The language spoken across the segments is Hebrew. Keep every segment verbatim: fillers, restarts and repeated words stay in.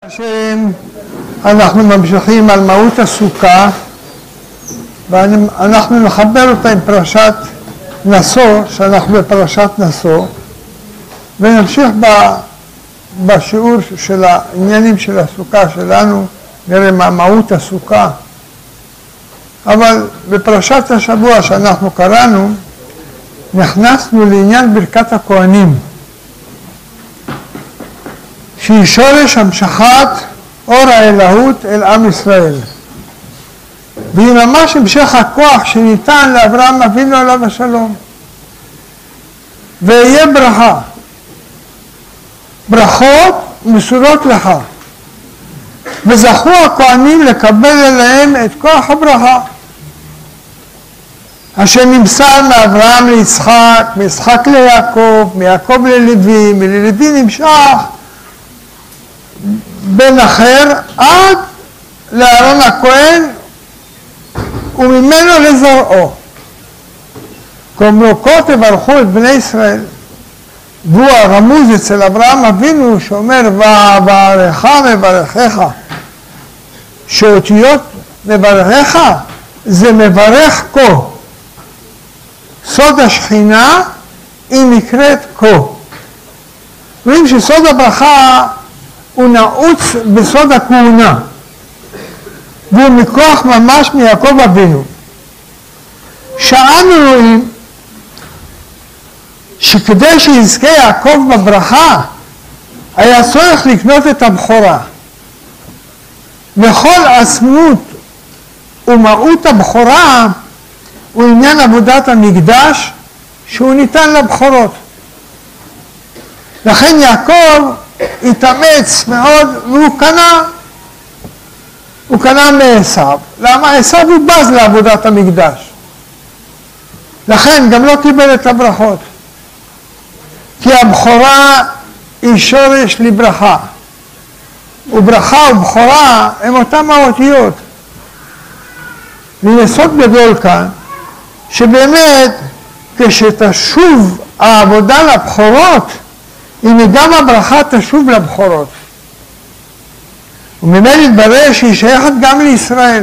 השם, אנחנו ממשיכים על מהות הסוכה ואנחנו נחבר אותה עם פרשת נשוא, שאנחנו בפרשת נשוא, ונמשיך בשיעור של העניינים של הסוכה שלנו, נראה מה מהות הסוכה. אבל בפרשת השבוע שאנחנו קראנו, נכנסנו לעניין ברכת הכהנים, שהיא שורש המשכת אור האלוהות אל עם ישראל, והיא ממש המשך הכוח שניתן לאברהם אבינו עליו השלום. ויהיה ברכה, ברכות מסורות לך, וזכו הכהנים לקבל אליהם את כוח הברכה אשר נמסר מאברהם ליצחק, מיצחק ליעקב, מיעקב ללוי, מללוי נמשך בן אחר עד לאהרון הכהן וממנו לזרעו. כאומרו כה תברכו את בני ישראל, והוא הרמוז אצל אברהם אבינו שאומר ואברכך מברכך, שאותיות מברכך זה מברך כה. סוד השכינה היא נקראת כה. רואים שסוד הברכה הוא נעוץ בסוד הכהונה, והוא מכוח ממש מיעקב אבינו. שאנו רואים שכדי שיזכה יעקב בברכה היה צורך לקנות את הבכורה. וכל עצמות ומהות הבכורה הוא עניין עבודת המקדש שהוא ניתן לבכורות. לכן יעקב התאמץ מאוד והוא קנה, הוא קנה מעשיו. למה? עשיו הוא בז לעבודת המקדש. לכן גם לא קיבל את הברכות. כי הבכורה היא שורש לברכה. וברכה ובכורה הם אותם האותיות. ויסוד גדול כאן, שבאמת כשתשוב העבודה לבכורות, הנה גם הברכה תשוב לבכורות. וממילא יתברר שהיא שייכת גם לישראל.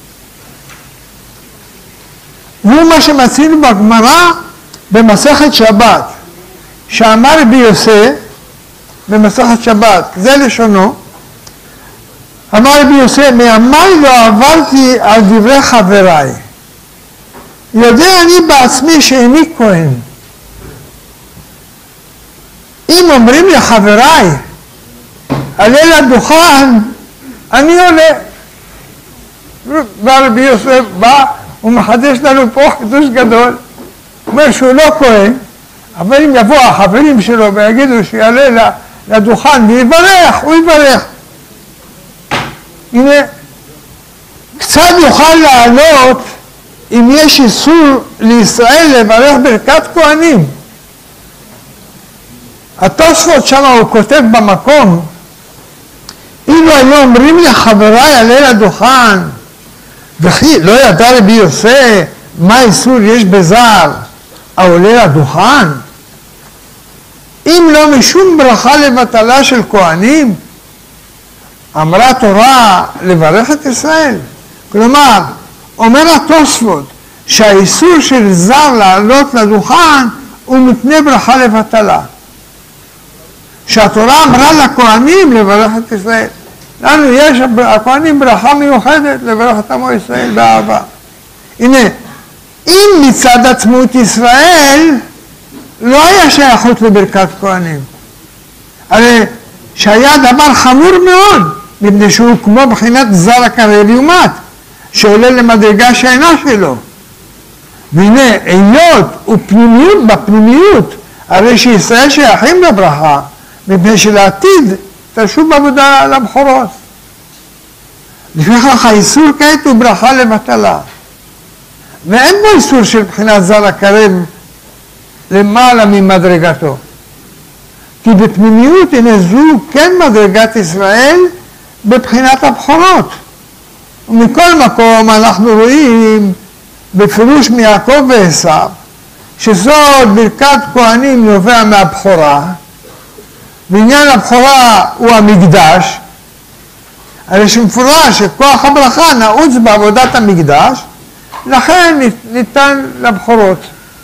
והוא מה שמצינו בגמרא במסכת שבת, שאמר רבי יוסי במסכת שבת, זה לשונו, אמר רבי יוסי, מימיי לא עברתי על דברי חבריי. יודע אני בעצמי שאיני כהן. אם אומרים לחבריי, עלה לדוכן, אני עולה. ורבי יוסף בא ומחדש לנו פה חידוש גדול. הוא אומר שהוא לא כהן, אבל אם יבוא החברים שלו ויגידו שיעלה לדוכן ויברך, הוא יברך. הנה, קצת יוכל לעלות אם יש איסור לישראל לברך ברכת כהנים. התוספות שם הוא כותב במקום, אילו היו אומרים לחבריי עלה לדוכן, וכי לא ידע רבי יוסי מה איסור יש בזר העולה לדוכן? אם לא משום ברכה לבטלה של כהנים, אמרה תורה לברך את ישראל. כלומר, אומר התוספות שהאיסור של זר לעלות לדוכן הוא מפני ברכה לבטלה. שהתורה אמרה לכהנים לברך את ישראל. לנו יש הכהנים ברכה מיוחדת לברך את עמו ישראל באהבה. הנה, אם מצד עצמות ישראל לא היה שייכות לברכת כהנים, הרי שהיה דבר חמור מאוד, מפני שהוא כמו בחינת זר הקרב יומת, שעולה למדרגה שאינה שלו. והנה, היות ופנימיות בפנימיות, הרי שישראל שייכים לברכה, מפני שלעתיד תשוב בעבודה לבכורות. לפיכך האיסור כעת הוא ברכה לבטלה. ואין בו איסור של בחינת זר הקרב למעלה ממדרגתו. כי בפנימיות הנה זו כן מדרגת ישראל בבחינת הבכורות. ומכל מקום אנחנו רואים בפירוש מיעקב ועשיו, שסוד ברכת כהנים נובע מהבכורה, ועניין הבכורה הוא המקדש, הרי שמפורש שכוח הברכה נעוץ בעבודת המקדש, לכן ניתן לבחורות.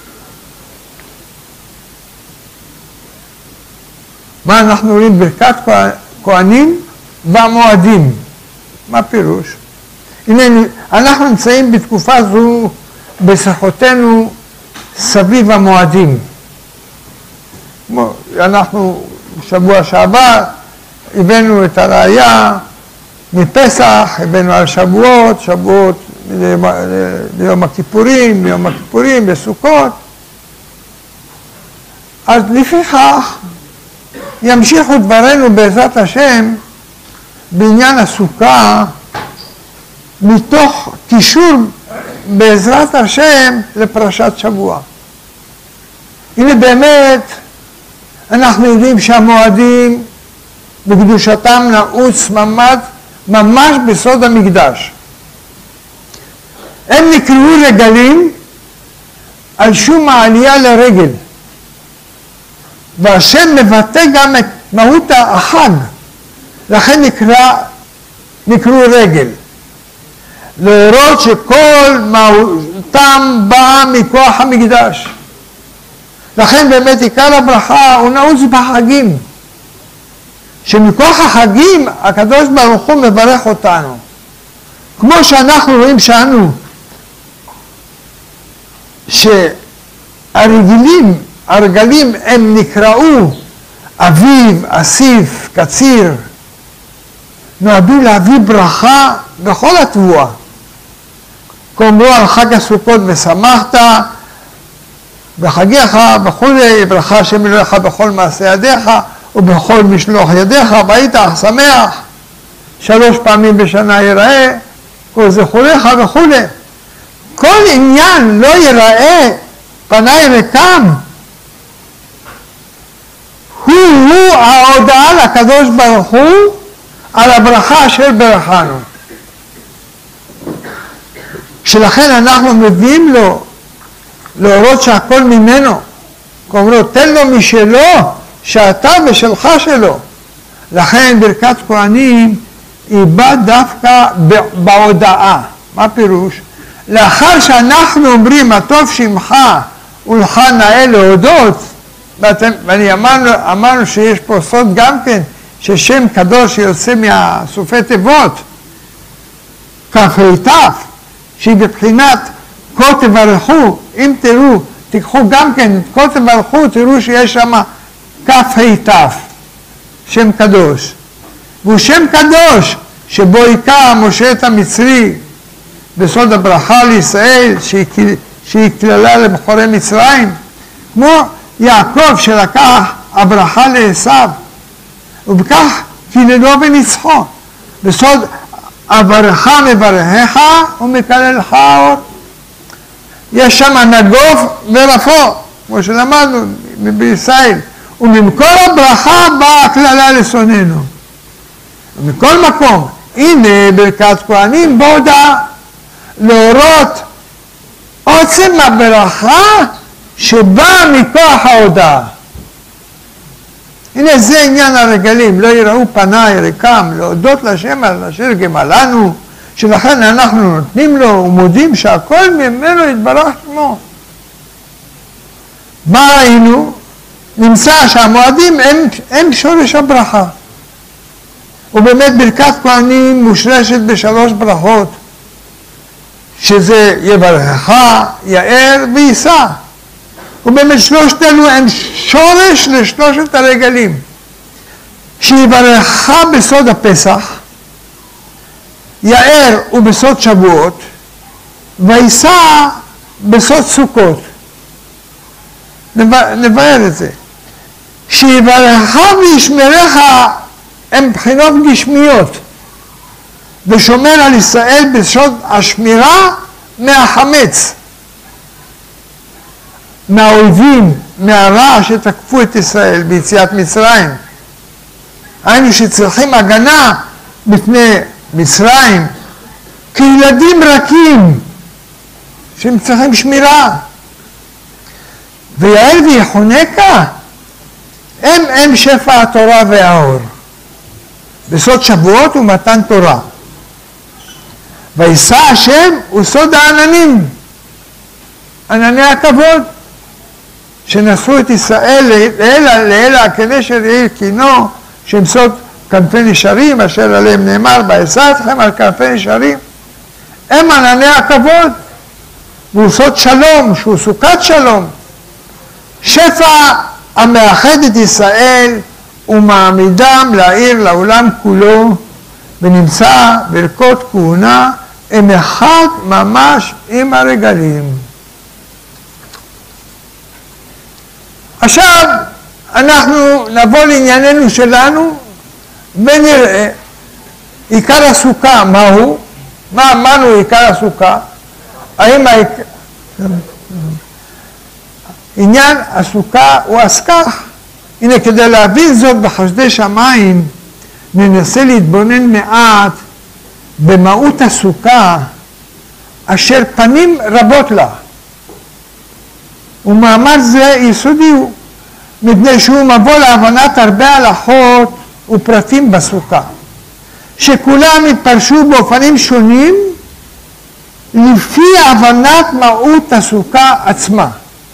מה אנחנו רואים? ברכת כהנים והמועדים. מה פירוש? הנה, אנחנו נמצאים בתקופה זו בשיחותינו סביב המועדים. אנחנו שבוע שעבר הבאנו את הראייה מפסח, הבאנו על שבועות, שבועות ליום הכיפורים, ליום הכיפורים, בסוכות. אז לפיכך ימשיכו דברנו בעזרת השם בעניין הסוכה מתוך קישור בעזרת השם לפרשת שבוע. הנה באמת אנחנו יודעים שהמועדים בקדושתם נעוץ ממש, ממש בסוד המקדש. הם נקראו רגלים על שום העלייה לרגל. והשם מבטא גם את מהות החג, לכן נקרא, נקראו רגל. להראות שכל מהותם באה מכוח המקדש. לכן באמת עיקר הברכה הוא נעוץ בחגים. שמכוח החגים הקדוש ברוך הוא מברך אותנו. כמו שאנחנו רואים שאנו, שהרגלים, הרגלים הם נקראו אביב, אסיף, קציר, נועדו להביא ברכה בכל התבואה. כאמרו על חג הסוכות ושמחת, בחגיך וכולי, ברכה השם אלוהיך בכל מעשה ידיך ובכל משלוח ידיך, והיית שמח, שלוש פעמים בשנה ייראה, כל זכוריך וכולי. כל עניין לא ייראה פניי ריקם, הוא הוא ההודעה לקדוש ברוך הוא על הברכה אשר ברכנו. שלכן אנחנו מביאים לו להורות שהכל ממנו. כלומר, תן לו משלו, שאתה ושלך שלו. לכן ברכת כהנים היא באה דווקא בהודעה. מה פירוש? לאחר שאנחנו אומרים, הטוב שמך ולך נאה להודות, ואני אמרנו, אמרנו שיש פה סוד גם כן, ששם קדוש שיוצא מהסופי תיבות, כ"ה, שהיא בבחינת כה תברכו, אם תראו, תיקחו גם כן, כה תברכו, תראו שיש שם כ"ה, שם קדוש. והוא שם קדוש, שבו היכה משה את המצרי בסוד הברכה לישראל, שהיא, שהיא כללה לבחורי מצרים, כמו יעקב שלקח הברכה לעשיו, ובכך קיללו וניצחו. בסוד הברכה מברכך ומקללך אור. יש שם נגוף ורפו, כמו שלמדנו בישראל, וממקור הברכה באה הקללה לשוננו. ומכל מקום, הנה ברכת כהנים בהודעה, להורות עוצם הברכה שבאה מכוח ההודעה. הנה זה עניין הרגלים, לא יראו פניי ריקם, להודות להשם על אשר גמלנו, שלכן אנחנו נותנים לו ומודים שהכל ממנו יתברך שמו. מה ראינו? נמצא שהמועדים הם, הם שורש הברכה. ובאמת ברכת כהנים מושרשת בשלוש ברכות, שזה יברכך, יאר ויישא. ובאמת שלושת אלו הם שורש לשלושת הרגלים. שיברכך בסוד הפסח, יאר ובסוד שבועות, ויישא בסוד סוכות. נבהר את זה. שיברכך וישמרך הם בחינות גשמיות, ושומר על ישראל בסוד השמירה מהחמץ, מהאויבים, מהרע שתקפו את ישראל ביציאת מצרים. היינו שצריכים הגנה בפני מצרים, כילדים רכים, שהם צריכים שמירה. ויעל ויחונקה, הם הם שפע התורה והאור. בסוד שבועות ומתן תורה. וישא השם הוא סוד העננים, ענני הכבוד, שנשאו את ישראל לאלה, לאלה הכנה של יאיר קינו, שהם סוד כנפי נשרים, אשר עליהם נאמר, וישא אתכם על כנפי נשרים. הם ענני הכבוד, והוא סוד שלום, שהוא סוכת שלום. שפע המאחד את ישראל ומעמידם להאיר לעולם כולו, ונמצא ברכות כהונה, הם אחד ממש עם הרגלים. עכשיו אנחנו נבוא לענייננו שלנו ונראה עיקר הסוכה מהו, מה אמרנו עיקר הסוכה, האם העיקר, עניין הסוכה הוא הסכך. הנה, כדי להבין זאת בחסדי שמיים ננסה להתבונן מעט במהות הסוכה אשר פנים רבות לה. ומאמר זה יסודי הוא, מפני שהוא מבוא להבנת הרבה הלכות ופרטים בסוכה, שכולם התפרשו באופנים שונים לפי הבנת מהות הסוכה עצמה.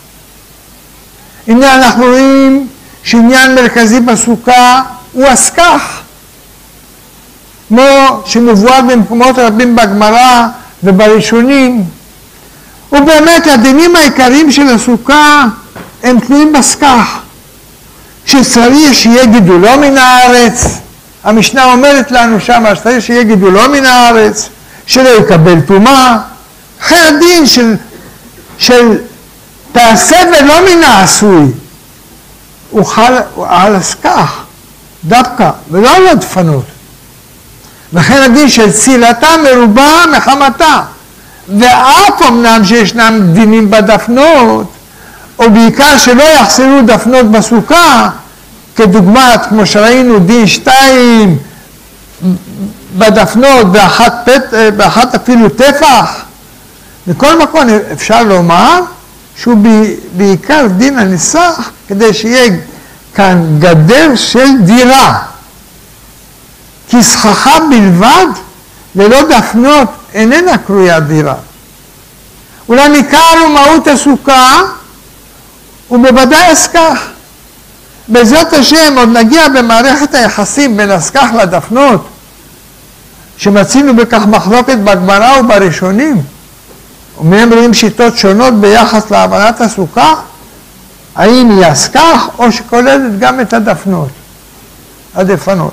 הנה אנחנו רואים שעניין מרכזי בסוכה הוא הסכך, כמו שמבואר במקומות רבים בגמרא ובראשונים. ובאמת הדינים העיקריים של הסוכה הם תלויים בסכך, שצריך שיהיה גידולו מן הארץ. המשנה אומרת לנו שם שצריך שיהיה גידולו מן הארץ, שלא יקבל טומאה. אחרי הדין של, של תעשה ולא מן העשוי, הוא חל על הסכך דווקא, ולא על הדפנות. וכן הדין של צילתה מרובה מחמתה. ואף אמנם שישנם דינים בדפנות, או בעיקר שלא יחסרו דפנות בסוכה, כדוגמת, כמו שראינו, דין שתיים בדפנות, באחת, פת, באחת אפילו טפח. בכל מקום אפשר לומר שהוא בעיקר דין הניסח, כדי שיהיה כאן גדר של דירה. כי סככה בלבד, ללא דפנות, איננה קרויה דירה. אולם עיקר ומהות הסוכה, ובוודאי הסכך. בעזרת השם עוד נגיע במערכת היחסים בין הסכך לדפנות, שמצינו בכך מחלוקת בגמרא ובראשונים, ומהם רואים שיטות שונות ביחס להבנת הסוכה, האם היא הסכך או שכוללת גם את הדפנות, הדפנות.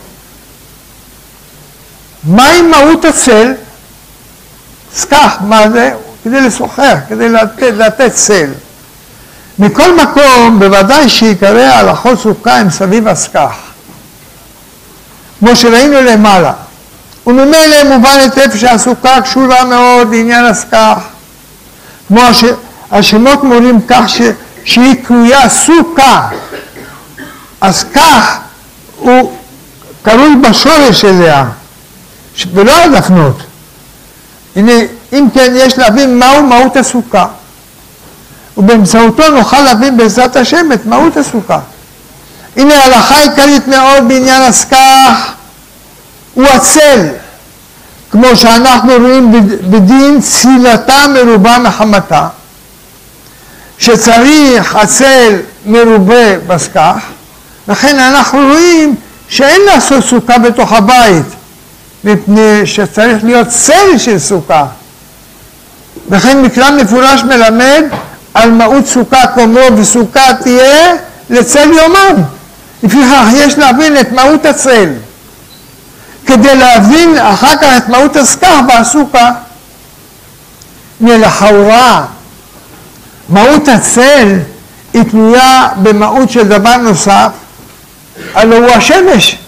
מהי מהות הצל? סכך, מה זה? כדי לשוחח, כדי לתת, לתת צל. מכל מקום, בוודאי שעיקרי ההלכות סוכה הם סביב הסכך, כמו שראינו למעלה. וממילא מובן היטב שהסוכה קשורה מאוד לעניין הסכך, כמו הש... השמות מורים כך ש... שהיא קרויה סוכה. אז כך הוא קרוי בשורש אליה, ולא הדפנות. הנה, אם כן, יש להבין מהו מהות הסוכה, ובאמצעותו נוכל להבין בעזרת השם את מהות הסוכה. הנה, ההלכה עיקרית מאוד בעניין הסכך הוא הצל, כמו שאנחנו רואים בדין צילתה מרובה מחמתה, שצריך הצל מרובה בסכך. לכן אנחנו רואים שאין לעשות סוכה בתוך הבית, מפני שצריך להיות צל של סוכה. וכן מקרא מפורש מלמד על מהות סוכה כמו וסוכה תהיה לצל יומם. לפיכך יש להבין את מהות הצל, כדי להבין אחר כך את מהות הסכך והסוכה. לכאורה מהות הצל היא תלויה במהות של דבר נוסף, הלוא הוא השמש,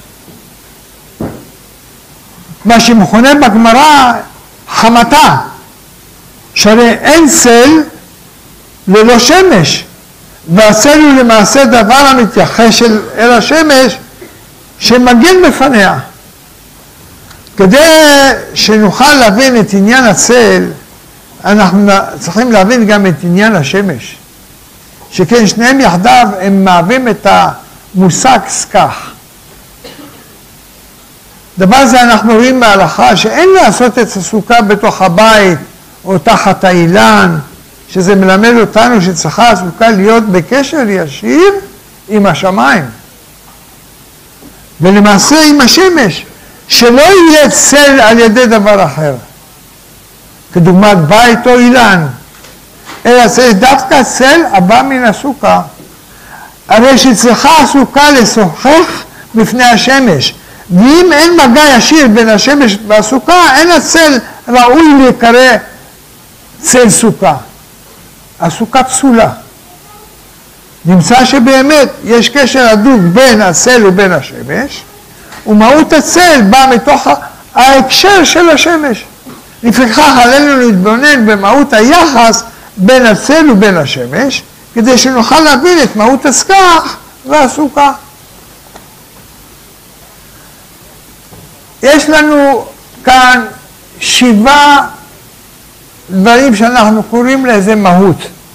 מה שמכונה בגמרא חמתה, שהרי אין צל ללא שמש, והצל הוא למעשה דבר המתייחס אל השמש שמגן בפניה. כדי שנוכל להבין את עניין הצל, אנחנו צריכים להבין גם את עניין השמש, שכן שניהם יחדיו הם מהווים את המושג סכך. דבר זה אנחנו רואים בהלכה שאין לעשות את הסוכה בתוך הבית או תחת האילן, שזה מלמד אותנו שצריכה הסוכה להיות בקשר ישיר עם השמיים. ולמעשה עם השמש, שלא יהיה צל על ידי דבר אחר, כדוגמת בית או אילן, אלא זה דווקא צל הבא מן הסוכה. הרי שצריכה הסוכה לשוחח בפני השמש, ואם אין מגע ישיר בין השמש והסוכה, אין הצל ראוי להיקרא צל סוכה. הסוכה פסולה. נמצא שבאמת יש קשר הדוק בין הצל ובין השמש, ומהות הצל באה מתוך ההקשר של השמש. לפיכך עלינו להתבונן במהות היחס בין הצל ובין השמש, כדי שנוכל להבין את מהות הסכך והסוכה. יש לנו כאן שבעה דברים שאנחנו קוראים לאיזה מהות.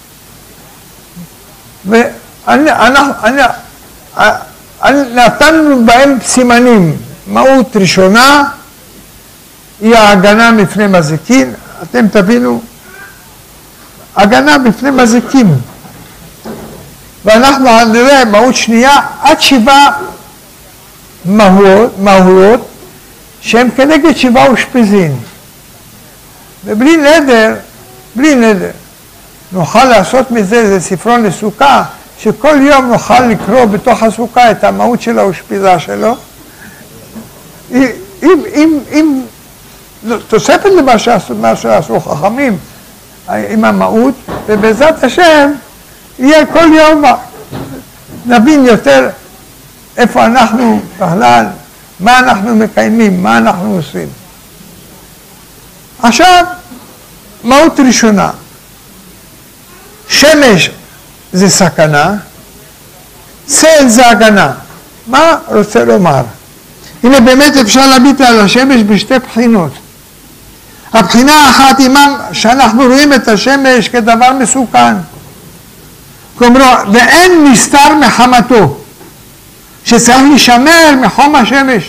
ונתנו בהם סימנים. מהות ראשונה היא ההגנה מפני מזיקים. אתם תבינו, הגנה בפני מזיקים. ואנחנו נראה מהות שנייה עד שבעה מהויות, מהויות שהן כנגד שבעה אושפיזין. ובלי נדר, בלי נדר, נוכל לעשות מזה איזה ספרון לסוכה, שכל יום נוכל לקרוא בתוך הסוכה את המהות של האושפיזה שלו. אם, אם, אם תוספת למה שעשו חכמים עם המהות, ובעזרת השם יהיה כל יום נבין יותר איפה אנחנו בכלל, מה אנחנו מקיימים, מה אנחנו עושים. עכשיו, מהות ראשונה, שמש זה סכנה, צל זה הגנה. מה רוצה לומר? הנה באמת אפשר להביט על השמש בשתי בחינות. הבחינה האחת היא שאנחנו רואים את השמש כדבר מסוכן. כלומר, ואין נסתר מחמתו, שצריך להישמר מחום השמש.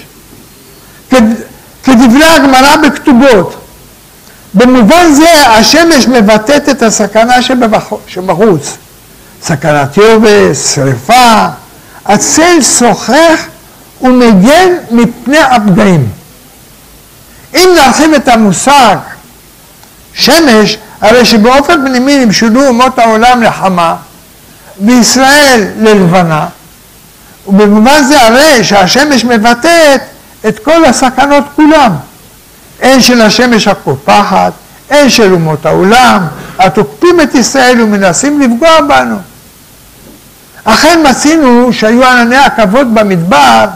כדברי הגמרא בכתובות, במובן זה השמש מבטאת את הסכנה שבחוץ. סכנת יובש, שריפה, הצל שוחח ומגן מפני הפגעים. אם נרחיב את המושג שמש, הרי שבאופן פנימי נמשלו אומות העולם לחמה, וישראל ללבנה, ובמובן זה הרי שהשמש מבטאת את כל הסכנות כולם. הן של השמש הקופחת, הן של אומות העולם, התוקפים את ישראל ומנסים לפגוע בנו. אכן מצינו שהיו ענני הכבוד במדבר,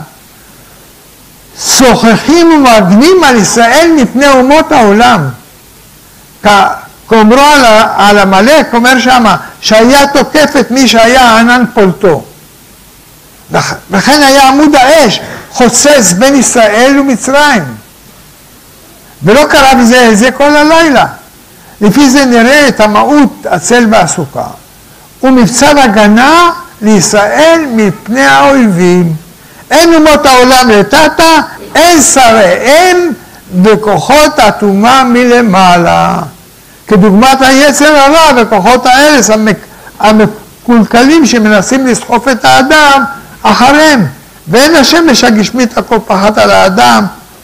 שוחחים ומגנים על ישראל מפני אומות העולם. כאומרו על עמלק, אומר שמה, שהיה תוקף את מי שהיה ענן פולטו. וכן היה עמוד האש חוצץ בין ישראל ומצרים. ולא קרה בזה זה כל הלילה. לפי זה נראה את המהות הצל והסוכה. ומבצר הגנה לישראל מפני האויבים. אין אומות העולם לטאטה, אין שריהם וכוחות הטומאה מלמעלה. כדוגמת היצר הרע וכוחות הארץ המקולקלים שמנסים לסחוף את האדם אחריהם. ואין השמש הגשמית הקופחת על האדם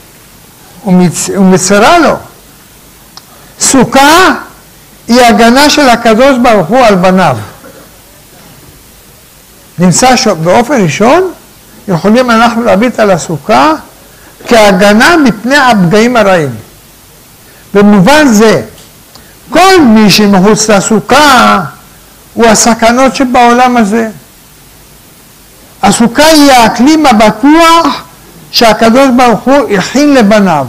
ומצרה לו. סוכה היא הגנה של הקדוש ברוך הוא על בניו. נמצא שבאופן ראשון יכולים אנחנו להביט על הסוכה כהגנה מפני הפגעים הרעים. במובן זה, כל מי שמחוץ לסוכה הוא הסכנות שבעולם הזה. הסוכה היא האקלים הבטוח שהקדוש ברוך הוא הכין לבניו.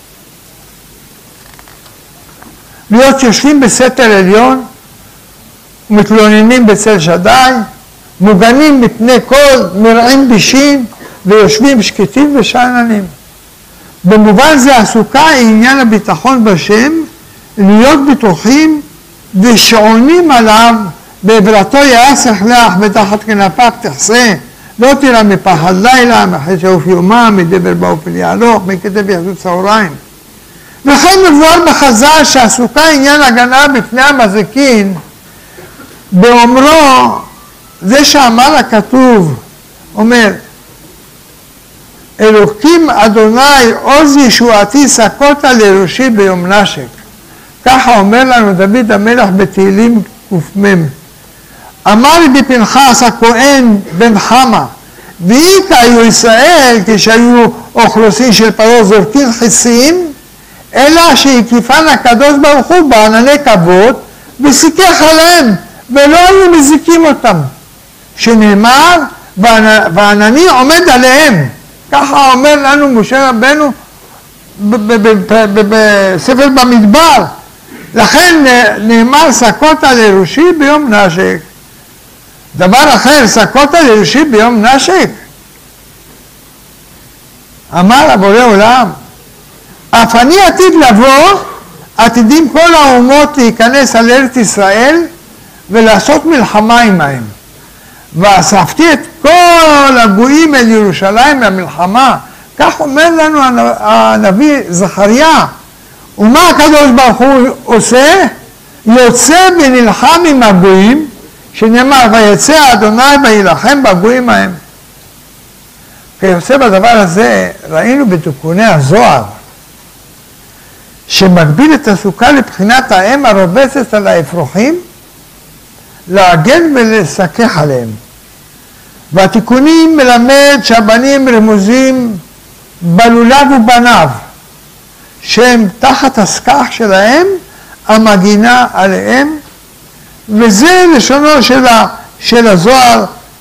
להיות יושבים בסתר עליון ומתלוננים בצל שדי, מוגנים מפני כל מרעים בישים ויושבים שקטים ושאננים. במובן זה הסוכה היא עניין הביטחון בשם, להיות בטוחים ושעונים עליו בעברתו יעשך לך ותחת כנפיו תחסה לא תירא מפחד לילה, מאחרי שעוף יומם, מדבר באופן יהלוך, מכתב יחזות צהריים. וכן מבואר בחז"ל שהסוכה עניין הגנה בפני המזיקין, באומרו, זה שאמר הכתוב, אומר, אלוקים אדוני עוז ישועתי סקותה לראשי ביום נשק. ככה אומר לנו דוד המלך בתהילים ק"מ. אמר לי בפנחס הכהן בן חמה, ואיכה היו ישראל כשהיו אוכלוסין של פרעה זורקין חיסין, אלא שהקיפן הקדוש ברוך הוא בענני כבוד וסיכך עליהם ולא היו מזיקים אותם. שנאמר, וענני עומד עליהם. ככה אומר לנו משה רבנו בספר במדבר. לכן נאמר סקותה לראשי ביום נשק. דבר אחר, סקותה לראשי ביום נשק. אמר הבורא עולם, אף אני עתיד לבוא, עתידים כל האומות להיכנס על ארץ ישראל ולעשות מלחמה עמהם. ואספתי את כל הגויים אל ירושלים למלחמה. כך אומר לנו הנביא זכריה. ומה הקדוש ברוך הוא עושה? יוצא ונלחם עם הגויים, שנאמר, ויצא אדוני וילחם בגויים ההם. כיוצא בדבר הזה, ראינו בתיקוני הזוהר, שמגביל את הסוכה לבחינת האם הרובצת על האפרוחים, להגן ולסכך עליהם. והתיקונים מלמד שהבנים רמוזים בלולב ובניו, שהם תחת הסכך שלהם, המגינה עליהם, וזה לשונו של, ה, של הזוהר.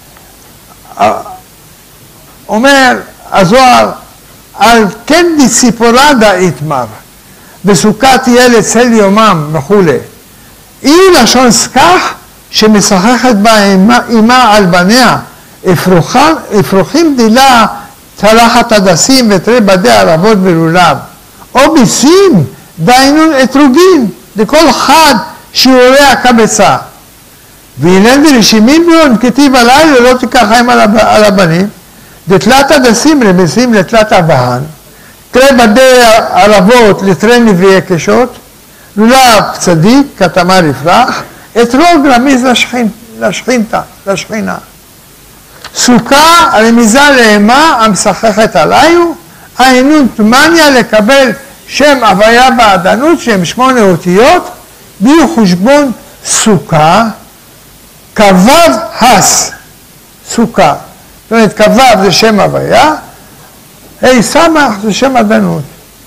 אומר הזוהר, על כן דיציפורדה יתמר, וסוכה תהיה לצל יומם וכולי. היא לשון סכך שמשחקת בה אימה על בניה, אפרוחים דילה צלחת הדסים ותרי בדי ערבות ולולב, או ביסים דיינון אתרוגין, לכל חד שיעורי הקבצה. והנה דרשימים ביון כתיב הלילה לא תיקח חיים על הבנים, דתלת הדסים רמסים לתלת הבהן, תרי בדי ערבות לתרי נביאי קשות, לולב צדיק כתמר יפרח, אתרוג רמיז לשכין, לשכינתה, לשכינה. סוכה רמיזה לאמה המשחקת עליו, העינות מניה לקבל שם הוויה ועדנות שהם שמונה אותיות, ביו חושבון סוכה, כבב הס, סוכה. זאת אומרת, כבב זה שם הוויה, ה' סמך זה שם עדנות.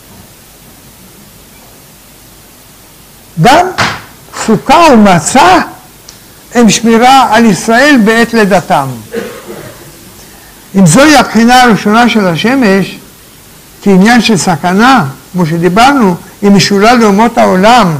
גם סוכה ומצה הם שמירה על ישראל בעת לידתם. אם זוהי הבחינה הראשונה של השמש, כעניין של סכנה, כמו שדיברנו, היא משולה לאומות העולם,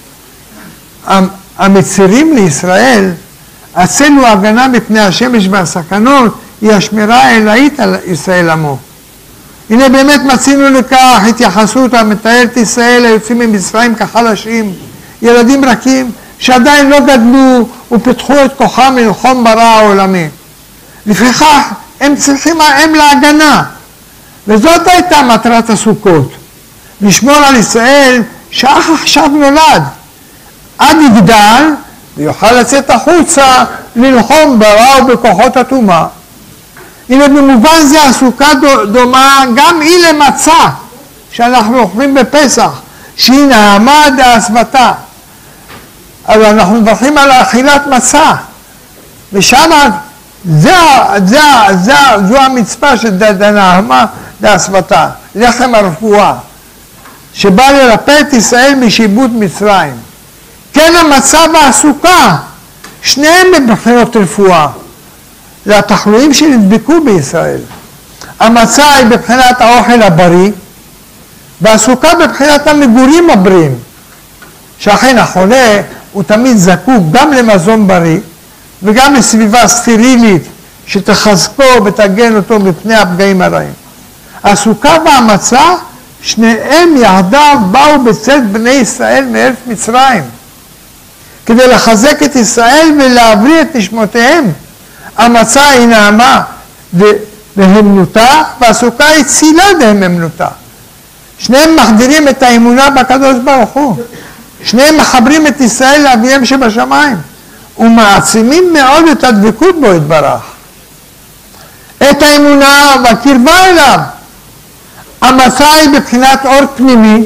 המצרים לישראל, הצל ההגנה מפני השמש והסכנות, היא השמירה האלוהית על ישראל עמו. הנה באמת מצינו לכך התייחסות המתארת ישראל היוצאים ממצרים כחלשים, ילדים רכים שעדיין לא גדלו ופיתחו את כוחם ללחום ברע העולמי. לפיכך הם צריכים הם להגנה, וזאת הייתה מטרת הסוכות, לשמור על ישראל שאך עכשיו נולד, עד יגדל ויוכל לצאת החוצה ללחום ברע ובכוחות הטומאה. הנה במובן זה הסוכה דומה גם היא למצה שאנחנו אוכלים בפסח, שהיא נעמה דאסבתה. אבל אנחנו מברכים על אכילת מצה, ושם זה, זה, זה, זו המצווה של נעמה דאסבתה, לחם הרפואה, שבא לרפא את ישראל משיבוט מצרים. כן המצה והסוכה, שניהם מבחינות רפואה, לתחלואים שנדבקו בישראל. המצה היא בבחינת האוכל הבריא, והסוכה בבחינת המגורים הבריאים, שאכן החולה הוא תמיד זקוק גם למזון בריא, וגם לסביבה סטרילית שתחזקו ותגן אותו מפני הפגעים הרעים. הסוכה והמצה, שניהם יחדיו באו בצאת בני ישראל מארץ מצרים, כדי לחזק את ישראל ולהבריא את נשמותיהם. המצה היא נעמה, והמנותה, והסוכה היא צילה דהמנותה. שניהם מחדירים את האמונה בקדוש ברוך הוא. שניהם מחברים את ישראל לאביהם שבשמיים, ומעצימים מאוד את הדבקות בו יתברך. את האמונה והקרבה אליו. המצה היא בבחינת אור פנימי,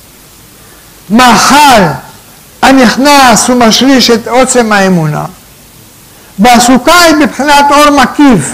מאכל הנכנס ומשריש את עוצם האמונה, והסוכה היא בבחינת אור מקיף,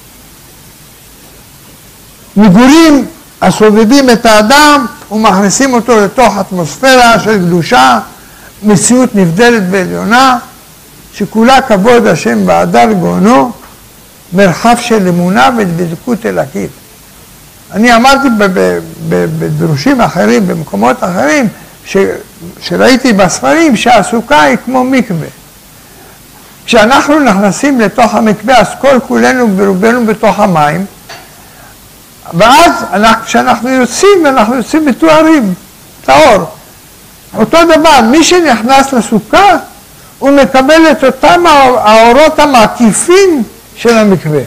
מגורים הסובבים את האדם ומכניסים אותו לתוך אטמוספירה של קדושה, מציאות נבדלת ועליונה, שכולה כבוד השם והדר גאונו, מרחב של אמונה ודבקות אלוקית. אני אמרתי בדרושים אחרים, במקומות אחרים, ש, שראיתי בספרים שהסוכה היא כמו מקווה. כשאנחנו נכנסים לתוך המקווה, אז כל כולנו ורובנו בתוך המים, ואז אנחנו, כשאנחנו יוצאים, אנחנו יוצאים בתוארים, טהור. אותו דבר, מי שנכנס לסוכה, הוא מקבל את אותם האורות המקיפים של המקווה.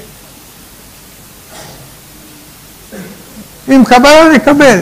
אם קבל או נקבל.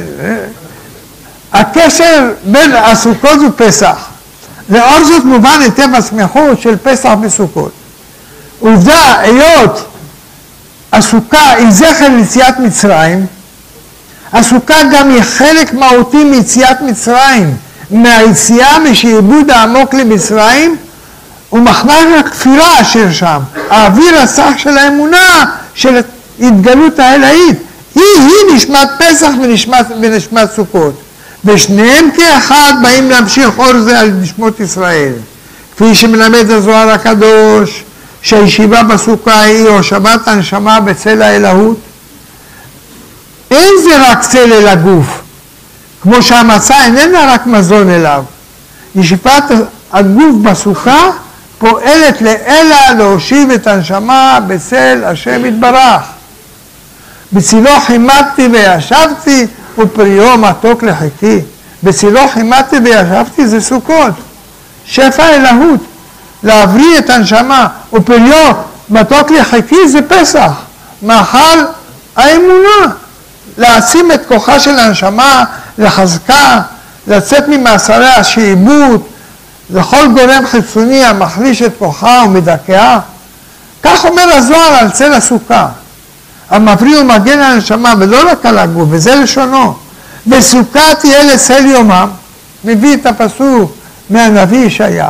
הקשר בין הסוכות ופסח. לאור זאת מובן היטב הסמיכות של פסח וסוכות. עובדה, היות הסוכה היא זכר ליציאת מצרים, הסוכה גם היא חלק מהותי מיציאת מצרים, מהיציאה משעבוד העמוק למצרים, ומחנך הכפירה אשר שם, האוויר הסך של האמונה של התגלות האלוהית, היא היא נשמת פסח ונשמת, ונשמת סוכות. ושניהם כאחד באים להמשיך אור זה על נשמות ישראל, כפי שמלמד הזוהר הקדוש, שהישיבה בסוכה היא הושבת הנשמה בצל האלוהות. אין זה רק צל אל הגוף, כמו שהמצה איננה רק מזון אליו. ישיבת הגוף בסוכה פועלת לאלה להושיב את הנשמה בצל השם יתברך. בצילו חימדתי וישבתי ופריו מתוק לחיקי. בצילו חימדתי וישבתי זה סוכות, שפע אלוהות, להבריא את הנשמה, ופריו מתוק לחיקי זה פסח, מאכל האמונה, להעצים את כוחה של הנשמה, לחזקה, לצאת ממאסרי השעבוד, לכל גורם חיצוני המחליש את כוחה ומדכאה. כך אומר הזוהר על צל הסוכה. המבריא ומגן על הנשמה, ולא רק על הגוף, וזה לשונו. בסוכה תהיה לצל יומם, מביא את הפסוק מהנביא ישעיה,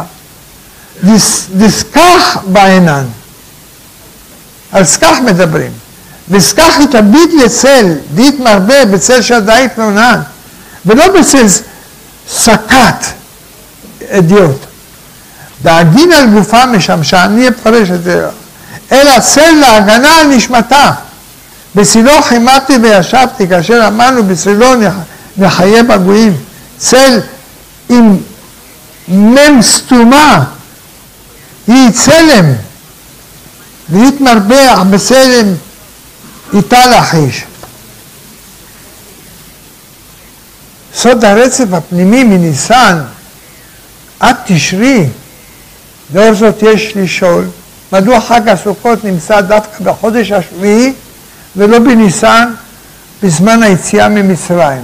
דסכך בעינן. על סכך מדברים. וסכך היא תביט לצל, דית מרבה בצל שדאי תלונן, ולא בצל סקת אדיוט. דאגין על גופה משמשה, אני אפרש את זה, אלא צל להגנה על נשמתה. בצילו חימדתי וישבתי, כאשר אמרנו בצילו נחיה בגויים. צל עם מם סתומה, היא צלם, והתמרבח בצלם איתה לחיש. סוד הרצף הפנימי מניסן עד תשרי, לאור זאת יש לשאול, מדוע חג הסוכות נמצא דווקא בחודש השביעי ולא בניסן בזמן היציאה ממצרים.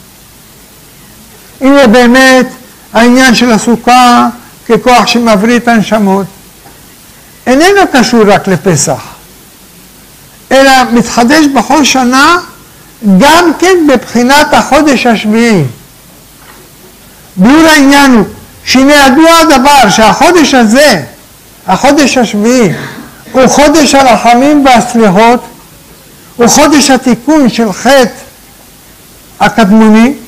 הנה באמת העניין של הסוכה ככוח שמבריא את הנשמות איננו קשור רק לפסח, אלא מתחדש בכל שנה גם כן בבחינת החודש השביעי. ביאור העניין הוא שהנה ידוע הדבר שהחודש הזה, החודש השביעי, הוא חודש הרחמים והסליחות, הוא חודש התיקון של חטא הקדמוני,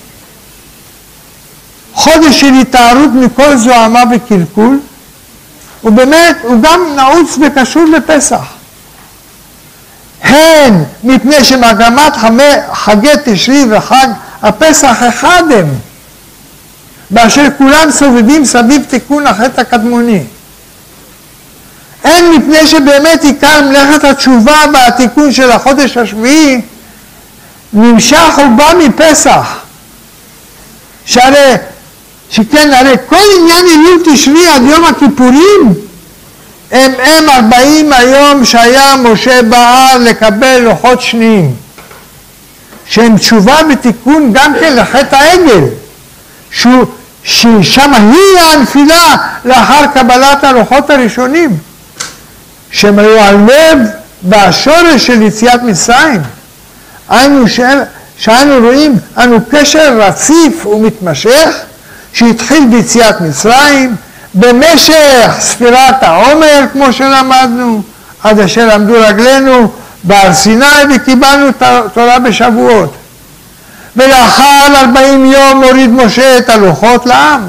חודש של התארות מכל זוהמה וקלקול, ובאמת הוא גם נעוץ וקשור לפסח. הן מפני שמגמת חגי תשרי וחג הפסח אחד הם, באשר כולם סובבים סביב תיקון החטא הקדמוני. הן מפני שבאמת עיקר מלאכת התשובה והתיקון של החודש השביעי נמשך ובא מפסח. שהרי, שכן, הרי כל עניין אלול תשרי עד יום הכיפורים הם הם ארבעים היום שהיה משה בא לקבל לוחות שניים, שהם תשובה ותיקון גם כן לחטא העגל, ששם היא הנפילה לאחר קבלת הלוחות הראשונים, שהם היו הלב והשורש של יציאת מצרים. היינו שאנו רואים, אנו קשר רציף ומתמשך, שהתחיל ביציאת מצרים, במשך ספירת העומר, כמו שלמדנו, עד אשר עמדו רגלינו בהר סיני וקיבלנו תורה בשבועות. ולאחר ארבעים יום הוריד משה את הלוחות לעם.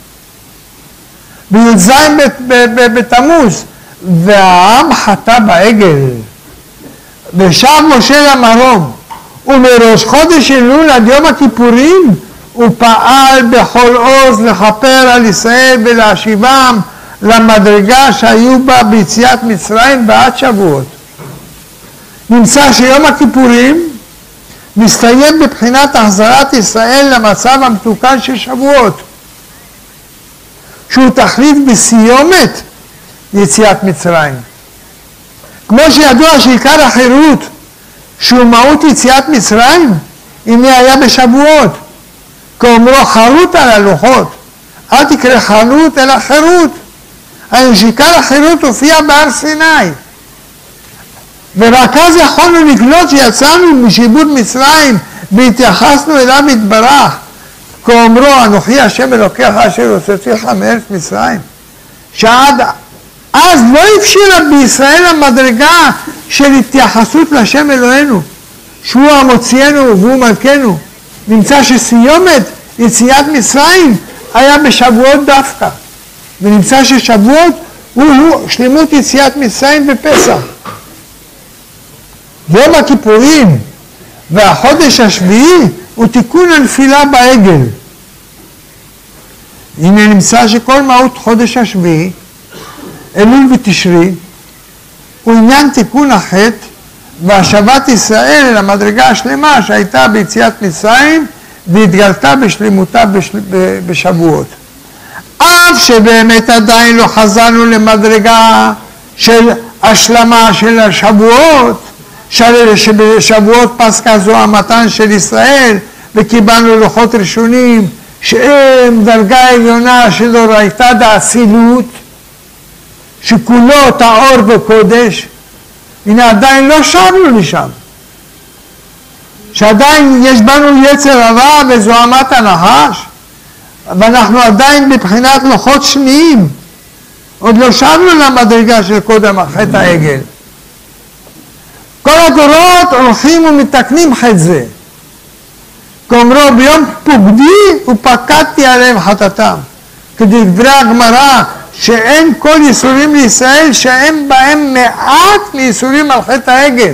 בי"ז בתמוז, והעם חטא בעגל, ושב משה למרום, ומראש חודש אלול עד יום הכיפורים, הוא פעל בכל עוז לכפר על ישראל ולהשיבם למדרגה שהיו בה ביציאת מצרים בעד שבועות. נמצא שיום הכיפורים מסתיים בבחינת החזרת ישראל למצב המתוקן של שבועות, שהוא תחליף בסיומת יציאת מצרים. כמו שידוע שעיקר החירות שהוא מהות יציאת מצרים, הנה היה בשבועות, כאומרו חרות על הלוחות, אל תקרא חרות אלא חירות. היינו שעיקר החירות הופיע בהר סיני, ורק אז יכולנו לקלוט שיצאנו משיבוד מצרים והתייחסנו אליו יתברך, כאומרו אנוכי השם אלוקיך אשר הוצאתיך מארץ מצרים. שעד אז לא הבשילה בישראל המדרגה של התייחסות לשם אלוהינו, שהוא המוציאנו והוא מלכנו. נמצא שסיומת יציאת מצרים היה בשבועות דווקא, ונמצא ששבועות הוא, הוא שלמות יציאת מצרים בפסח. יום הכיפורים והחודש השביעי הוא תיקון הנפילה בעגל. הנה נמצא שכל מהות חודש השביעי, אלול ותשרי, הוא עניין תיקון החטא והשבת ישראל אל המדרגה השלמה שהייתה ביציאת מצרים והתגלתה בשלמותה בשל... בשבועות. אף שבאמת עדיין לא חזרנו למדרגה של השלמה של השבועות, שבשבועות פסקה זו המתן של ישראל וקיבלנו לוחות ראשונים שהם דרגה עליונה שלא ראיתה דאצילות, שכולו טהור וקודש. הנה עדיין לא שבנו לשם, שעדיין יש בנו יצר הרע וזוהמת הנחש, ואנחנו עדיין בבחינת לוחות שניים, עוד לא שבנו למדרגה של קודם חטא העגל. כל הדורות הולכים ומתקנים חטא זה, כאומרו ביום פוקדי ופקדתי עליהם חטאתם, כדברי הגמרא שאין כל ייסורים לישראל שאין בהם מעט מייסורים על חטא העגל.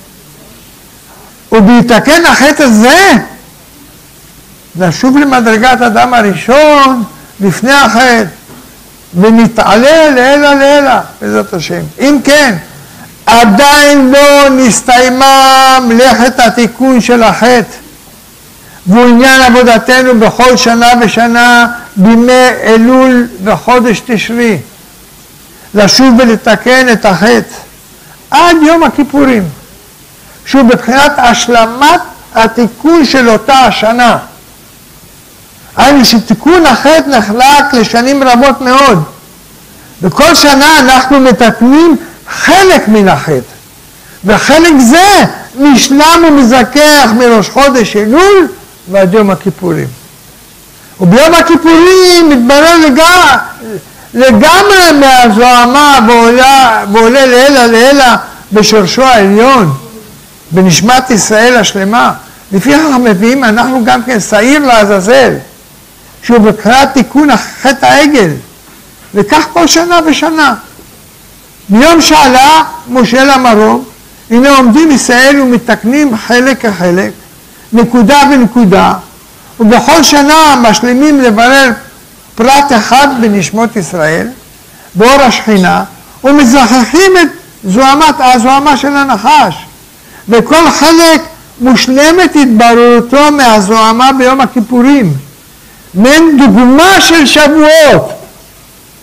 ובהתקן החטא הזה נשוב למדרגת אדם הראשון לפני החטא ונתעלה לעילא לעילא בעזרת השם. אם כן, עדיין לא נסתיימה מלאכת התיקון של החטא, והוא עניין עבודתנו בכל שנה ושנה בימי אלול וחודש תשרי, לשוב ולתקן את החטא עד יום הכיפורים, שהוא בבחינת השלמת התיקון של אותה השנה. היינו שתיקון החטא נחלק לשנים רבות מאוד, וכל שנה אנחנו מתקנים חלק מן החטא, וחלק זה נשלם ומזכח מראש חודש אלול ועד יום הכיפורים. וביום הכיפורים מתברר לגמרי, לגמרי מהזוהמה ועולה, ועולה לעילא לעילא בשורשו העליון, בנשמת ישראל השלמה. לפי כך מביאים אנחנו גם כן שעיר לעזאזל, שהוא בבחינת תיקון חטא העגל, וכך כל שנה ושנה. ביום שעלה משה למרום, הנה עומדים ישראל ומתקנים חלק כחלק, נקודה ונקודה, ובכל שנה משלימים לברר פרט אחד בנשמות ישראל, באור השכינה, ומזכחים את זוהמת, הזוהמה של הנחש, וכל חלק מושלמת התבררותו מהזוהמה ביום הכיפורים, מן דוגמה של שבועות.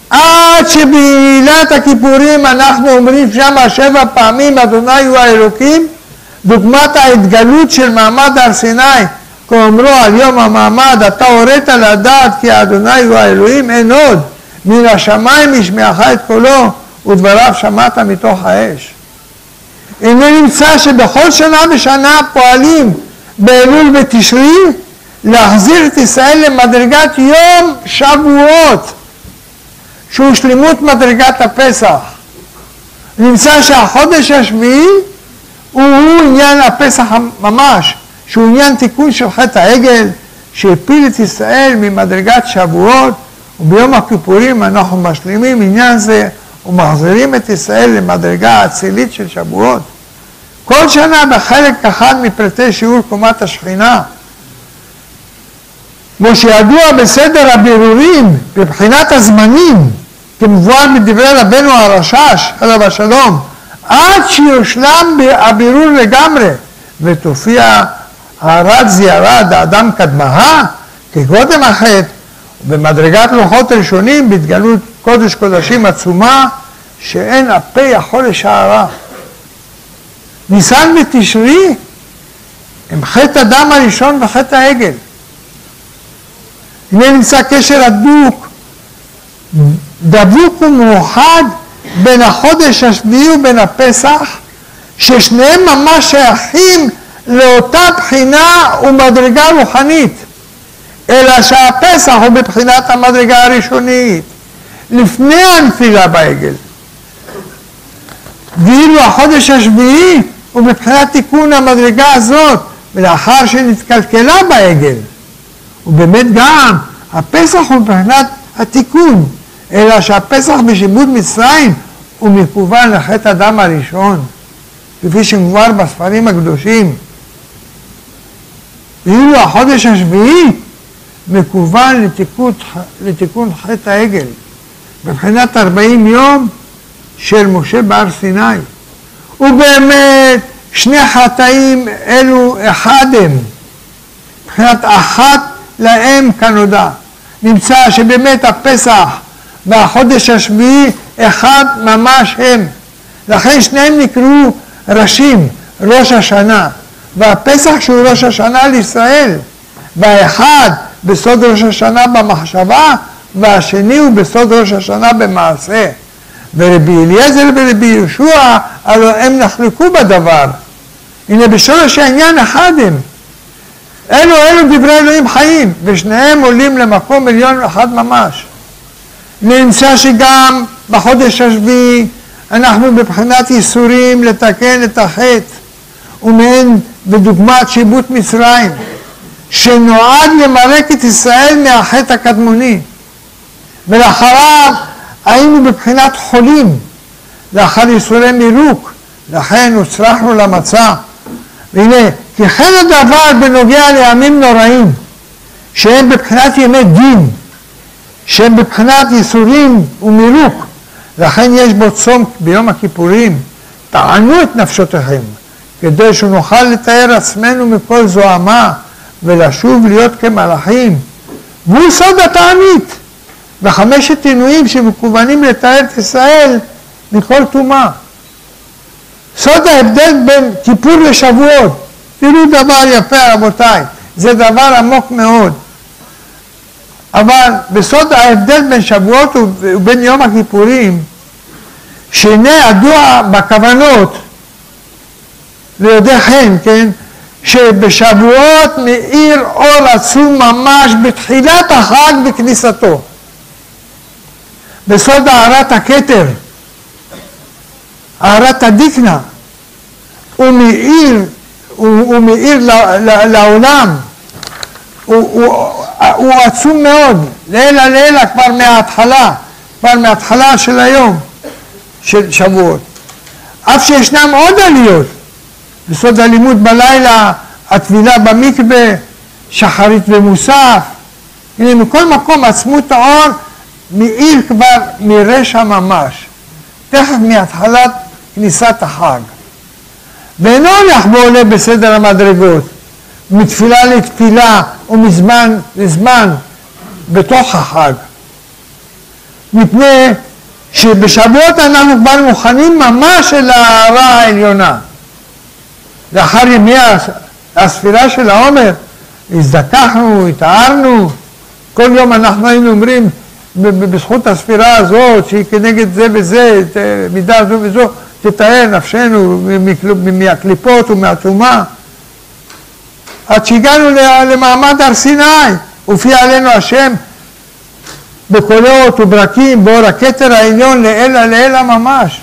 עד שבעילת הכיפורים אנחנו אומרים שם שבע פעמים אדוני הוא האלוקים, דוגמת ההתגלות של מעמד הר סיני, כאומרו על יום המעמד, אתה הורית לדעת כי אדוני הוא האלוהים, אין עוד, מן השמיים ישמעך את קולו, ודבריו שמעת מתוך האש. הנה נמצא שבכל שנה ושנה פועלים באלול ותשרי, להחזיר את ישראל למדרגת יום שבועות, שהוא שלמות מדרגת הפסח. נמצא שהחודש השביעי הוא, הוא עניין הפסח ממש, שהוא עניין תיקון של חטא העגל, שהפיל את ישראל ממדרגת שבועות, וביום הכיפורים אנחנו משלימים עניין זה, ומחזירים את ישראל למדרגה האצילית של שבועות. כל שנה בחלק אחד מפרטי שיעור קומת השכינה, כמו שידוע בסדר הבירורים, בבחינת הזמנים, כמובן בדברי רבנו הרשש, עליו השלום, עד שיושלם הבירור לגמרי, ותופיע הערת זיערת האדם קדמה, כקודם החטא, במדרגת לוחות ראשונים, בהתגלות קודש קודשים עצומה, שאין הפה יכול לשערה. ניסן ותשרי הם חטא הדם הראשון וחטא העגל. הנה נמצא קשר הדוק, דבוק ומאוחד בין החודש השביעי ובין הפסח, ששניהם ממש שייכים לאותה בחינה ומדרגה רוחנית, אלא שהפסח הוא בבחינת המדרגה הראשונית, לפני הנפילה בעגל. ואילו החודש השביעי הוא בבחינת תיקון המדרגה הזאת, ולאחר שנתקלקלה בעגל. ובאמת גם הפסח הוא בבחינת התיקון, אלא שהפסח בשיבוד מצרים הוא מכוון לחטא הדם הראשון, כפי שמובא בספרים הקדושים. ואילו החודש השביעי מכוון לתיקון, לתיקון חטא העגל, בבחינת ארבעים יום של משה בהר סיני. ובאמת שני חטאים אלו אחד הם, מבחינת אחת להם כנודע. נמצא שבאמת הפסח והחודש השביעי אחד ממש הם. לכן שניהם נקראו ראשים, ראש השנה. והפסח שהוא ראש השנה לישראל, והאחד בסוד ראש השנה במחשבה, והשני הוא בסוד ראש השנה במעשה. ורבי אליעזר ורבי יהושע, הלוא הם נחלקו בדבר. הנה בשורש העניין אחד הם. אלו אלו דברי אלוהים חיים, ושניהם עולים למקום עליון אחד ממש. נמצא שגם בחודש השביעי אנחנו בבחינת ייסורים לתקן את החטא, ומהן בדוגמת שיבוט מצרים, שנועד למרק את ישראל מהחטא הקדמוני. ולאחריו היינו בבחינת חולים, לאחר ייסורי מירוק, לכן הוצרכנו למצה. והנה, ככן הדבר בנוגע לימים נוראים, שהם בבחינת ימי דין, שהם בבחינת ייסורים ומירוק, לכן יש בו צום ביום הכיפורים, טענו את נפשותיכם, כדי שנוכל לתאר עצמנו מכל זוהמה, ולשוב להיות כמלאכים. והוא סוד התענית, וחמשת עינויים שמכוונים לתאר את ישראל מכל טומאה. סוד ההבדל בין כיפור לשבועות, תראו דבר יפה רבותיי, זה דבר עמוק מאוד. אבל בסוד ההבדל בין שבועות ובין יום הכיפורים, שהנה ידוע בכוונות, ויודע כן, כן, שבשבועות מאיר אור עצום ממש בתחילת החג בכניסתו. בסוד הערת הכתר, הערת הדיקנה, הוא מאיר, הוא, הוא מאיר לעולם, הוא, הוא, הוא עצום מאוד, לילה לילה כבר מההתחלה, כבר מההתחלה של היום, של שבועות. אף שישנם עוד עליות, בסוד הלימוד בלילה, הטבילה במקווה, שחרית ומוסף, הנה מכל מקום עצמות האור מאיר כבר מרשע ממש, תכף מהתחלת כניסת החג. ואינו הולך ועולה בסדר המדרגות, מתפילה לתפילה ומזמן לזמן בתוך החג. מפני שבשבועות אנחנו כבר מוכנים ממש אל ההערה העליונה. לאחר ימי הספירה של העומר, הזדכחנו, התארנו, כל יום אנחנו היינו אומרים, בזכות הספירה הזאת, שהיא כנגד זה וזה, מידה זו וזו, תתאר נפשנו מהקליפות ומהטומאה. עד שהגענו למעמד הר סיני, הופיע עלינו השם בקולות וברקים, באור הכתר העליון לעילה לעילה ממש.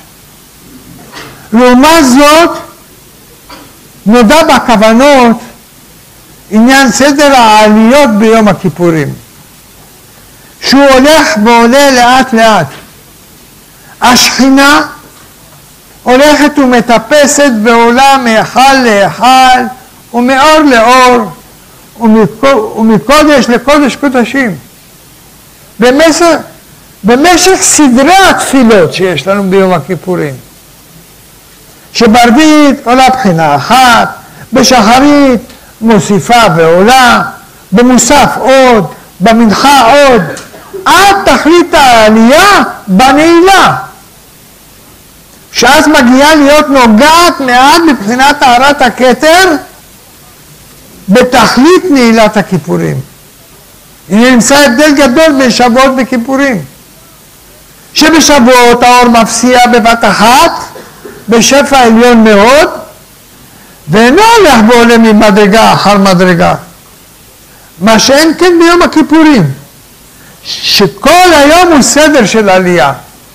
לעומת זאת, נודע בכוונות עניין סדר העליות ביום הכיפורים, שהוא הולך ועולה לאט לאט. השכינה הולכת ומטפסת ועולה מהיכל להיכל ומאור לאור ומקודש לקודש קודשים. במשך, במשך סדרי התפילות שיש לנו ביום הכיפורים, שברביעית עולה בחינה אחת, בשחרית מוסיפה ועולה, במוסף עוד, במנחה עוד, עד תכלית העלייה בנעילה, שאז מגיעה להיות נוגעת מעט מבחינת טהרת הכתר בתכלית נעילת הכיפורים. הנה נמצא הבדל גדול בין שבועות וכיפורים, שבשבועות האור מפסיע בבת אחת בשפע עליון מאוד, ואינו הולך ועולה ממדרגה אחר מדרגה, מה שאין כן ביום הכיפורים, שכל היום הוא סדר של עלייה,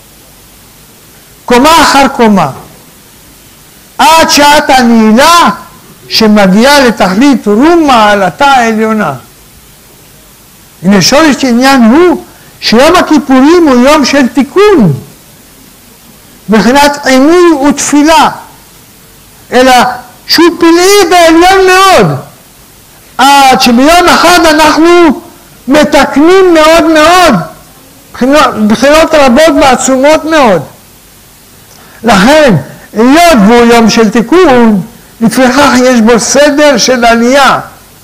קומה אחר קומה, עד שעת הנעילה שמגיעה לתכלית רום מעלתה העליונה. הנה שורש עניין הוא שיום הכיפורים הוא יום של תיקון, מבחינת עינוי ותפילה, אלא שהוא פלאי ועליון מאוד, עד שביום אחד אנחנו מתקנים מאוד מאוד, בחינות רבות ועצומות מאוד. לכן, היות והוא יום של תיקון, לפיכך יש בו סדר של עלייה,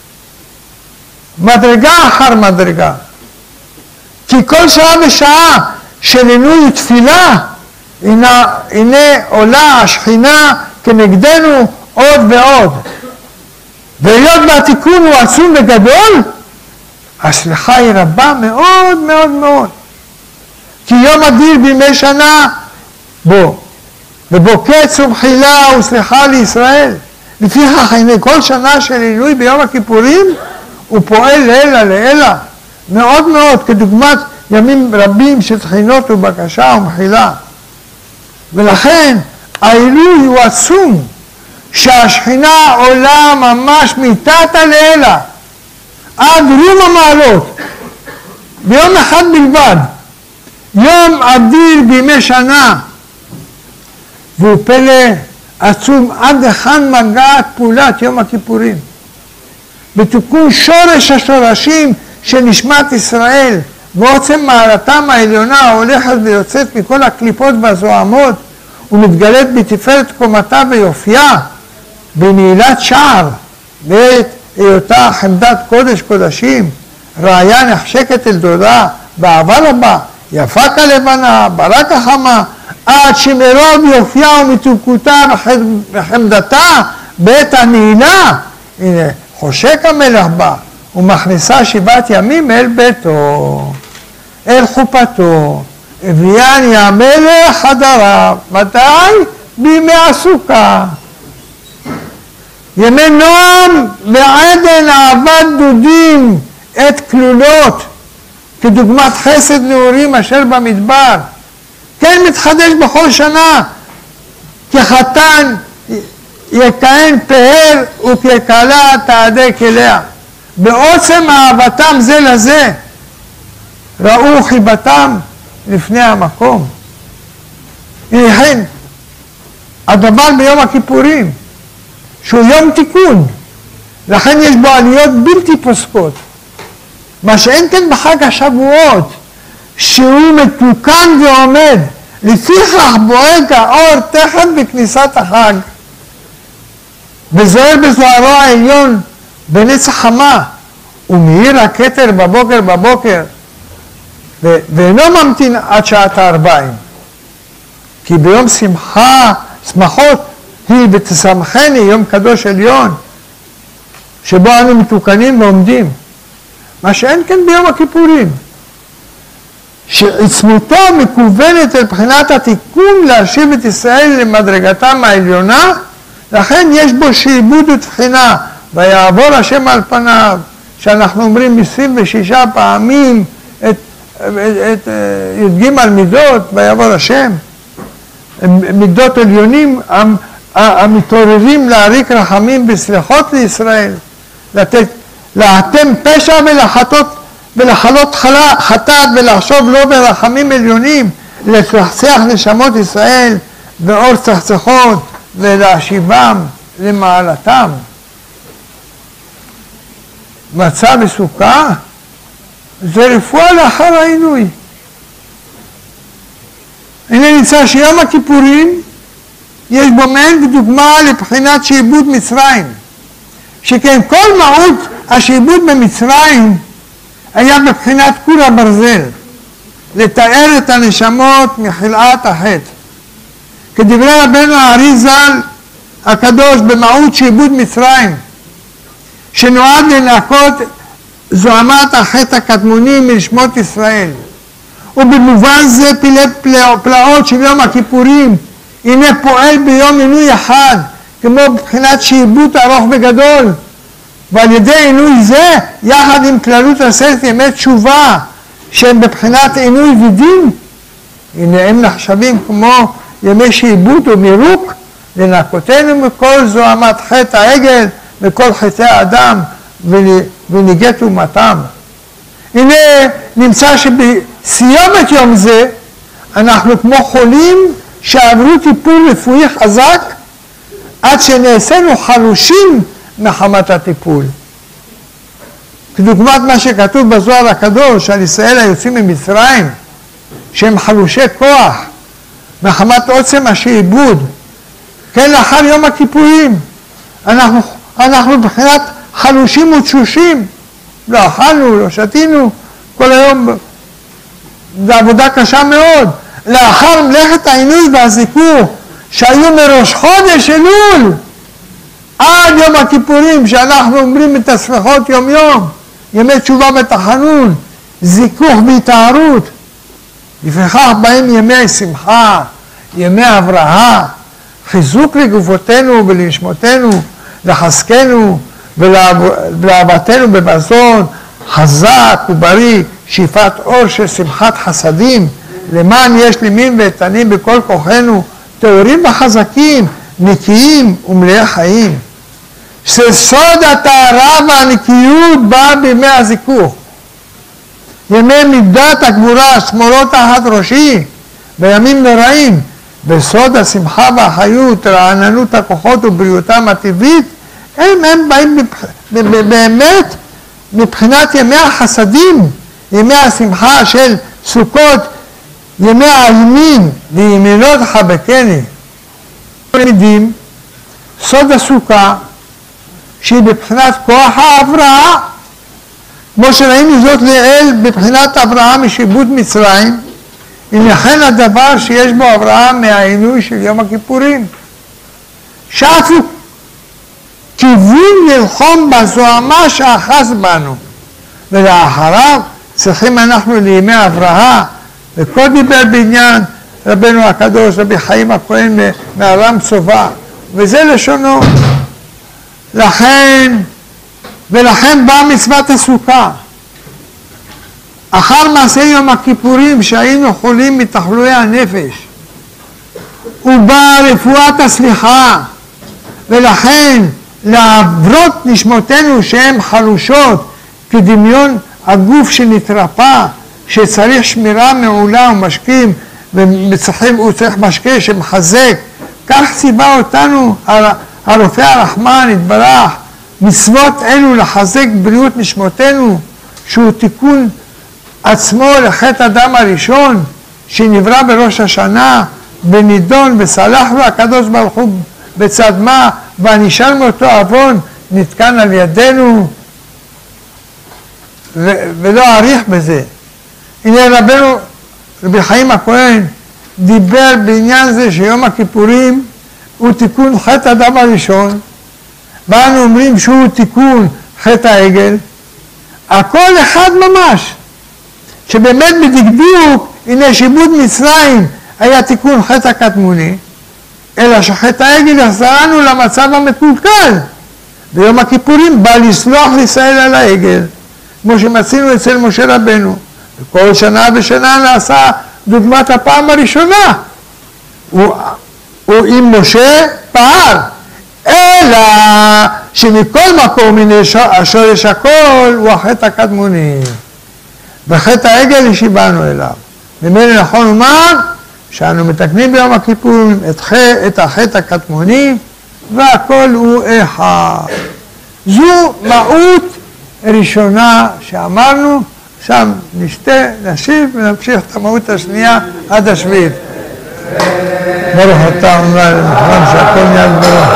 מדרגה אחר מדרגה. כי כל שעה ושעה של עינוי ותפילה, הנה, הנה עולה השכינה כנגדנו עוד ועוד. והיות והתיקון הוא עצום וגדול, הסליחה היא רבה מאוד מאוד מאוד. כי יום אדיר בימי שנה בו, ובו קץ ומחילה וסליחה לישראל. לפיכך הנה כל שנה של עילוי ביום הכיפורים הוא פועל לעילה לעילה מאוד מאוד, כדוגמת ימים רבים של תחינות ובקשה ומחילה. ולכן העילוי הוא עצום, שהשכינה עולה ממש מתתא לעילה עד רום המעלות ביום אחד בלבד, יום אדיר בימי שנה, והוא פלא עצום עד היכן מגעת פעולת יום הכיפורים, בתיקון שורש השורשים של נשמת ישראל ועוצם מעלתם העליונה ההולכת ויוצאת מכל הקליפות והזוהמות ומתגלית בתפארת קומתה ויופייה בנעילת שער בעת היותה חמדת קודש קודשים, ראיה נחשקת אל דודה באהבה רבה, יפה כלבנה, ברק החמה, עד שמרוב יופייה ומתוקותה וחמדתה בעת הנעילה, הנה חושק המלך בה ומכניסה שבעת ימים אל ביתו, אל חופתו, הביאני המלך חדריו. מתי? בימי הסוכה. ימי נועם ועדן אהבת דודים את כלולות, כדוגמת חסד נעורים אשר במדבר, כן מתחדש בכל שנה, כחתן יכהן פאר וככלה תעדה כליה. בעוצם אהבתם זה לזה ראו חיבתם לפני המקום. לכן הדבר ביום הכיפורים שהוא יום תיקון, לכן יש בו עליות בלתי פוסקות, מה שאין כן בחג השבועות שהוא מתוקן ועומד, לפיכך בועק האור תכף בכניסת החג וזוהר בזוהרו העליון בנץ החמה, ומאיר הכתר בבוקר בבוקר, ואינו ממתין עד שעת הארבעים. כי ביום שמחה, שמחות היא ותשמחני, יום קדוש עליון, שבו אנו מתוקנים ועומדים. מה שאין כן ביום הכיפורים. שעצמותו מכוונת אל בחינת התיקון להשיב את ישראל למדרגתם העליונה, לכן יש בו שעבוד ותחינה, ויעבור השם על פניו, שאנחנו אומרים עשרים ושש פעמים את, את, את י"ג מידות, ויעבור השם, מידות עליונים המתעוררים להריק רחמים בסליחות לישראל, לתת, להתם פשע ולחטות ולחלות חטאת ולחשוב לא ברחמים עליונים, לצחצח נשמות ישראל באור צחצחות ולהשיבם למעלתם. מצה וסוכה זה רפואה לאחר העינוי. הנה נמצא שיום הכיפורים יש בו מעין דוגמה לבחינת שעבוד מצרים, שכן כל מהות השעבוד במצרים היה בבחינת כור הברזל, לתאר את הנשמות מחלאת החטא. כדברי רבנו הארי ז"ל הקדוש במהות שעבוד מצרים, שנועד לנקות זוהמת החטא הקדמוני מנשמות ישראל. ובמובן זה פילי פלאות של יום הכיפורים, הנה פועל ביום עינוי אחד, כמו בבחינת שעבוד ארוך וגדול. ועל ידי עינוי זה, יחד עם כללות עשרת ימי תשובה, שהם בבחינת עינוי ודין, הנה הם נחשבים כמו ימי שעבוד ומירוק, לנקותנו מכל זוהמת חטא העגל, מכל חטאי האדם, וניגי טומאתם. הנה נמצא שבסיומת יום זה, אנחנו כמו חולים שעברו טיפול רפואי חזק, עד שנעשינו חלושים מחמת הטיפול. כדוגמת מה שכתוב בזוהר הקדוש על ישראל היוצאים ממצרים, שהם חלושי כוח מחמת עוצם השעבוד. כן, לאחר יום הכיפורים אנחנו, אנחנו בחינת חלושים ותשושים, לא אכלנו, לא שתינו, כל היום זו עבודה קשה מאוד. לאחר מלאכת העינוי והזיכוך שהיו מראש חודש אלול עד יום הכיפורים, שאנחנו אומרים את הסליחות יום יום, ימי תשובה ותחנון, זיכוך והתארות. לפיכך באים ימי שמחה, ימי הבראה, חיזוק לגופותינו ולנשמותינו, לחזקנו ולאהבתנו במזון חזק ובריא, שאיפת אור של שמחת חסדים, למען יש לימים ואיתנים בכל כוחנו, טהורים וחזקים, נקיים ומלאי חיים. שסוד הטהרה והנקיות בא בימי הזיכוך. ימי מידת הגבורה שמורות תחת ראשי בימים נוראים, וסוד השמחה והחיות, רעננות הכוחות ובריאותם הטבעית, הם, הם באים באמת מבחינת ימי החסדים, ימי השמחה של סוכות, ימי הימין וימינות חבקני. לומדים סוד הסוכה שהיא בבחינת כוח ההבראה, כמו שראינו זאת לעיל בבחינת הבראה משעבוד מצרים, הנה כן הדבר שיש בו הבראה מהעינוי של יום הכיפורים. שאף הוא כיוון ללחום בזוהמה שאחז בנו, ולאחריו צריכים אנחנו לימי הבראה, וכל דיבר בעניין רבנו הקדוש, רבי חיים הכהן מארם צובא, וזה לשונו. לכן, ולכן באה מצוות הסוכה. אחר מעשה יום הכיפורים שהיינו חולים מתחלואי הנפש, ובאה רפואת הסליחה, ולכן לעברות נשמותינו שהן חלושות כדמיון הגוף שנתרפא, שצריך שמירה מעולה ומשקים, והוא צריך משקה שמחזק. כך ציווה אותנו הרופא הרחמן יתברך, מצוות אלו לחזק בריאות נשמותינו, שהוא תיקון עצמו לחטא אדם הראשון שנברא בראש השנה, ונידון וסלח לו הקדוש ברוך הוא בצד מה, והנשאר מאותו עוון נתקן על ידינו, ו- ולא אאריך בזה. הנה רבנו, רבי חיים הכהן, דיבר בעניין זה שיום הכיפורים הוא תיקון חטא האדם הראשון, ואנו אומרים שהוא תיקון חטא העגל, הכל אחד ממש, שבאמת בדקדוק, הנה שיבוד מצרים היה תיקון חטא הקטמוני, אלא שחטא העגל יחזרנו למצב המקולקל, ויום הכיפורים בא לסלוח לישראל על העגל, כמו שמצינו אצל משה רבנו, וכל שנה ושנה נעשה דוגמת הפעם הראשונה, הוא, הוא עם משה פעל, אלא שמכל מקום הנה השורש הכל הוא החטא הקדמוני, וחטא העגל השיבנו אליו. ממילא נכון לומר שאנו מתקנים ביום הכיפורים את, את החטא הקדמוני, והכל הוא אחד. זו מהות ראשונה שאמרנו, שם נשתה, נשיב ונמשיך את המהות השנייה עד השביעית. ברוך אתה אומר למחרם שהכל נהיה ברוך.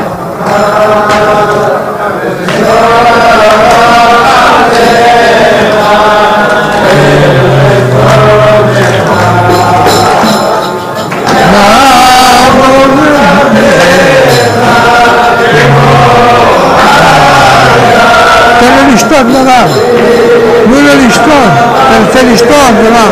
תן לו לשתות ברם, תנו לו לשתות, אתה רוצה לשתות ברם.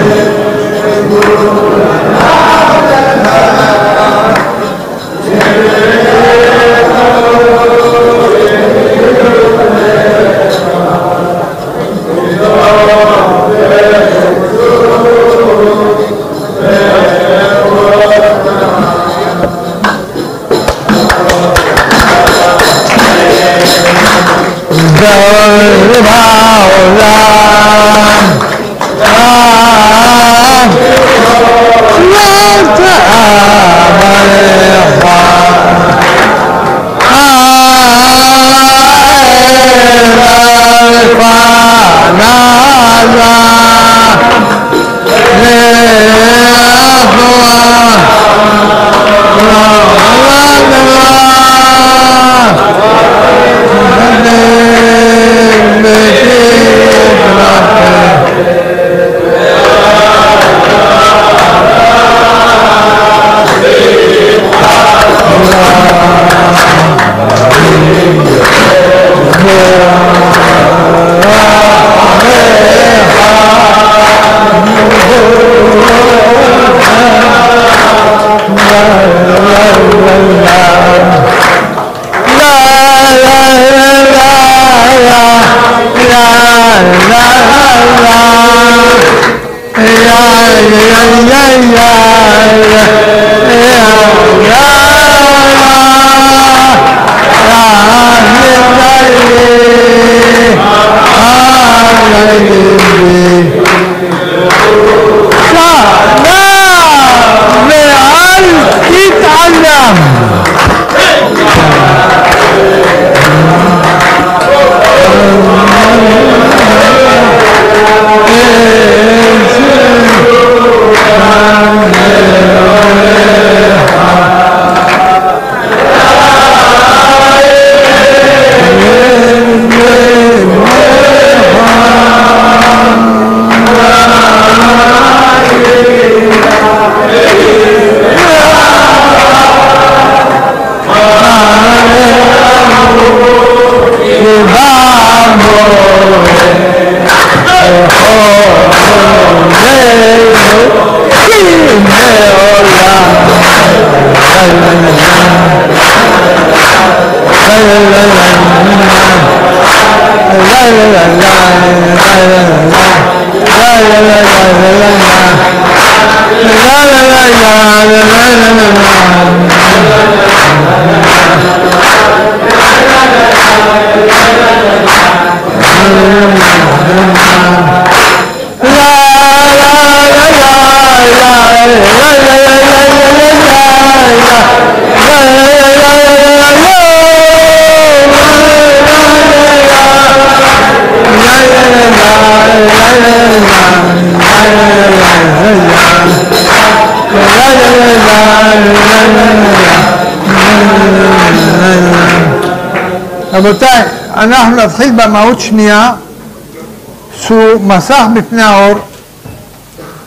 רבותיי, אנחנו נתחיל במהות שנייה, שהוא מסך בפני האור,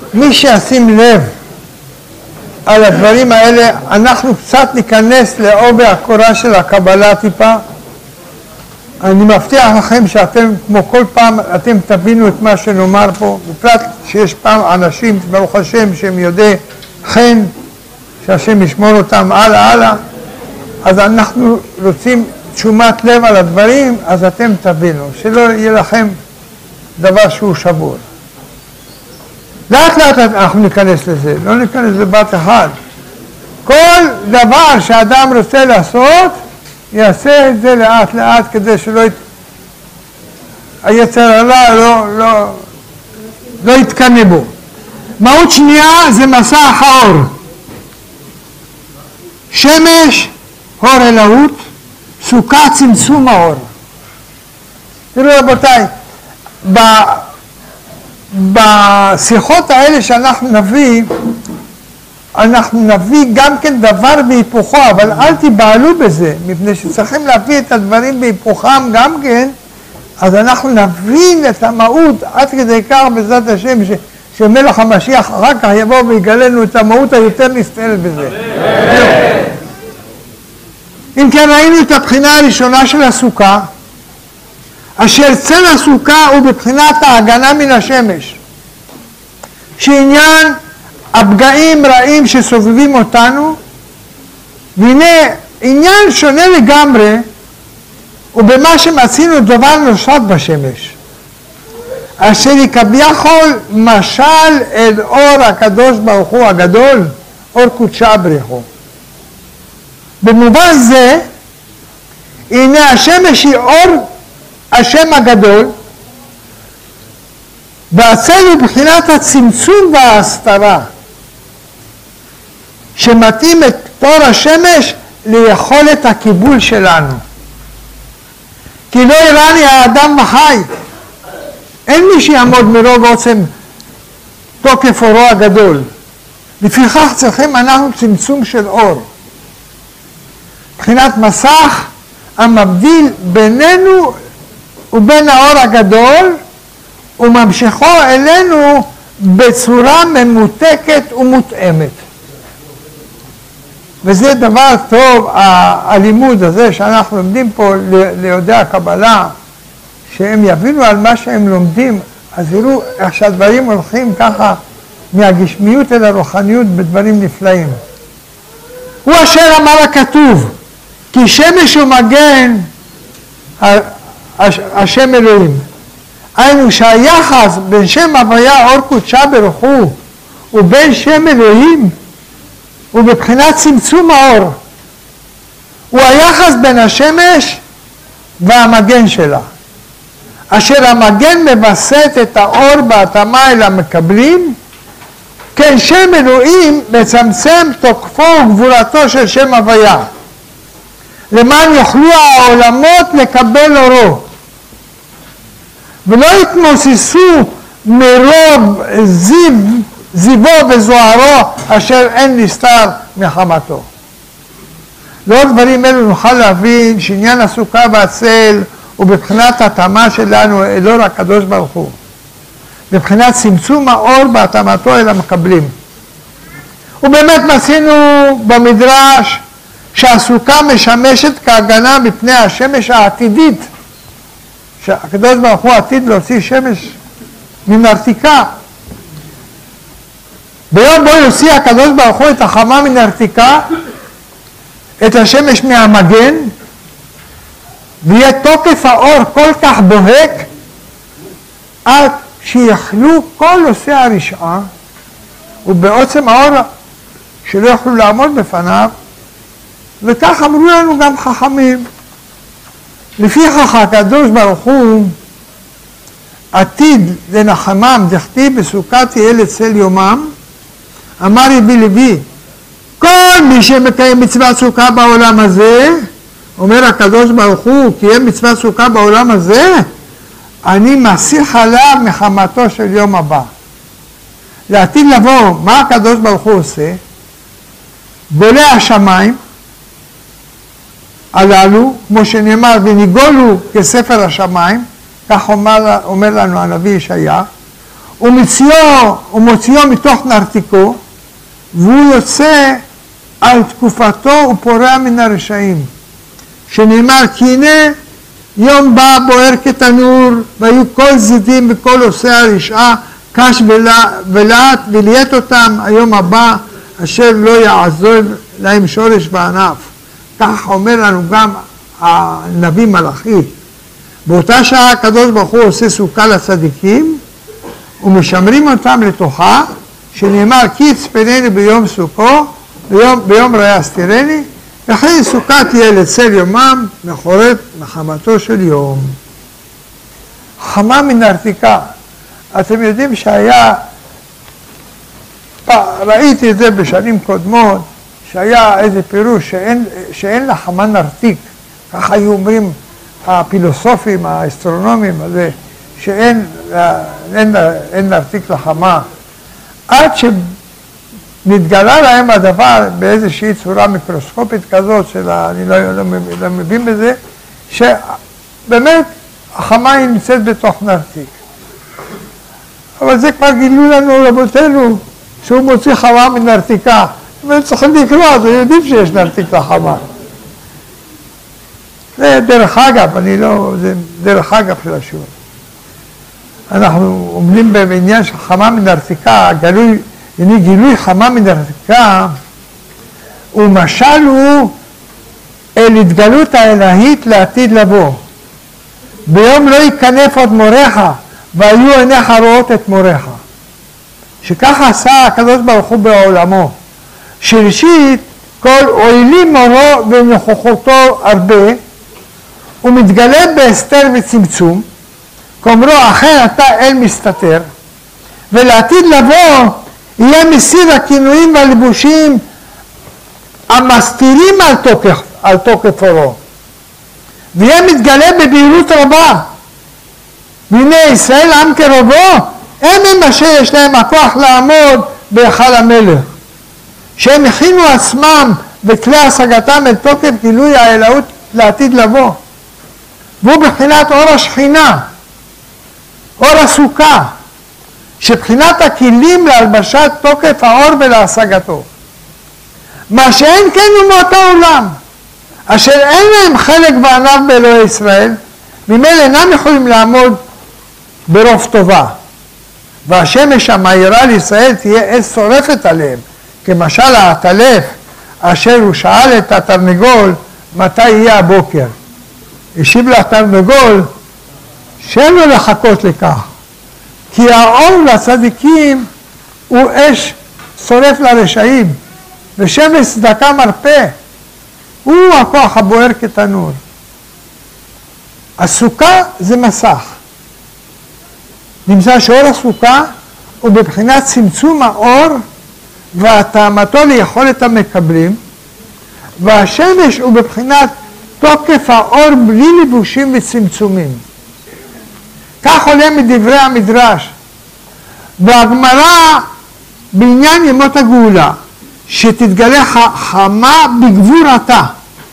מי שישים לב על הדברים האלה, אנחנו קצת ניכנס לעובי הקורה של הקבלה טיפה. אני מבטיח לכם שאתם, כמו כל פעם, אתם תבינו את מה שנאמר פה, בפרט שיש פעם אנשים, ברוך השם, שהם יודעי חן, שהשם ישמור אותם הלאה הלאה, אז אנחנו רוצים תשומת לב על הדברים, אז אתם תבינו, שלא יהיה לכם דבר שהוא שבור. לאט לאט אנחנו ניכנס לזה, לא ניכנס לבת אחד. כל דבר שאדם רוצה לעשות, יעשה את זה לאט לאט כדי שלא ית... היצר הרע לא, לא, לא יתקנא בו. מהות שנייה זה מסך האור. שמש, אור אלוהות, סוכה צמצום האור. תראו רבותיי, ב... בשיחות האלה שאנחנו נביא, אנחנו נביא גם כן דבר בהיפוכו, אבל אל תיבהלו בזה, מפני שצריכים להביא את הדברים בהיפוכם גם כן, אז אנחנו נבין את המהות עד כדי כך בעזרת השם, ש... שמלך המשיח אחר כך יבוא ויגלנו את המהות היותר נסתרת בזה. אם כן, ראינו את הבחינה הראשונה של הסוכה, אשר צל הסוכה הוא בבחינת ההגנה מן השמש, שעניין הפגעים רעים שסובבים אותנו, והנה עניין שונה לגמרי, ובמה שמצינו דבר נוסף בשמש, אשר כביכול משל אל אור הקדוש ברוך הוא הגדול, אור קודשה בריחו. במובן זה, הנה השמש היא אור השם הגדול, והצל הוא בחינת הצמצום וההסתרה, שמתאים את אור השמש ליכולת הקיבול שלנו. כי לא יראני האדם וחי, אין מי שיעמוד מרוב עוצם תוקף אורו הגדול. לפיכך צריכים אנחנו צמצום של אור, בחינת מסך המבדיל בינינו ובין האור הגדול, וממשיכו אלינו בצורה ממותקת ומותאמת. וזה דבר טוב, הלימוד הזה שאנחנו לומדים פה ליודעי הקבלה, שהם יבינו על מה שהם לומדים, אז יראו איך שהדברים הולכים ככה מהגשמיות אל הרוחניות בדברים נפלאים. הוא אשר אמר הכתוב, כי שמש ומגן השם אלוהים. היינו שהיחס בין שם הוויה אור קודשה ברוך הוא ובין שם אלוהים הוא בבחינת צמצום האור. הוא היחס בין השמש והמגן שלה. אשר המגן מבסט את האור בהתאמה אל המקבלים, כן שם אלוהים מצמצם תוקפו וגבורתו של שם הוויה, למען יוכלו העולמות לקבל אורו, ולא יתמוססו מרוב זיו, זיוו וזוהרו אשר אין נסתר מחמתו. לעוד דברים אלו נוכל להבין שעניין הסוכה והצל הוא בבחינת התאמה שלנו אל אור הקדוש ברוך הוא, בבחינת צמצום האור בהתאמתו אל המקבלים. ובאמת מצינו במדרש שהסוכה משמשת כהגנה מפני השמש העתידית, שהקדוש ברוך הוא עתיד להוציא שמש מנרתיקה. ביום בו יוציא הקדוש ברוך הוא את החמה מנרתיקה, את השמש מהמגן, ויהיה תוקף האור כל כך בוהק, עד שיחלו כל נושאי הרשעה, ובעוצם האור שלא יוכלו לעמוד בפניו, וכך אמרו לנו גם חכמים. לפיכך הקדוש ברוך הוא עתיד לנחמם, דכתיב בסוכה תהיה לצל יומם, אמר רבי לוי, כל מי שמקיים מצוות סוכה בעולם הזה, אומר הקדוש ברוך הוא, קיים מצוות סוכה בעולם הזה, אני מסיח עליו מחמתו של יום הבא. לעתיד לבוא, מה הקדוש ברוך הוא עושה? בולע השמיים הללו, כמו שנאמר, וניגולו כספר השמיים, כך אומר, אומר לנו הנביא ישעיה, ומציאו, ומוציאו מתוך נרתיקו, והוא יוצא על תקופתו ופורע מן הרשעים. שנאמר, כי הנה יום בא בוער כתנור, והיו כל זידים וכל עושה הרשעה, קש ולהט, וליית אותם היום הבא, אשר לא יעזוב להם שורש בענף. כך אומר לנו גם הנביא מלאכי. באותה שעה הקדוש ברוך הוא עושה סוכה לצדיקים, ומשמרים אותם לתוכה, שנאמר, כי יצפנני ביום סוכו, ביום, ביום רעה אסתירני, וכן סוכה תהיה לצל יומם, מחורט מחמתו של יום. חמה מנרתיקה. אתם יודעים שהיה, ראיתי את זה בשנים קודמות, שהיה איזה פירוש שאין, שאין לה חמה נרתיק, ככה היו אומרים הפילוסופים, האסטרונומים, הזה, שאין אין, אין נרתיק לחמה, עד שנתגלה להם הדבר באיזושהי צורה מיקרוסקופית כזאת, שלה, אני לא, לא, לא מבין בזה, שבאמת החמה היא נמצאת בתוך נרתיק. אבל זה כבר גילו לנו רבותינו, שהוא מוציא חמה מנרתיקה. והם צריכים לקרוא, אז הם יודעים שיש נרתיק לחמה. זה דרך אגב, אני לא, זה דרך אגב של השיעור. אנחנו עומדים בעניין של חמה מנרתיקה, גילוי, הנה גילוי חמה מנרתיקה, ומשל הוא אל התגלות האלהית לעתיד לבוא. ביום לא ייכנף עוד מורך, והיו עיניך רואות את מורך. שככה עשה הקדוש ברוך הוא בעולמו. שלישית, כל אוהלי מורו ונוכחותו הרבה, הוא מתגלה בהסתר וצמצום, כאומרו, אכן אתה אל מסתתר, ולעתיד לבוא יהיה מסיר הכינויים והלבושים המסתירים על תוקף, על תוקף אורו, ויהיה מתגלה בבהירות רבה. והנה ישראל עם כרובו, הם הם אשר יש להם הכוח לעמוד בהיכל המלך, שהם הכינו עצמם וכלי השגתם אל תוקף גילוי האלוהות לעתיד לבוא. והוא בבחינת אור השכינה, אור הסוכה, שבחינת הכלים להלבשת תוקף האור ולהשגתו. מה שאין כן הוא מאותו עולם, אשר אין להם חלק בענף באלוהי ישראל, ממילא אינם יכולים לעמוד ברוב טובה. והשמש המאירה לישראל תהיה אש שורפת עליהם, כמשל העטלף אשר הוא שאל את התרנגול מתי יהיה הבוקר. השיב לתרנגול שאין לו לחכות לכך, כי האור לצדיקים הוא אש שורף לרשעים, ושמש צדקה מרפא, הוא הכוח הבוער כתנור. הסוכה זה מסך. נמצא שאור הסוכה הוא בבחינת צמצום האור והתאמתו ליכולת המקבלים, והשמש הוא בבחינת תוקף האור בלי ליבושים וצמצומים. כך עולה מדברי המדרש. והגמרא בעניין ימות הגאולה, שתתגלה חמה בגבורתה,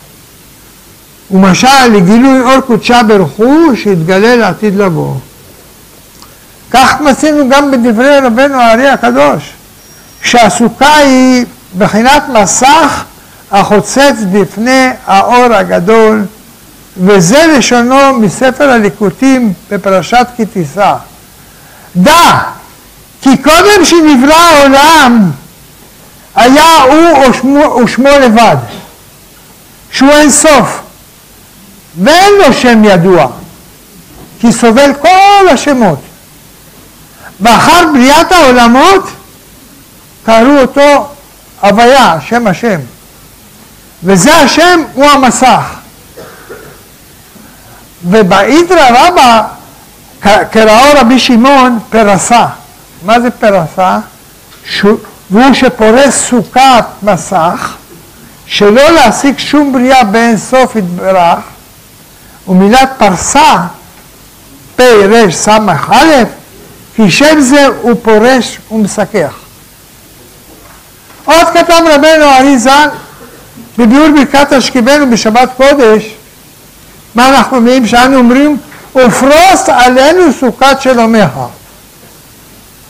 ומשל לגילוי אור קודשה ברוך הוא שיתגלה לעתיד לבוא. כך מצינו גם בדברי רבנו הארי הקדוש, שהסוכה היא בחינת מסך החוצץ בפני האור הגדול, וזה לשונו מספר הליקוטים בפרשת כי תישא. דע, כי קודם שנברא העולם, היה הוא ושמו, ושמו לבד, שהוא אין סוף, ואין לו שם ידוע, כי סובל כל השמות. ואחר בריאת העולמות, קראו אותו הוויה, שם השם. וזה השם הוא המסך. ובאידרא רבא קראו רבי שמעון פרסה. מה זה פרסה? והוא שפורס סוכת מסך, שלא להשיג שום בריאה באין סוף יתברך, ומילת פרסה, פ רש סמך א', כי שם זה הוא פורש ומסכך. עוד כתב רבנו הארי ז"ל, בביאור ברכת השכיבנו בשבת קודש, מה אנחנו אומרים? שאנו אומרים, ופרוס עלינו סוכת שלומך.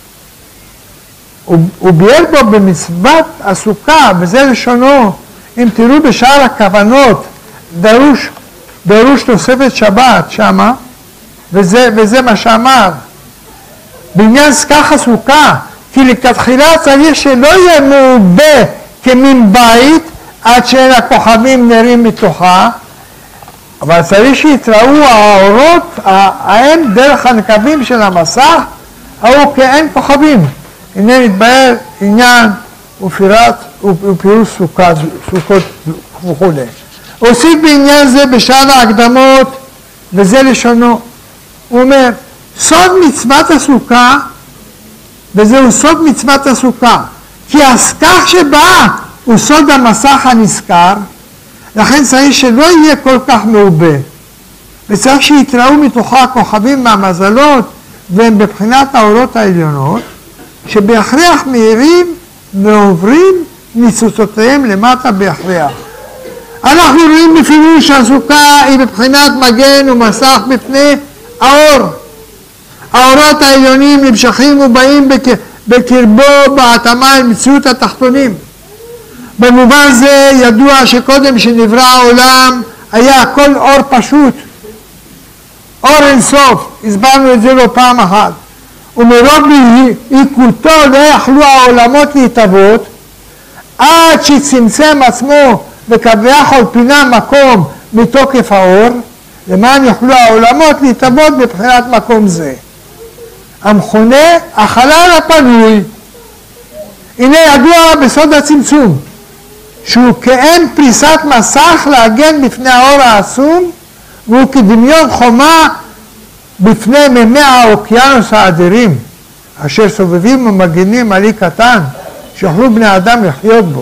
הוא ביאר בו במצוות הסוכה, וזה לשונו, אם תראו בשאר הכוונות, דרוש, דרוש תוספת שבת שמה, וזה, וזה מה שאמר. בעניין סכך הסוכה, כי לכתחילה צריך שלא יהיה מעובה כמין בית, עד שאין הכוכבים נרים מתוכה, אבל צריך שיתראו האורות ההם דרך הנקבים של המסך, ההוא כאין כוכבים. הנה נתבהר עניין ופירט ופירוש סוכות וכו'. הוסיף בעניין זה בשאר ההקדמות, וזה לשונו. הוא אומר, סוד מצוות הסוכה, וזהו סוד מצוות הסוכה, כי הסכך שבה הוא סוד המסך הנזכר, לכן צריך שלא יהיה כל כך מעובה, וצריך שיתראו מתוכה הכוכבים מהמזלות, והם בבחינת האורות העליונות, שבהכרח מהירים ועוברים ניצוצותיהם למטה בהכרח. אנחנו רואים בפירוש שהסוכה היא בבחינת מגן ומסך בפני האור. האורות העליונים נמשכים ובאים בקרבו בהתאמה אל מציאות התחתונים. במובן זה ידוע שקודם שנברא העולם היה הכל אור פשוט, אור אינסוף, הסברנו את זה לא פעם אחת. ומרוב עיקותו לא יכלו העולמות להתהוות, עד שצמצם עצמו וכביכול פינה מקום מתוקף האור, למען יוכלו העולמות להתהוות מבחינת מקום זה, המכונה החלל הפנוי. הנה ידוע בסוד הצמצום, שהוא כאין פריסת מסך להגן בפני האור העצום, והוא כדמיון חומה בפני מימי האוקיינוס האדירים, אשר סובבים ומגנים על אי קטן, שיוכלו בני אדם לחיות בו.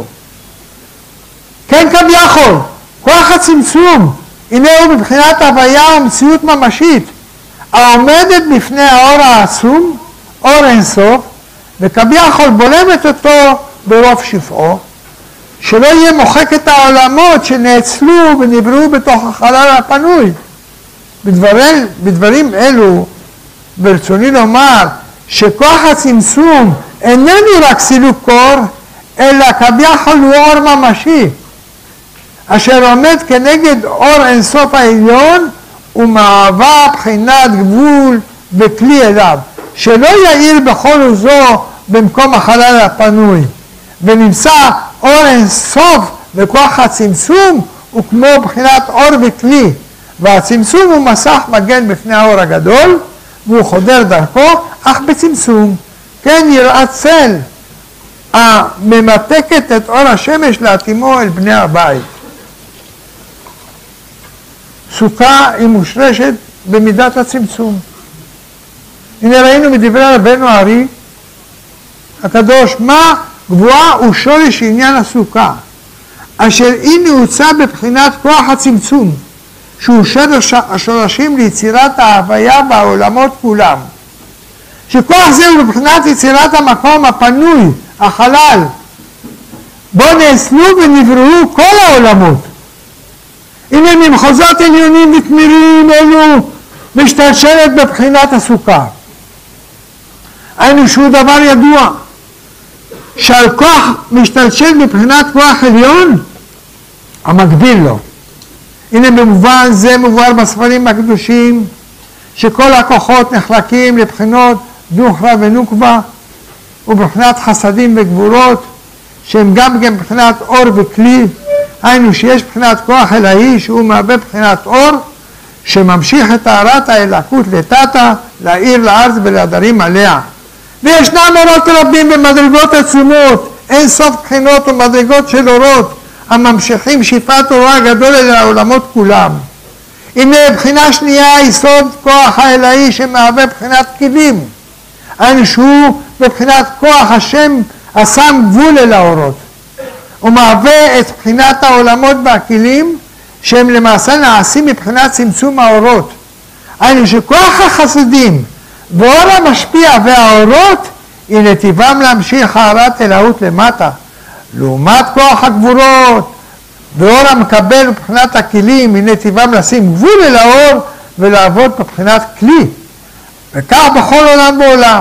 כן כביכול, כוח הצמצום, הנה הוא מבחינת הוויה ומציאות ממשית, העומדת בפני האור העצום, אור אינסוף, וכביכול בולמת אותו ברוב שפעו, שלא יהיה מוחק את העולמות שנאצלו ונבראו בתוך החלל הפנוי. בדברים, בדברים אלו ברצוני לומר שכוח הצמצום איננו רק סילוק אור, אלא כביכול הוא אור ממשי, אשר עומד כנגד אור אינסוף העליון ומהווה בחינת גבול וכלי אליו, שלא יאיר בכל עוזו במקום החלל הפנוי, ונמצא אור אינסוף וכוח הצמצום הוא כמו בחינת אור וכלי, והצמצום הוא מסך מגן בפני האור הגדול, והוא חודר דרכו, אך בצמצום, כן יראת צל הממתקת את אור השמש להתאימו אל בני הבית. סוכה היא מושרשת במידת הצמצום. הנה ראינו מדברי רבנו הארי הקדוש, מה גבוהה הוא שורש עניין הסוכה, אשר היא נעוצה בבחינת כוח הצמצום, שהוא שורש השורשים ליצירת ההוויה בעולמות כולם. שכוח זה הוא בבחינת יצירת המקום הפנוי, החלל, בו נאסלו ונבראו כל העולמות. הנה ממחוזות עליונים ותמירים אלו משתלשלת בבחינת הסוכה. היינו שהוא דבר ידוע, שעל כוח משתלשל מבחינת כוח עליון המקביל לו. הנה במובן זה מבואר בספרים הקדושים שכל הכוחות נחלקים לבחינות דוכרא ונוקבה ובבחינת חסדים וגבורות, שהם גם כן בחינת אור וכלי. היינו שיש בחינת כוח אלוהי שהוא מהווה בחינת אור שממשיך את טהרת האלוקות לטאטא, להאיר לארץ ולהדרים עליה. וישנם אורות רבים במדרגות עצומות, אין סוף בחינות ומדרגות של אורות הממשיכים שפעת אורו הגדול אל העולמות כולם. הנה בחינה שנייה היא סוד כוח האלוהי שמהווה בחינת כלים, היינו שהוא בבחינת כוח השם השם גבול אל האורות, ומהווה את בחינת העולמות והכלים שהם למעשה נעשים מבחינת צמצום האורות. היינו שכוח החסדים ואור המשפיע והאורות היא נתיבם להמשיך הארת אלוהות למטה, לעומת כוח הגבורות ואור המקבל מבחינת הכלים היא נתיבם לשים גבול אל האור ולעבוד מבחינת כלי. וכך בכל עולם ועולם,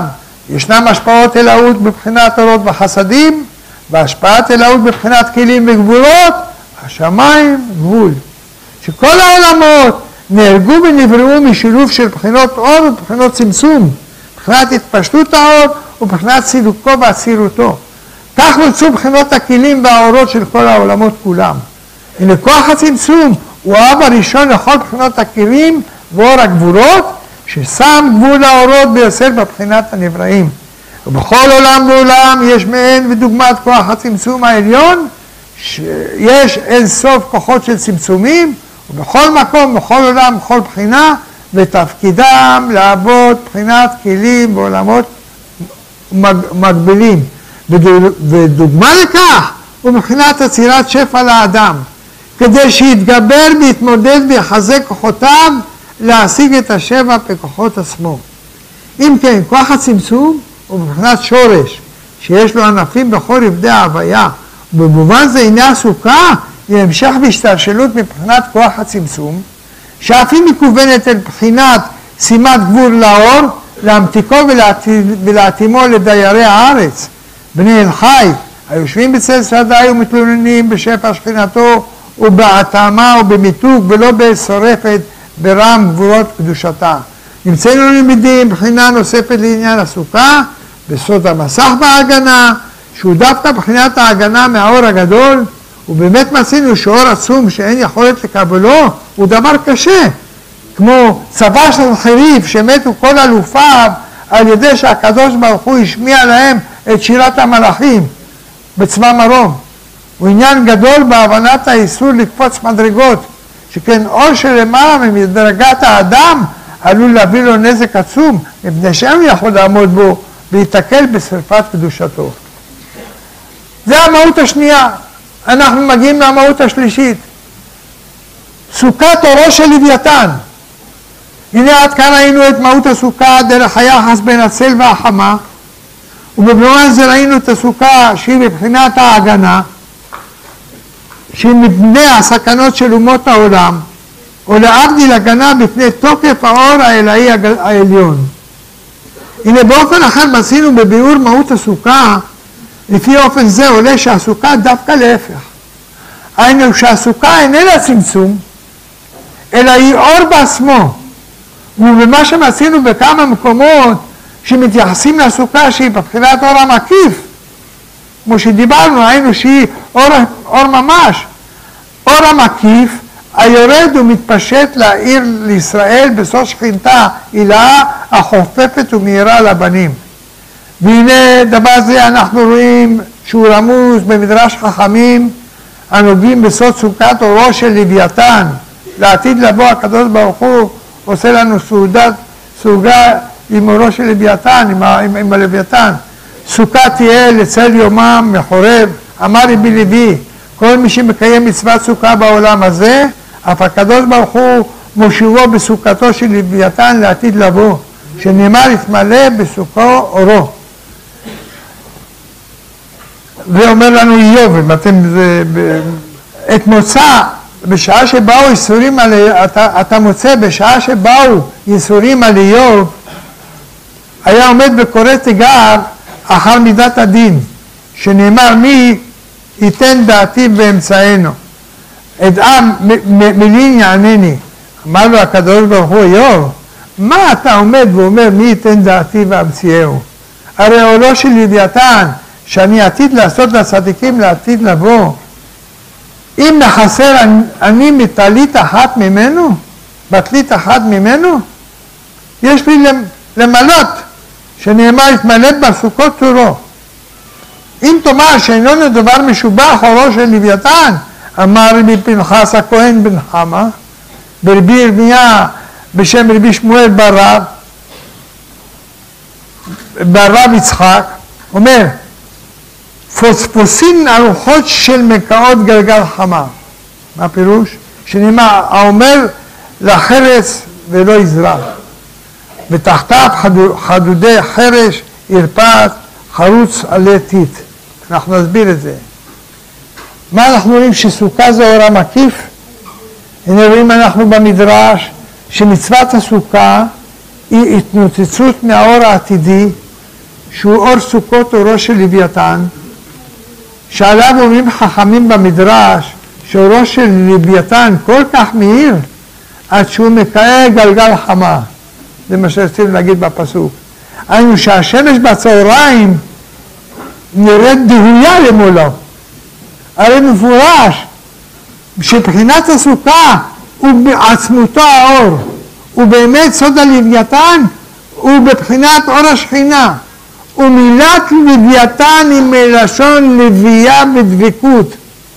ישנם השפעות אלוהות בבחינת אורות וחסדים, והשפעת אלוהות בבחינת כלים וגבולות, השמיים גבול. שכל העולמות נהרגו ונבראו משילוב של בחינות אור ובחינות צמצום, בחינת התפשטות האור ובחינת סילוקו ועצירותו. כך נוצרו בחינות הכלים והאורות של כל העולמות כולם. הנה כוח הצמצום הוא האב הראשון לכל בחינות הכלים ואור הגבולות, ששם גבול האורות ויוסר בבחינת הנבראים. ובכל עולם ועולם יש מעין ודוגמת כוח הצמצום העליון, שיש אין סוף כוחות של צמצומים, ובכל מקום, בכל עולם, בכל בחינה, ותפקידם לעבוד בחינת כלים בעולמות מגבילים. ודוגמה לכך הוא מבחינת יצירת שפע לאדם, כדי שיתגבר ויתמודד ויחזק כוחותיו להשיג את השפע בכוחות עצמו. אם כן, כוח הצמצום הוא מבחינת שורש, שיש לו ענפים בכל רבדי ההוויה, ובמובן זה הנה הסוכה היא המשך והשתלשלות מבחינת כוח הצמצום, שאף היא מכוונת אל בחינת שימת גבול לאור, להמתיקו ולהתאימו לדיירי הארץ. בני אל חי, היושבים בצל שדי ומתלוננים בשפע שכינתו ובהתאמה ובמיתוג ולא בשורפת ברם גבולות קדושתה. נמצאנו למדים בחינה נוספת לעניין הסוכה, בסוד המסך בהגנה, שהוא דווקא בחינת ההגנה מהאור הגדול, ובאמת מצינו שאור עצום שאין יכולת לקבלו הוא דבר קשה, כמו צבא של חריף שמתו כל אלופיו על ידי שהקדוש ברוך הוא השמיע להם את שירת המלאכים בצבא מרום. הוא עניין גדול בהבנת האיסור לקפוץ מדרגות, שכן אור שלמעלה מדרגת האדם עלול להביא לו נזק עצום, מפני שאין יכול לעמוד בו ויתקל בשרפת קדושתו. זה המהות השנייה. אנחנו מגיעים למהות השלישית. סוכת אורו של לוויתן. הנה עד כאן ראינו את מהות הסוכה דרך היחס בין הצל והחמה, ובמובן זה ראינו את הסוכה שהיא מבחינת ההגנה, שהיא מפני הסכנות של אומות העולם, או להבדיל הגנה בפני תוקף האור האלוהי העליון. הנה באופן אחר מצינו בביאור מהות הסוכה, לפי אופן זה עולה שהסוכה דווקא להפך. היינו שהסוכה איננה צמצום, אלא היא אור בעצמו. ובמה שמצינו בכמה מקומות שמתייחסים לסוכה שהיא בבחינת אור המקיף, כמו שדיברנו, היינו שהיא אור, אור ממש. אור המקיף היורד ומתפשט להאיר לישראל בסוד שכינתה הילה החופפת ומהירה לבנים. והנה דבר זה אנחנו רואים שהוא רמוז במדרש חכמים הנוגעים בסוד סוכת אורו של לוויתן. לעתיד לבוא הקדוש ברוך הוא עושה לנו סעודת סוגה עם אורו של לוויתן, עם, עם, עם הלוויתן. סוכה תהיה לצל יומם מחורב, אמר רבי לוי, כל מי שמקיים מצוות סוכה בעולם הזה, אף הקדוש ברוך הוא מושיבו בסוכתו של לוויתן לעתיד לבוא, שנאמר יתמלא בסוכו אורו. ואומר לנו איוב, אתם, זה, את מוצא, בשעה שבאו ייסורים על, אתה, אתה מוצא, בשעה שבאו ייסורים על איוב, היה עומד בקורא תיגר אחר מידת הדין, שנאמר מי ייתן דעתי באמצענו. אדעם מלין יענני. אמר לו הקדוש ברוך הוא, איוב, מה אתה עומד ואומר מי ייתן דעתי ואמציאהו? הרי אורו של לוויתן, שאני עתיד לעשות לצדיקים לעתיד לבוא, אם נחסר אני מטלית אחת ממנו, בטלית אחת ממנו, יש לי למלות, שנאמר יתמלא בסוכות צורו. אם תאמר שאיננו דבר משובח אורו של לוויתן, אמר רבי פנחס הכהן בן חמה, ברבי ירמיה בשם רבי שמואל בר רב, בר רב יצחק, אומר, פוספוסין ארוחות של מקעות גלגל חמה. מה הפירוש? שנאמר, האומר לחרס ולא יזרע. ותחתיו חדודי חרש, ירפת, חרוץ עלי טיט. אנחנו נסביר את זה. מה אנחנו רואים שסוכה זה אור המקיף? הנה רואים אנחנו במדרש שמצוות הסוכה היא התנוצצות מהאור העתידי, שהוא אור סוכות אורו של לוויתן, שעליו אומרים חכמים במדרש, שאורו של לוויתן כל כך מהיר, עד שהוא מקעה גלגל חמה. זה מה שרצינו להגיד בפסוק. היינו שהשמש בצהריים נראית דהויה למולו. הרי מפורש שבחינת הסוכה הוא בעצמותו האור, ובאמת סוד הלוויתן הוא בבחינת אור השכינה, ומילת לוויתן היא מלשון לוויה ודבקות,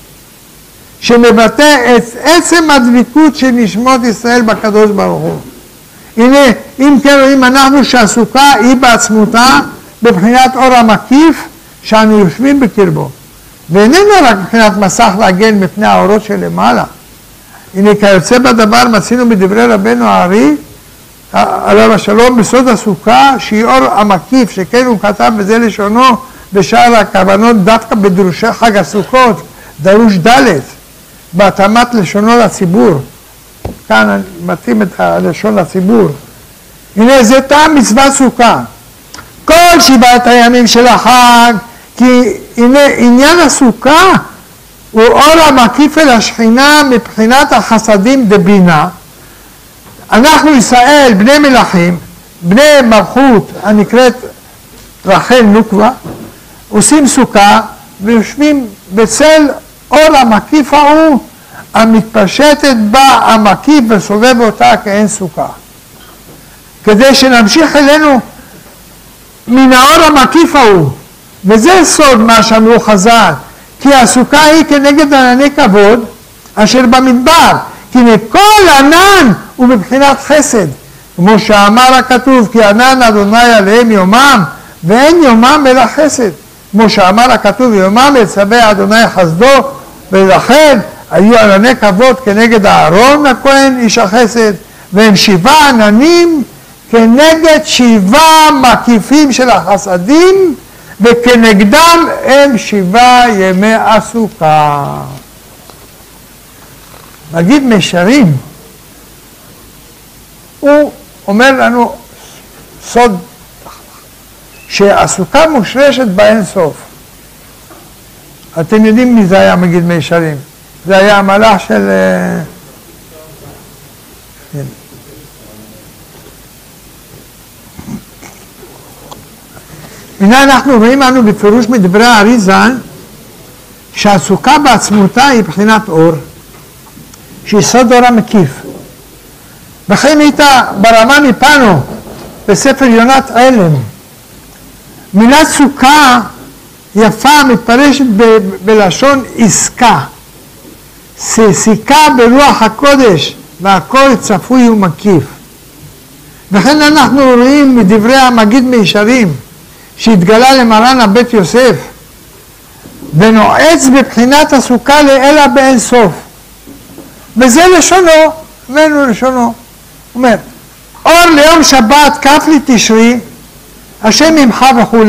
שמבטא את עצם הדבקות של נשמות ישראל בקדוש ברוך הוא. הנה, אם כן רואים אנחנו שהסוכה היא בעצמותה בבחינת אור המקיף שאנו יושבים בקרבו, ואיננו רק מבחינת מסך להגן מפני האורות שלמעלה. הנה כיוצא בדבר מצינו בדברי רבנו הארי עליו השלום בסוד הסוכה שהיא אור המקיף, שכן הוא כתב בזה לשונו בשאר הכוונות דווקא בדרושי חג הסוכות, דרוש ד' בהתאמת לשונו לציבור. כאן אני מתאים את הלשון לציבור. הנה זה טעם מצוות סוכה. כל שבעת הימים של החג, כי הנה עניין הסוכה הוא אור המקיף אל השכינה מבחינת החסדים דבינה. אנחנו ישראל, בני מלכים, בני מלכות הנקראת רחל נוקבה, עושים סוכה ויושבים בצל אור המקיף ההוא, המתפשטת בה המקיף וסובב אותה כאין סוכה. כדי שנמשיך אלינו מן האור המקיף ההוא, וזה סוד מה שאמרו חז"ל, כי הסוכה היא כנגד ענני כבוד אשר במדבר, כי כל ענן הוא מבחינת חסד, כמו שאמר הכתוב, כי ענן אדוני עליהם יומם, ואין יומם אלא חסד, כמו שאמר הכתוב, יומם יצווה אדוני חסדו, ולכן היו ענני כבוד כנגד אהרון הכהן איש החסד, והם שבעה עננים כנגד שבעה מקיפים של החסדים, וכנגדם הם שבעה ימי הסוכה. מגיד מישרים, הוא אומר לנו סוד שהסוכה מושרשת באין סוף. אתם יודעים מי זה היה מגיד מישרים? זה היה המלאך של... הנה אנחנו רואים לנו בפירוש מדברי האריזה שהסוכה בעצמותה היא בחינת אור, שהיא סוד אור המקיף. וכן הייתה ברמה מפנו בספר יונת אלם. מילת סוכה יפה מתפרשת ב- בלשון עסקה, סיכה ברוח הקודש, והכל צפוי ומקיף. וכן אנחנו רואים מדברי המגיד מישרים שהתגלה למרן הבית יוסף, ונועץ בבחינת הסוכה לאלה באין סוף. וזה לשונו, ממנו לשונו. הוא אומר, אור ליום שבת כף לתשרי, השם ממך וכו',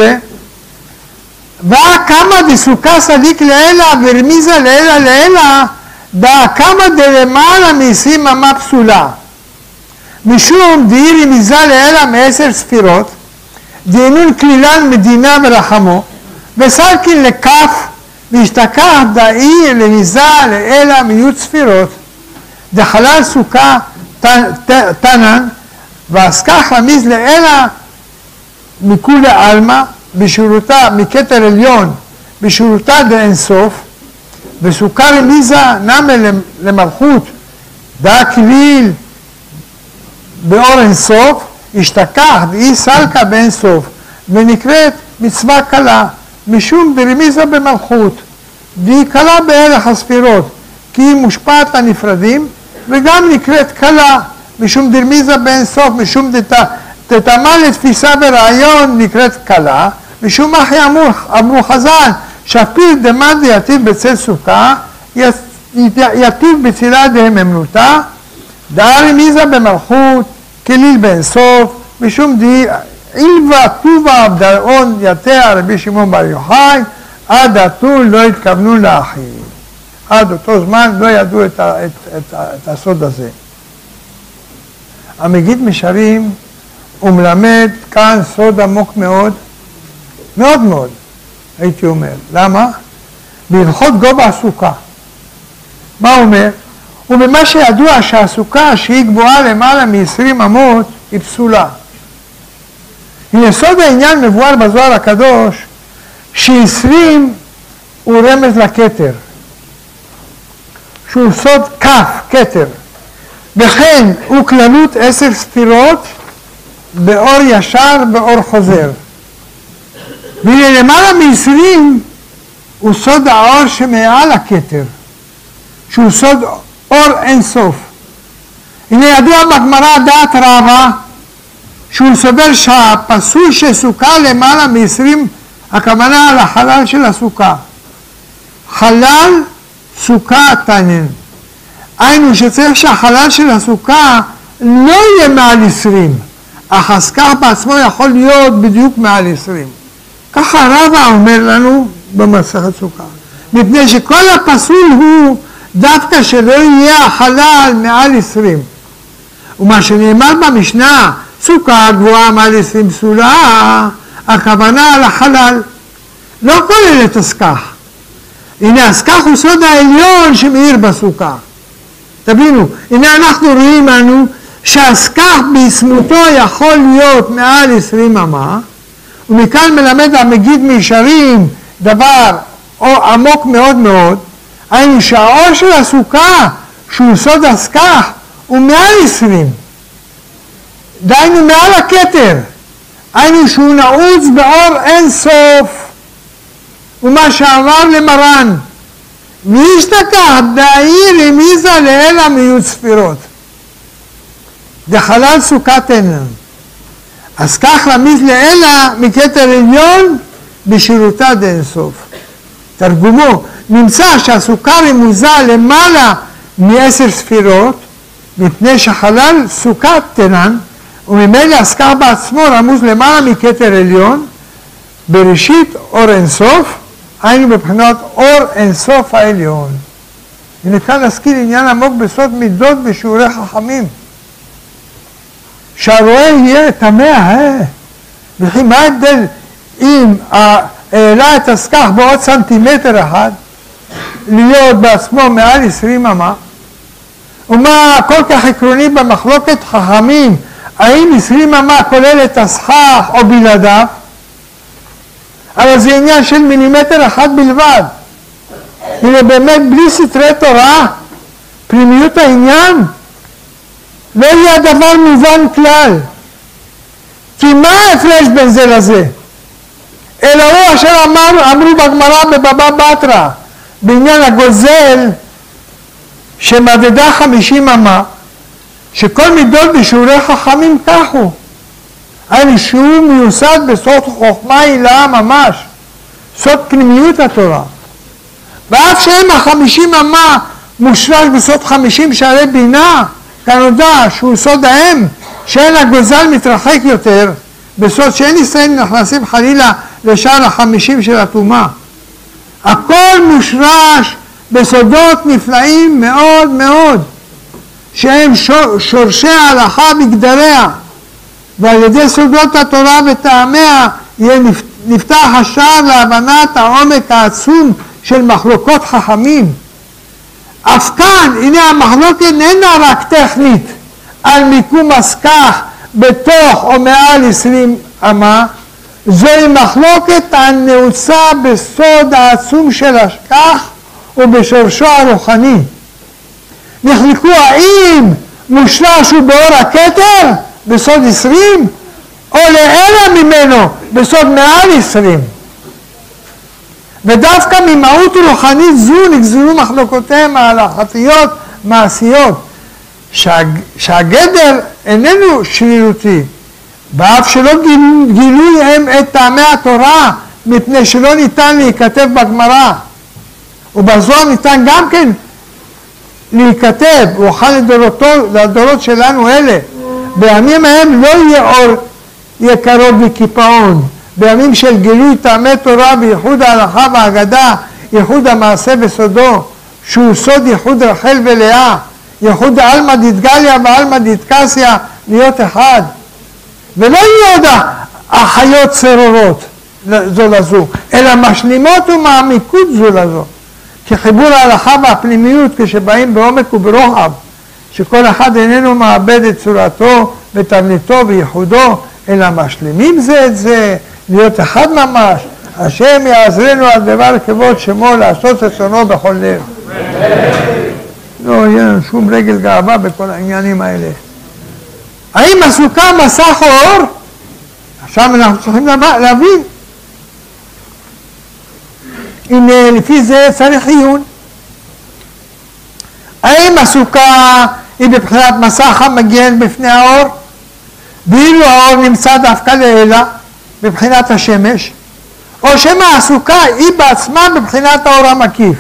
והקמה דסוכה סדיק לאלה ורמיזה לאלה לאלה, והקמה דלמעלה מעשרים אמה פסולה. משום דהי רמיזה לאלה מעשר ספירות, דהינון כלילן מדינה ורחמו, וסלקין לכף, והשתכח דהי רמיזה לאלה מיעוט ספירות, דחלל סוכה תנן, ועסקח רמיז לאלה מכולי עלמא, בשירותה מכתר עליון, בשירותה דאין סוף, וסוכה רמיזה נמה למלכות, דאה כליל באור אין סוף, השתכח דאי סלקה באין סוף, ונקראת מצווה קלה, משום דרמיזה במלכות, דהי קלה בערך הספירות, כי היא מושפעת לנפרדים, וגם נקראת קלה, משום דרמיזה באין סוף, משום תתאמה לתפיסה ברעיון נקראת קלה, משום אחי אמרו, אמרו חז"ל, שפיר דמד יתיב בצל סוכה, יתיב בצילה דהממנותה, דאה רמיזה במלכות, כליל באין סוף, משום די אילבה טובה עבדאון יתיה רבי שמעון בר יוחאי, עד עתו לא התכוונו לאחי. עד אותו זמן לא ידעו את, ה, את, את, את הסוד הזה. המגיד מישרים הוא מלמד כאן סוד עמוק מאוד, מאוד מאוד, הייתי אומר. למה? בהלכות גובה הסוכה. מה הוא אומר? ובמה שידוע שהסוכה שהיא גבוהה למעלה מ-עשרים אמות היא פסולה. יסוד העניין מבואר בזוהר הקדוש ש-עשרים הוא רמז לכתר, שהוא סוד כף, כתר. וכן הוא כללות עשר ספירות באור ישר, באור חוזר. והנה למעלה מ-עשרים הוא סוד האור שמעל הכתר, שהוא סוד אור אין סוף. הנה ידוע בגמרא דעת רבא, שהוא סובר שהפסול שסוכה למעלה מ-עשרים, הכוונה על החלל של הסוכה. חלל סוכה תנן. היינו שצריך שהחלל של הסוכה לא יהיה מעל עשרים, אך הסכך בעצמו יכול להיות בדיוק מעל עשרים. ככה רבא אומר לנו במסכת סוכה. מפני שכל הפסול הוא דווקא שלא יהיה החלל מעל עשרים. ומה שנאמר במשנה, סוכה גבוהה מעל עשרים פסולה, הכוונה על החלל. לא כולל את הסכך. הנה הסכך הוא סוד העליון שמאיר בסוכה. תבינו, הנה אנחנו רואים לנו שהסכך בעצמותו יכול להיות מעל עשרים אמה, ומכאן מלמד המגיד מישרים דבר או עמוק מאוד מאוד, היינו שהאור של הסוכה, שהוא סוד הסכך, הוא מעל עשרים. דיינו מעל הכתר, היינו שהוא נעוץ באור אין סוף, ומה שאמר למרן, מי ישתכח דאי רמיזה לאלה מיעוט ספירות. דחלל סוכה תנן. אז כך רמיז לאלה מכתר עליון בשירותה דאין סוף. תרגומו, נמצא שהסוכה רמוזה למעלה מעשר ספירות, מפני שחלל סוכה תנן, וממילא הסכך בעצמו רמוז למעלה מכתר עליון, בראשית אור אינסוף, היינו בבחינת אור אינסוף העליון. הנה כאן נזכיר עניין עמוק בסוד מידות ושיעורי חכמים. שהרואה יהיה תמה, אה? וכי מה ההבדל אם העלה את הסכך בעוד סנטימטר אחד, להיות בעצמו מעל עשרים אמה, ומה כל כך עקרוני במחלוקת חכמים, האם עשרים אמה כולל את הסכך או בלעדיו? אבל זה עניין של מילימטר אחד בלבד. הנה באמת בלי סתרי תורה, פנימיות העניין, לא יהיה הדבר מובן כלל. כי מה ההפרש בין זה לזה? אלא הוא אשר אמר, אמרו בגמרא בבבא בתרא, בעניין הגוזל שמדדה חמישים אמה, שכל מידות בשיעורי חכמים כך הוא. היינו שהוא מיוסד בסוד חוכמה הילה ממש, סוד פנימיות התורה. ואף שהם החמישים אמה מושרש בסוד חמישים שערי בינה, כנודע שהוא סוד האם, שאין הגוזל מתרחק יותר, בסוד שאין ישראל נכנסים חלילה לשער החמישים של הטומאה. הכל מושרש בסודות נפלאים מאוד מאוד, שהם שור, שורשי ההלכה בגדריה, ועל ידי סודות התורה וטעמיה יהיה נפתח השער להבנת העומק העצום של מחלוקות חכמים. אף כאן, הנה המחלוקת איננה רק טכנית על מיקום הסכך בתוך או מעל עשרים אמה, זוהי מחלוקת הנעוצה בסוד העצום של הסכך ובשורשו הרוחני. נחלקו האם מושרש הוא באור הכתר בסוד עשרים, או לאלה ממנו בסוד מעל עשרים. ודווקא ממהות רוחנית זו נגזרו מחלוקותיהם ההלכתיות מעשיות, שהג, שהגדר איננו שרירותי, ואף שלא גילו הם את טעמי התורה, מפני שלא ניתן להיכתב בגמרא, ובזוהר ניתן גם כן להיכתב, ואוכל לדורות שלנו אלה. בימים ההם לא יהיה אור, יהיה קרוב לקיפאון. בימים של גילוי טעמי תורה וייחוד ההלכה והאגדה, ייחוד המעשה וסודו, שהוא סוד ייחוד רחל ולאה, ייחוד עלמא דתגליה ועלמא דתקסיה, להיות אחד. ולא יהיו עוד החיות צרורות, זו לזו, אלא משלימות ומעמיקות זו לזו. כי חיבור ההלכה והפנימיות כשבאים בעומק וברוחב, שכל אחד איננו מאבד את צורתו ותבניתו וייחודו, אלא משלימים זה את זה, להיות אחד ממש. השם יעזרנו על דבר כבוד שמו לעשות רצונו בכל לב. לא יהיה לנו שום רגל גאווה בכל העניינים האלה. האם הסוכה מסך אור? עכשיו אנחנו צריכים להבין. הנה לפי זה צריך עיון. האם הסוכה היא בבחינת מסך המגן בפני האור? ואילו האור נמצא דווקא לעילה בבחינת השמש, או שמא הסוכה היא בעצמה בבחינת האור המקיף,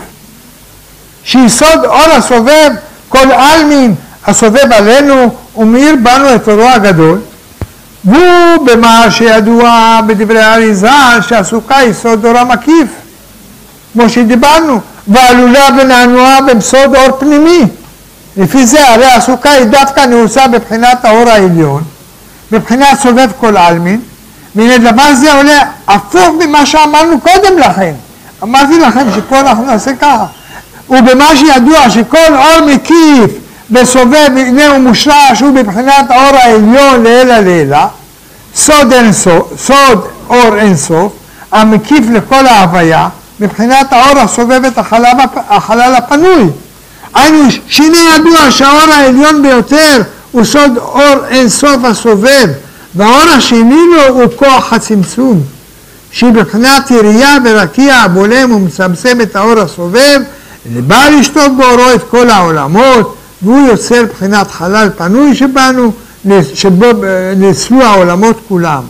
שיסוד אור הסובב כל עלמין הסובב עלינו ומאיר בנו את אורו הגדול, והוא במה שידוע בדברי האריזה שהסוכה היא סוד אור המקיף, כמו שדיברנו, ועלולה ונענועה בסוד אור פנימי. לפי זה הרי הסוכה היא דווקא נעוצה בבחינת האור העליון, בבחינת סובב כל עלמין, והנה דבר זה עולה הפוך ממה שאמרנו קודם לכן. אמרתי לכם שפה אנחנו נעשה ככה. ובמה שידוע שכל אור מקיף וסובב הנה הוא מושרש הוא בבחינת האור העליון לעילה לעילה, סוד אינסוף, סוד אור אינסוף, המקיף לכל ההוויה, מבחינת האור הסובב את החלל, החלל הפנוי. היינו שהנה ידוע שהאור העליון ביותר הוא סוד אור אינסוף הסובב, והאור השני לו הוא כוח הצמצום, שהיא בבחינת ירייה ורקיע הבולם ומצמצם את האור הסובב, ובא לשטוף באורו את כל העולמות, והוא יוצר בחינת חלל פנוי שבנו, שבו נצלו העולמות כולם.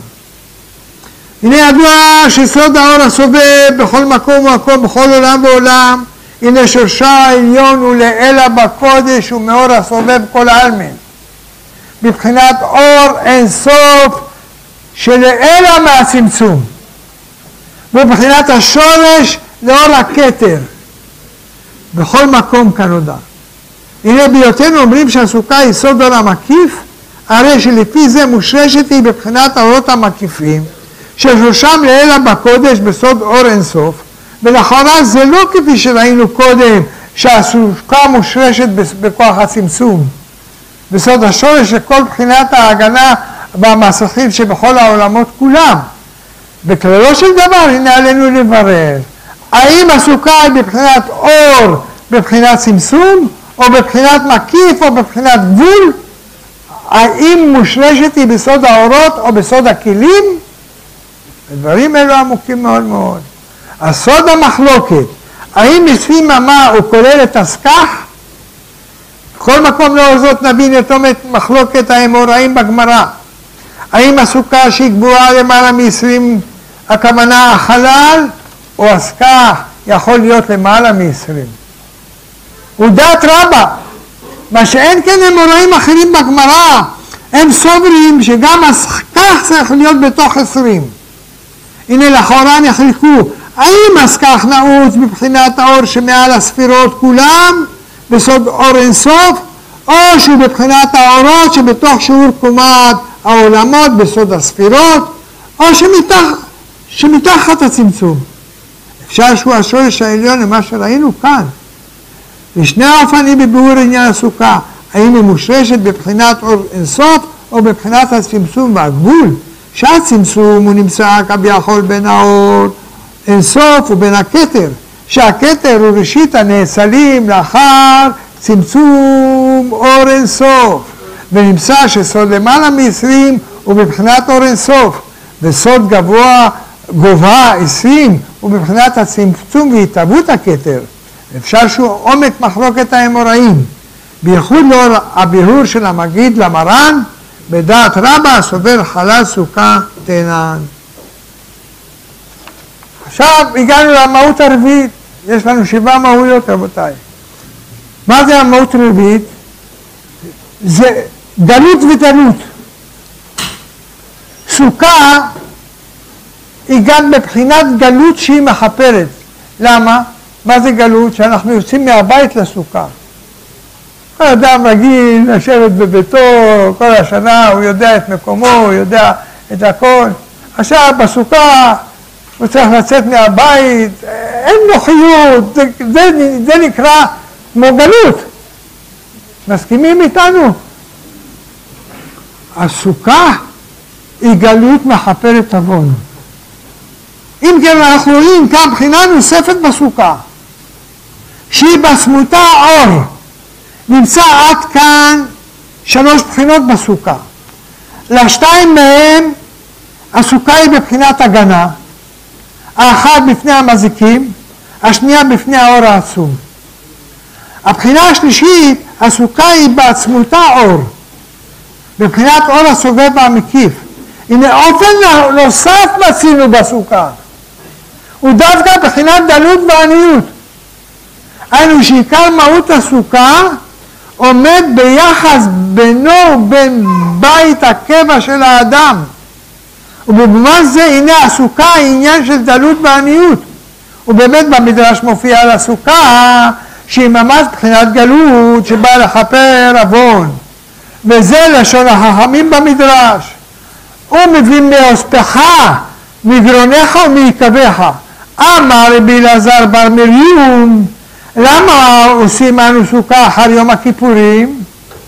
הנה ידוע שסוד האור הסובב בכל מקום ומקום, בכל עולם ועולם, הנה שורשה העליון הוא לעילה בקודש ומאור הסובב כל העלמין. בבחינת אור אינסוף שלעילה מהצמצום. ובבחינת השורש לאור הכתר. בכל מקום כנודע. הנה בהיותנו אומרים שהסוכה היא סוד אור המקיף, הרי שלפי זה מושרשת היא בבחינת האורות המקיפים, ששורשם לעילה בקודש בסוד אור אינסוף, ולאחרונה זה לא כפי שראינו קודם, שהסוכה מושרשת בכוח הצמצום, בסוד השורש של כל בחינת ההגנה והמסכים שבכל העולמות כולם. בכללו של דבר, הנה עלינו לברר, האם הסוכה היא בבחינת אור, בבחינת צמצום, או בבחינת מקיף, או בבחינת גבול? האם מושרשת היא בסוד האורות, או בסוד הכלים? הדברים אלו עמוקים מאוד מאוד. הסוד המחלוקת, האם לפי מה הוא כולל את הסכך? בכל מקום לאור זאת נבין את מחלוקת האמוראים בגמרא. האם הסוכה שהיא גבוהה למעלה מ-עשרים, הכוונה החלל, או הסכך יכול להיות למעלה מ-עשרים? ודעת רבה, מה שאין כן אמוראים אחרים בגמרא, הם סוברים שגם הסכך צריך להיות בתוך עשרים. הנה לכאורה נחלקו, האם הסכך נעוץ מבחינת האור שמעל הספירות כולם, בסוד אור אינסוף, או שהוא בבחינת האורות שבתוך שיעור קומת העולמות בסוד הספירות, או שמתח, שמתחת הצמצום. אפשר שהוא השורש העליון למה שראינו כאן. לשני האופנים בביאור עניין הסוכה, האם היא מושרשת בבחינת אור אינסוף או בבחינת הצמצום והגבול, שהצמצום הוא נמצא כביכול בין האור אינסוף ובין הכתר, שהכתר הוא ראשית הנאצלים לאחר צמצום אור אינסוף, ונמצא שסוד למעלה מ-עשרים הוא בבחינת אור אינסוף, וסוד גבוה גובה עשרים הוא בבחינת הצמצום והתהוות הכתר. אפשר שהוא עומק מחלוקת האמוראים, בייחוד לאור הבירור של המגיד למרן, בדעת רבה סובר חלל סוכה תנן. עכשיו הגענו למהות הרביעית, יש לנו שבעה מהויות רבותיי. מה זה המהות הרביעית? זה גלות ודלות. סוכה היא גם בבחינת גלות שהיא מחפרת. למה? מה זה גלות? שאנחנו יוצאים מהבית לסוכה. כל אדם רגיל לשבת בביתו כל השנה, הוא יודע את מקומו, הוא יודע את הכל. עכשיו בסוכה הוא צריך לצאת מהבית, אין נוחיות, זה, זה, זה נקרא כמו גלות. מסכימים איתנו? הסוכה היא גלות מכפרת עוון. אם כן אנחנו רואים כאן בחינה נוספת בסוכה, שהיא בסמותה אור. נמצא עד כאן שלוש בחינות בסוכה. לשתיים מהם הסוכה היא בבחינת הגנה, האחת בפני המזיקים, השנייה בפני האור העצום. הבחינה השלישית, הסוכה היא בעצמותה אור, בבחינת אור הסובב והמקיף. הנה אופן נוסף מצינו בסוכה, הוא דווקא בחינת דלות ועניות. היינו שעיקר מהות הסוכה עומד ביחס בינו ובין בית הקבע של האדם. ובמובן זה הנה הסוכה היא עניין של דלות ועניות. ובאמת במדרש מופיע על הסוכה שהיא ממש בחינת גלות שבאה לכפר עוון. וזה לשון החכמים במדרש. הוא מביא מאוספך, מגרונך ומעקביך. אמר רבי אלעזר בר מריום, למה עושים אנו סוכה אחר יום הכיפורים?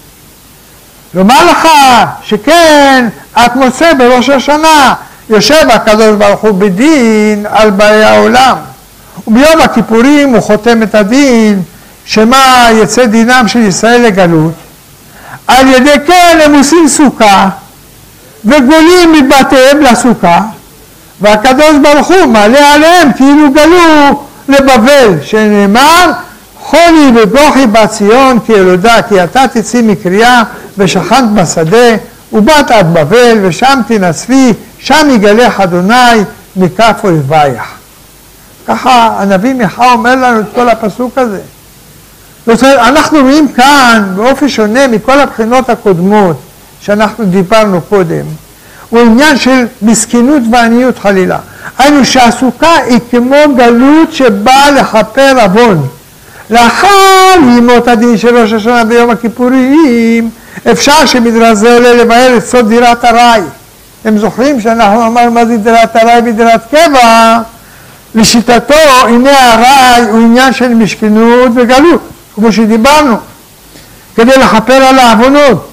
לומר לך שכן, את מוצא בראש השנה, יושב הקדוש ברוך הוא בדין על באי העולם. וביום הכיפורים הוא חותם את הדין, שמה יצא דינם של ישראל לגלות. על ידי כן הם עושים סוכה, וגולים מבתיהם לסוכה, והקדוש ברוך הוא מעלה עליהם כאילו גלו לבבל, שנאמר, חולי ובוכי בציון כי ילודה, כי אתה תצאי מקריאה ושכנת בשדה, ובאת עד בבל, ושם תנצבי, שם יגלך אדוני מכף אויבייך. ככה הנביא מיכה אומר לנו את כל הפסוק הזה. זאת אומרת, אנחנו רואים כאן באופן שונה מכל הבחינות הקודמות שאנחנו דיברנו קודם, הוא עניין של מסכנות ועניות חלילה. היינו שהסוכה היא כמו גלות שבאה לכפר עוון. לאחר ימות הדין של ראש השנה ביום הכיפורים, אפשר שמדרש זה עולה לבאר את סוד דירת ארעי. הם זוכרים שאנחנו אמרנו מה זה דירת ארעי ודירת קבע? לשיטתו, הנה הארעי הוא עניין של מסכנות וגלות, כמו שדיברנו, כדי לכפר על העוונות.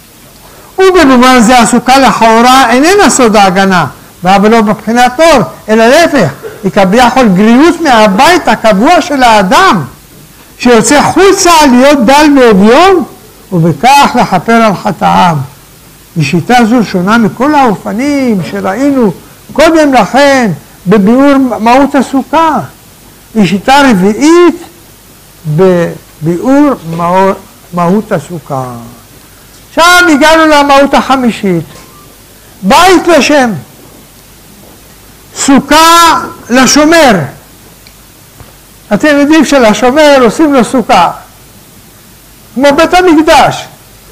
ובמובן זה הסוכה לכאורה איננה סוד ההגנה, אבל לא מבחינת אור, אלא להפך, היא כביכול גריעות מהבית הקבוע של האדם, שיוצא חוצה להיות דל מאביון, ובכך לכפר על חטאיו. ושיטה זו שונה מכל האופנים שראינו קודם לכן בביאור מהות הסוכה. היא שיטה רביעית בביאור מהות הסוכה. עכשיו הגענו למהות החמישית, בית לשם, סוכה לשומר. אתם יודעים שלשומר עושים לו סוכה, כמו בית המקדש.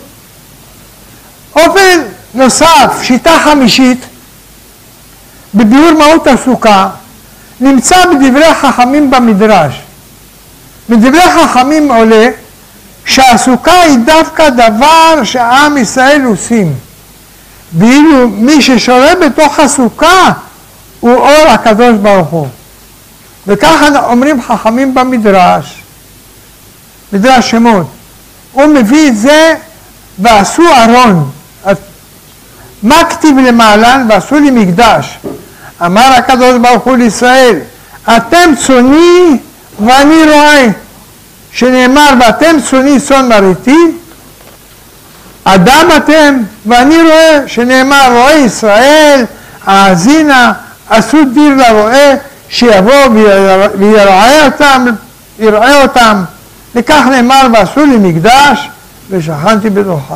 אופן נוסף, שיטה חמישית, בביאור מהות הסוכה, נמצא בדברי חכמים במדרש. מדברי חכמים עולה, שהסוכה היא דווקא דבר שעם ישראל עושים. ואילו מי ששורה בתוך הסוכה הוא אור הקדוש ברוך הוא. וככה אומרים חכמים במדרש, מדרש שמות. הוא מביא את זה ועשו ארון. מה כתיב למעלן? ועשו לי מקדש. אמר הקדוש ברוך הוא לישראל, אתם צוני ואני רועה. שנאמר, ואתם צוני צאן מרעיתי, אדם אתם ואני רואה, שנאמר, רועה ישראל, האזינה, עשו דיר לרועה, שיבוא ויראה אותם, יראה אותם. וכך נאמר, ועשו לי מקדש, ושכנתי בתוכם.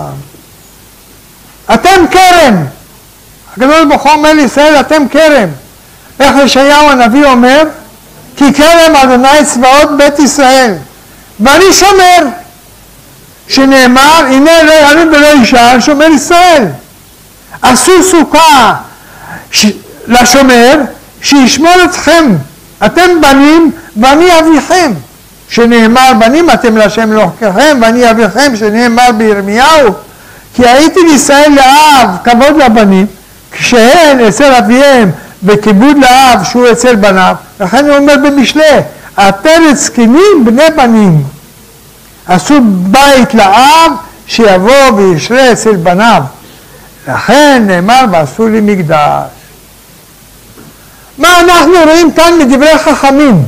אתם כרם. הקדוש ברוך הוא אומר לישראל, אתם כרם. איך ישעיהו הנביא אומר? כי כרם אדוני צבאות בית ישראל. ואני שומר, שנאמר, הנה לא יעלו ולא ישאל, שומר ישראל. עשו סוכה ש... לשומר, שישמור אתכם, אתם בנים ואני אביכם. שנאמר, בנים אתם להשם אלוהיכם ואני אביכם, שנאמר בירמיהו, כי הייתי לישראל לאב, כבוד לבנים, כשהן אצל אביהם וכיבוד לאב שהוא אצל בניו, לכן הוא אומר במשלי, אתם זקנים בני בנים, עשו בית לאב שיבוא וישרה אצל בניו, לכן נאמר ועשו לי מקדש. מה אנחנו רואים כאן מדברי חכמים?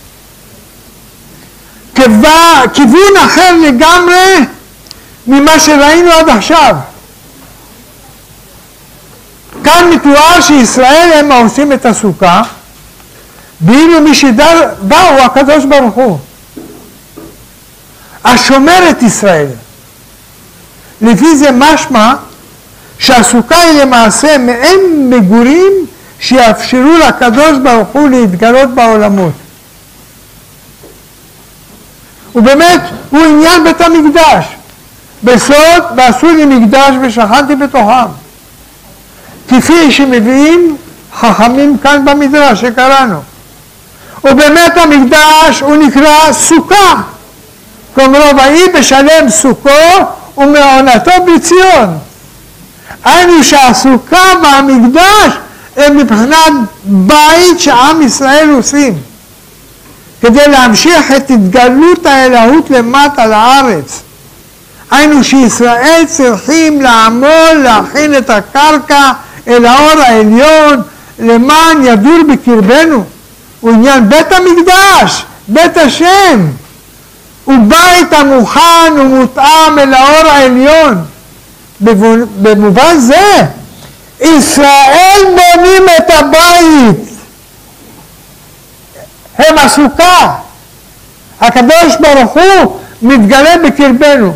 כיוון אחר לגמרי ממה שראינו עד עכשיו. כאן מתואר שישראל הם העושים את הסוכה, ואילו מי שבא הוא הקדוש ברוך הוא, השומר את ישראל. לפי זה משמע שהסוכה היא למעשה מעין מגורים שיאפשרו לקדוש ברוך הוא להתגלות בעולמות. ובאמת הוא עניין בית המקדש. בסוד ועשו לי מקדש ושכנתי בתוכם. כפי שמביאים חכמים כאן במדרש שקראנו. ובאמת המקדש הוא נקרא סוכה. כלומר, ויהי בשלם סוכו ומעונתו בציון. היינו שהסוכה והמקדש הם מבחינת בית שעם ישראל עושים. כדי להמשיך את התגלות האלוהות למטה לארץ. היינו שישראל צריכים לעמול להכין את הקרקע אל האור העליון למען ידור בקרבנו. הוא עניין בית המקדש, בית השם. הוא בית המוכן ומותאם אל האור העליון. במובן זה, ישראל בונים את הבית. הם הסוכה. הקדוש ברוך הוא מתגלה בקרבנו.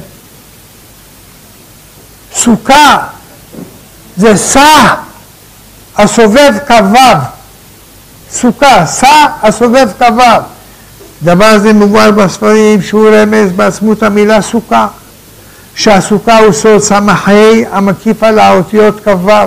סוכה זה שא הסובב כבב. סוכה, שא הסובב כבב. דבר זה מובהר בספרים שהוא רמז בעצמות המילה סוכה. שהסוכה הוא סוד סמ"ה המקיף על האותיות כבב.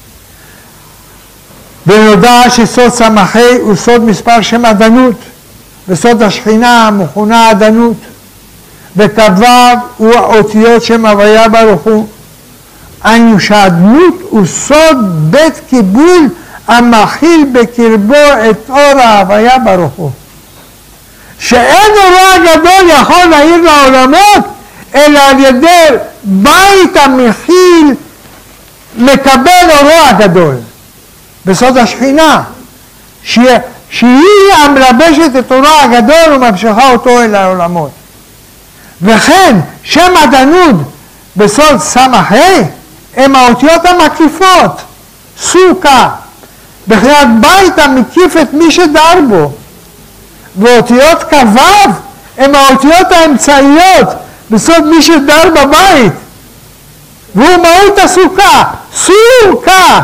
ונודע שסוד סמ"ה הוא סוד מספר שם עדנות, וסוד השכינה המכונה עדנות, וכבב הוא האותיות שם הוויה ברוך הוא. היינו שהעדנות הוא סוד בית קיבול המכיל בקרבו את אור ההוויה ברוך הוא. שאין אורו הגדול יכול להאיר לעולמות, אלא על ידי בית המכיל מקבל אורו הגדול. בסוד השכינה, שהיא, שהיא המלבשת את אורו הגדול וממשיכה אותו אל העולמות. וכן, שם עדנות בסוד סמ"ה הם האותיות המקיפות, סוכה, בחינת בית המקיף את מי שדר בו. ואותיות כבב הם האותיות האמצעיות בסוד מי שדר בבית. והוא מהות הסוכה, סוכה.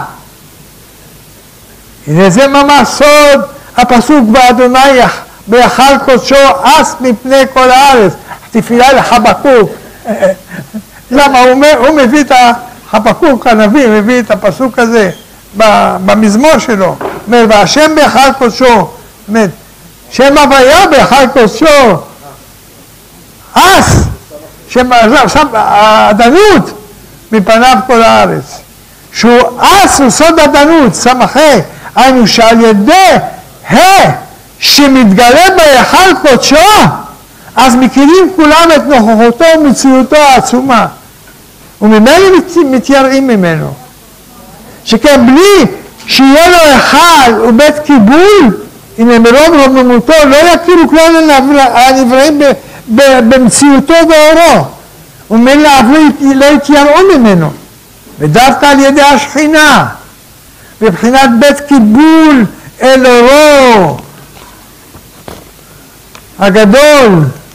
הנה זה ממש סוד הפסוק באדוני ביחל קודשו אס מפני כל הארץ. תפילה לחבקוק. למה? הוא, הוא מביא את החבקוק הנביא, מביא את הפסוק הזה במזמור שלו. והשם ביחל קודשו, שם הוויה ביחל קודשו אס, שם העדנות מפניו כל הארץ. שהוא אס הוא סוד עדנות, סמ"ה, היינו שעל ידי ה שמתגלה ביחל קודשו, אז מכירים כולם את נוכחותו ומציאותו העצומה, וממילא מתייראים ממנו. שכן בלי שיהיה לו היכל ובית קיבול, הנה מרוב רוממותו לא יכירו כלל הנבראים במציאותו ואורו, וממילא לא יתייראו ממנו. ודווקא על ידי השכינה, בבחינת בית קיבול אל אורו הגדול,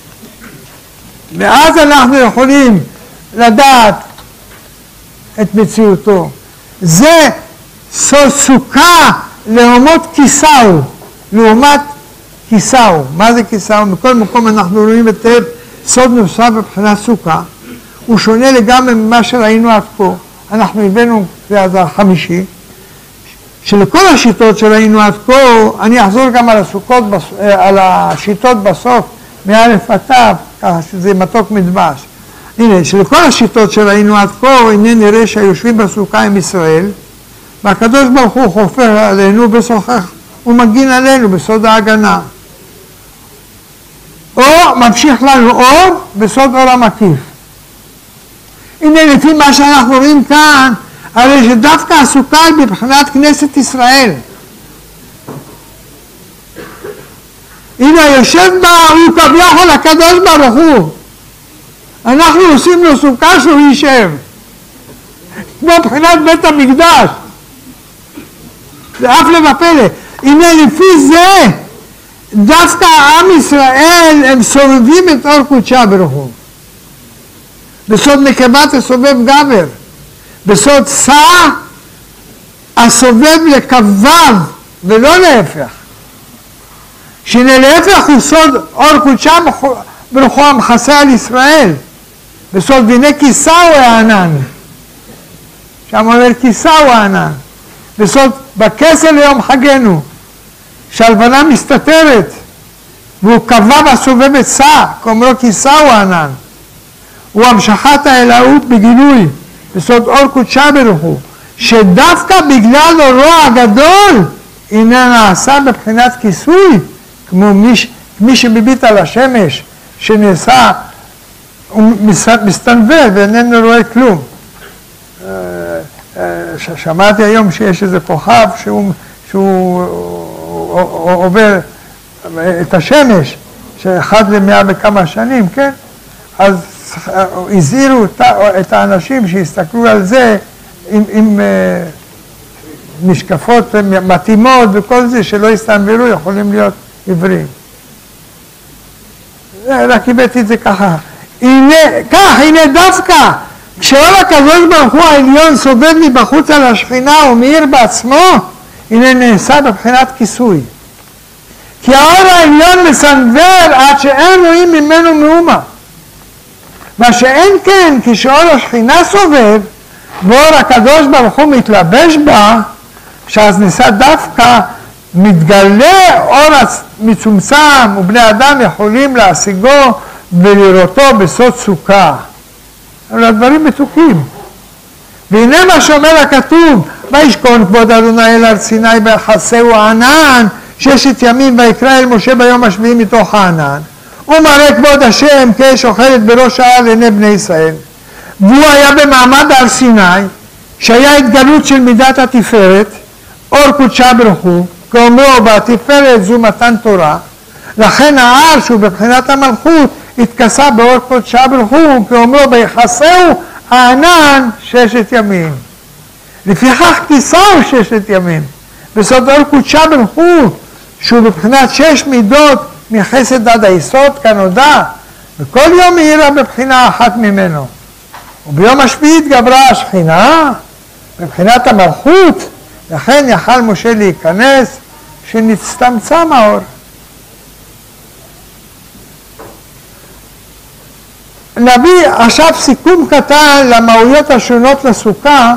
ואז אנחנו יכולים לדעת את מציאותו. זה סוכה לעומת כיסאו, לעומת כיסאו. מה זה כיסאו? מכל מקום אנחנו רואים את סוד נוסף בבחינת סוכה. הוא שונה לגמרי ממה שראינו עד כה. אנחנו הבאנו זה החמישי, שלכל השיטות שראינו עד כה, אני אחזור גם על, הסוכות, על השיטות בסוף, מאלף עד תו, ככה שזה מתוק מדבש. הנה, שלכל השיטות שראינו עד כה, הנה נראה שהיושבים בסוכה עם ישראל, והקדוש ברוך הוא חופר עלינו ושוחח ומגין עלינו בסוד ההגנה. או ממשיך לנו אור בסוד אור המקיף. הנה לפי מה שאנחנו רואים כאן, הרי שדווקא הסוכה היא בבחינת כנסת ישראל. הנה יושב בה הוא כביכול הקדוש ברוך הוא. אנחנו עושים לו סוכה שהוא יישב. כמו בחינת בית המקדש. זה אף לבפלא. הנה לפי זה, דווקא עם ישראל הם סובבים את אור קודשה ברוך הוא. בסוד נקבה תסובב גבר. בסוד שא הסובב לקוו ולא להפך. שהנה להפך הוא סוד אור קודשה ברוך הוא המכסה על ישראל. בסוד והנה כיסה הוא הענן. שם אומר כיסה הוא הענן. בסוד בכסל ליום חגנו. שהלבנה מסתתרת. והוא קבע בסובב את שא. כאומרו כיסה הוא הענן. הוא המשכת האלוהות בגילוי. בסוד אור קודשה ברוך הוא. שדווקא בגלל אורו הגדול הנה נעשה בבחינת כיסוי. כמו מי, מי שמביט על השמש שנעשה, הוא מסתנוור ואיננו רואה כלום. שמעתי היום שיש איזה כוכב שהוא, שהוא עובר את השמש, שאחד למאה וכמה שנים, כן? אז הזהירו את האנשים שהסתכלו על זה עם, עם משקפות מתאימות וכל זה, שלא יסתנוורו, יכולים להיות עברים. רק הבאתי את זה ככה. הנה, כך, הנה דווקא, כשאור הקדוש ברוך הוא העליון סובב מבחוץ על השכינה ומאיר בעצמו, הנה נעשה בבחינת כיסוי. כי האור העליון מסנוור עד שאין רואים ממנו מאומה. מה שאין כן, כשאור השכינה סובב, ואור הקדוש ברוך הוא מתלבש בה, שאז נעשה דווקא, מתגלה אור מצומצם ובני אדם יכולים להשיגו ולראותו בסוד סוכה. אבל הדברים מתוקים. והנה מה שאומר הכתוב, וישכון כבוד אדוני אל הר סיני ויחסהו הענן ששת ימים ויקרא אל משה ביום השביעי מתוך הענן. ומראה כבוד השם כאש אוכלת בראש ההר לעיני בני ישראל. והוא היה במעמד הר סיני שהיה התגלות של מידת התפארת, אור קודשה ברוך הוא, כאומרו בתפארת זו מתן תורה, לכן ההר שהוא בבחינת המלכות התכסה באור קודשה ברוך הוא, כאומרו ביחסהו הענן ששת ימים. לפיכך כיסהו ששת ימים, בסוד אור קודשה ברוך הוא, שהוא בבחינת שש מידות מחסד עד היסוד כנודע, וכל יום מאירה בבחינה אחת ממנו. וביום השביעי התגברה השכינה, בבחינת המלכות, לכן יכל משה להיכנס, שנצטמצם האור. נביא עכשיו סיכום קטן למהויות השונות לסוכה.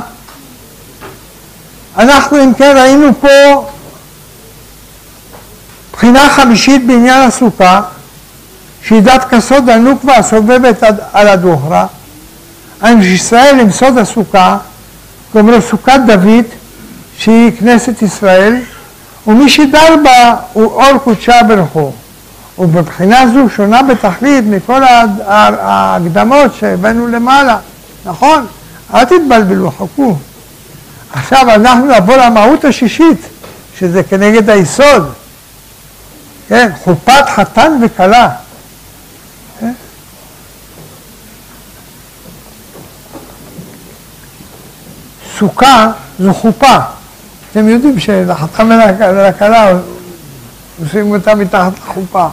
אנחנו אם כן ראינו פה בחינה חמישית בעניין הסוכה, שהיא דווקא סוד הנוקבה הסובבת על הדוהרה. עם ישראל עם סוד הסוכה, כלומר סוכת דוד, שהיא כנסת ישראל, ומי שדר בה הוא אור קודשה ברוך הוא. ובבחינה זו שונה בתכלית מכל ההקדמות שהבאנו למעלה. נכון? אל תתבלבלו, חכו. עכשיו אנחנו נעבור למהות השישית, שזה כנגד היסוד. כן? חופת חתן וכלה. כן? סוכה זו חופה. אתם יודעים שלחתן ולכלה עושים אותה מתחת לחופה.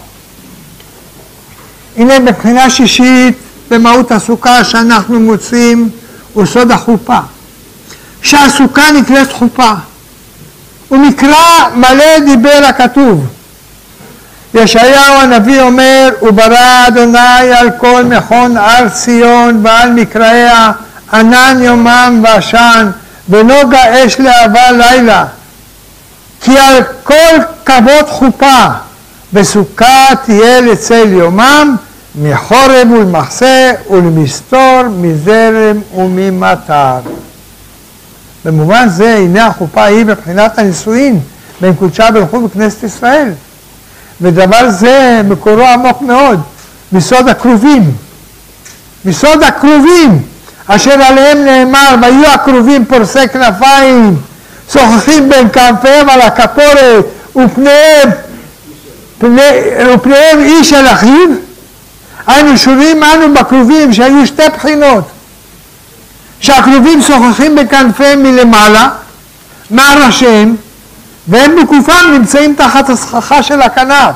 הנה מבחינה שישית במהות הסוכה שאנחנו מוצאים הוא סוד החופה. שהסוכה נקראת חופה. ומקרא מלא דיבר הכתוב. ישעיהו הנביא אומר, וברא אדוני על כל מכון הר ציון ועל מקראיה ענן יומם ועשן ונוגה אש להבה לילה. כי על כל כבוד חופה בסוכה תהיה לצל יומם מחורב ולמחסה ולמסתור מזרם וממטר. במובן זה, הנה החופה היא מבחינת הנישואין בין קודשה ברוך הוא בכנסת ישראל. ודבר זה מקורו עמוק מאוד, מסוד הקרובים. מסוד הקרובים, אשר עליהם נאמר, ויהיו הקרובים פורסי כנפיים, שוחחים בין כנפיהם על הכפורת, ופניהם, פני, ופניהם איש אל אחיו. היינו שומעים אנו בקרובים שהיו שתי בחינות, שהקרובים שוחחים בכנפיהם מלמעלה, מעל ראשיהם, והם בגופם נמצאים תחת הסככה של הכנף.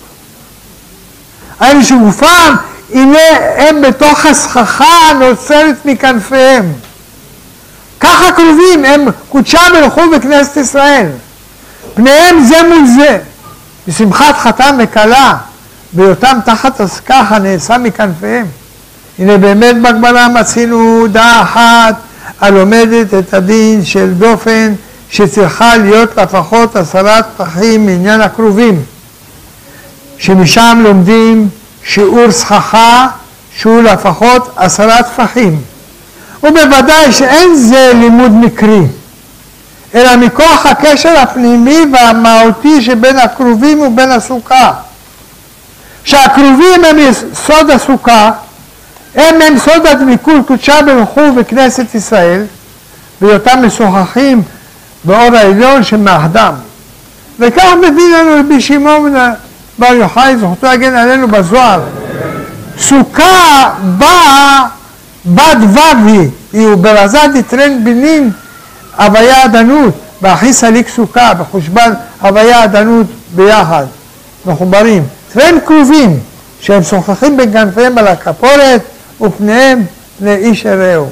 היינו שגופם, הנה הם בתוך הסככה הנוצרת מכנפיהם. ככה קרובים, הם קודשה ברוך הוא בכנסת ישראל. פניהם זה מול זה. בשמחת חתן וכלה, בהיותם תחת הסככה נעשה מכנפיהם. הנה באמת בגמרא מצינו דעה אחת הלומדת את הדין של דופן שצריכה להיות לפחות עשרת פחים מעניין הקרובים, שמשם לומדים שיעור סככה שהוא לפחות עשרת פחים. ובוודאי שאין זה לימוד מקרי, אלא מכוח הקשר הפנימי והמהותי שבין הקרובים ובין הסוכה. שהקרובים הם סוד הסוכה, הם הם סוד הדבקות קודשה ברוך הוא בכנסת ישראל, בהיותם משוחחים באור העליון שמאחדם. וכך מביא לנו רבי שמעון בר יוחאי, זכותו יגן עלינו בזוהר. סוכה באה בת ובי, היא וברזת יתרן בנין הוויה עדנות, באחי סליק סוכה, בחושבן הוויה עדנות ביחד, מחוברים. טרן קרובים, שהם שוחחים בין כנפיהם על הכפורת ופניהם לאיש הרעהו.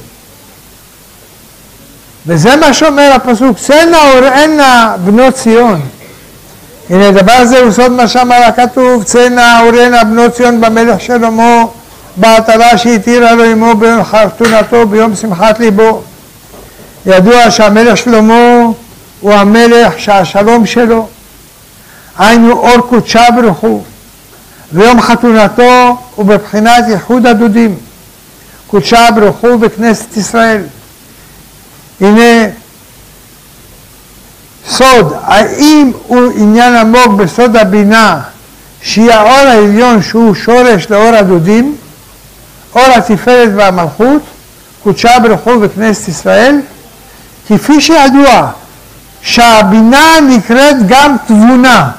וזה מה שאומר הפסוק, צאנה וראנה בנות ציון. הנה דבר זה הוא סוד מה שאמר הכתוב, צאנה וראנה בנות ציון במלך שלמה, בעטרה שהתירה לו עמו ביום חתונתו ביום שמחת ליבו. ידוע שהמלך שלמה הוא המלך שהשלום שלו, היינו אור קודשה ברוך הוא, ויום חתונתו הוא בבחינת ייחוד הדודים, קודשה ברוך הוא בכנסת ישראל. הנה סוד, האם הוא עניין עמוק בסוד הבינה, שהיא האור העליון שהוא שורש לאור הדודים, אור התפארת והמלכות, קודשה ברוך הוא בכנסת ישראל, כפי שידוע שהבינה נקראת גם תבונה,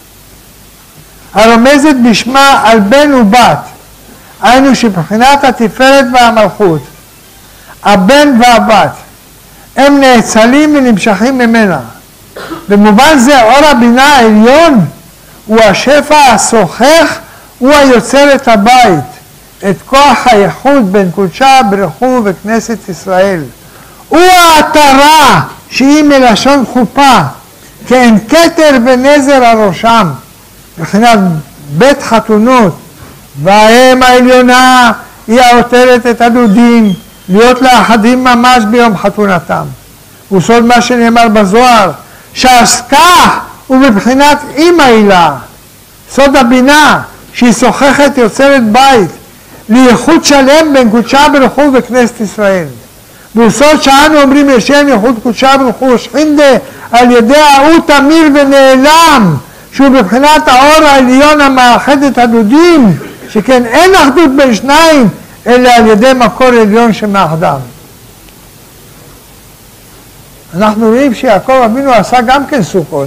הרומזת בשמה על בן ובת, היינו שבחינת התפארת והמלכות, הבן והבת, הם נאצלים ונמשכים ממנה. במובן זה אור הבינה העליון הוא השפע השוחך, הוא היוצר את הבית, את כוח הייחוד בין קודשה ברוך הוא וכנסת ישראל. הוא העטרה שהיא מלשון חופה, כאין כתר ונזר על ראשם, מבחינת בית חתונות, והאם העליונה היא העותרת את הדודים להיות לאחדים ממש ביום חתונתם. הוא סוד מה שנאמר בזוהר, שהסכך הוא בבחינת אימא הילה, סוד הבינה שהיא שוחכת יוצרת בית, לייחוד שלם בין קודשה ברוך הוא וכנסת ישראל. והוא סוד שאנו אומרים לשם ייחוד קודשה ברוך הוא שכינדה על ידי ההוא תמיר ונעלם, שהוא בבחינת האור העליון המאחד את הדודים, שכן אין אחדות בין שניים, אלא על ידי מקור עליון שמאחדם. אנחנו רואים שיעקב אבינו עשה גם כן סוכות.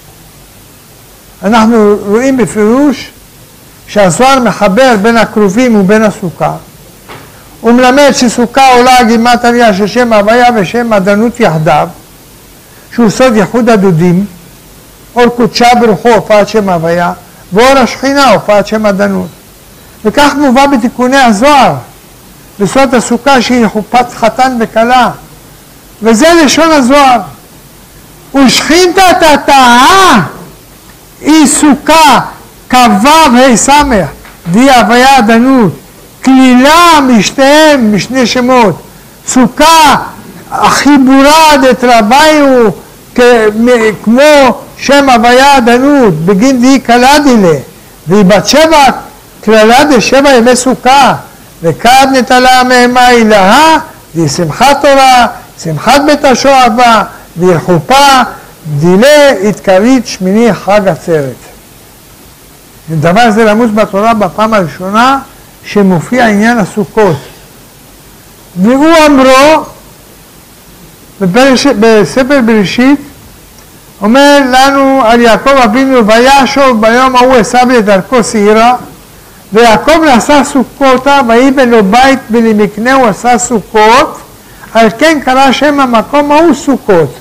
אנחנו רואים בפירוש שהזוהר מחבר בין הקרובים ובין הסוכה. הוא מלמד שסוכה עולה גימטריה של שם הוויה ושם עדנות יחדיו, שהוא סוד ייחוד הדודים, אור קודשה ברוך הוא הופעת שם הוויה, ואור השכינה הופעת שם עדנות. וכך מובא בתיקוני הזוהר, בסוד הסוכה שהיא חופת חתן וכלה. וזה לשון הזוהר. ושכינתא תתאה היא סוכה כ"ו ה' סמך די הוויה עדנות, כלילה משתיהם משני שמות. סוכה החיבורה דתרוויו כמו שם הוויה עדנות בגין די כלה דילה, והיא בת שבע כללה דשבע ימי סוכה, וכד נטלה מהמה אילהה די שמחת תורה שמחת בית השואבה, והרחופה, דילי התקרית שמיני חג עצרת. דבר זה למוס בתורה בפעם הראשונה שמופיע עניין הסוכות. והוא אמרו, בפרש, בספר בראשית, אומר לנו על יעקב אבינו, וישוב ביום ההוא עשיו לדרכו שעירה, ויעקב נעשה סוכותה, ויבן לו בית ולמקנהו עשה סוכות, על כן קרא שם המקום ההוא סוכות.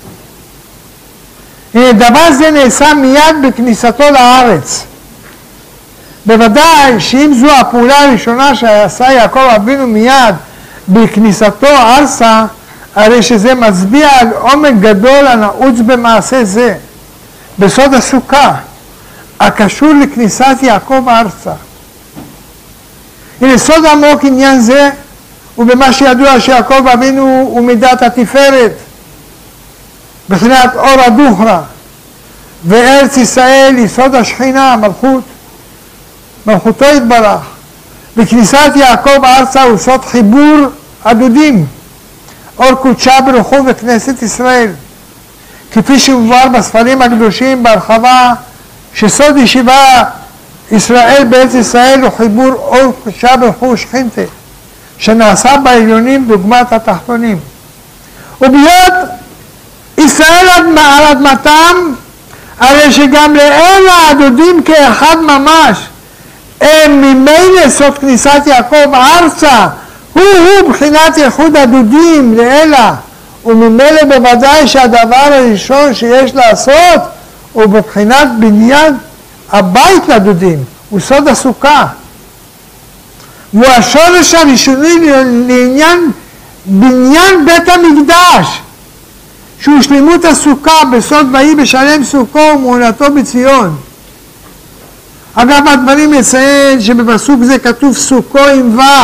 דבר זה נעשה מיד בכניסתו לארץ. בוודאי שאם זו הפעולה הראשונה שעשה יעקב אבינו מיד בכניסתו ארצה, הרי שזה מצביע על עומק גדול הנעוץ במעשה זה, בסוד הסוכה, הקשור לכניסת יעקב ארצה. הנה סוד עמוק עניין זה, ובמה שידוע שיעקב אבינו הוא מידת התפארת, בחינת אור הדוכרא, וארץ ישראל היא סוד השכינה, מלכות, מלכותו יתברך. בכניסת יעקב ארצה הוא סוד חיבור הדודים, אור קודשה ברוחו וכנסת ישראל, כפי שמובא בספרים הקדושים בהרחבה, שסוד ישיבה ישראל בארץ ישראל הוא חיבור אור קודשה ברוחו ושכינתה, שנעשה בעליונים דוגמת התחתונים. ובהיות ישראל על אדמתם, הרי שגם לאלה הדודים כאחד ממש, הם ממילא סוד כניסת יעקב ארצה, הוא הוא בחינת ייחוד הדודים לאלה, וממילא בוודאי שהדבר הראשון שיש לעשות הוא בבחינת בניין הבית לדודים, הוא סוד הסוכה. והוא השורש הראשוני לעניין בניין בית המקדש, שהוא שלמות הסוכה בסוד ויהי בשלם סוכו ומעונתו בציון. אגב הדברים יציין שבפסוק זה כתוב סוכו עם ו',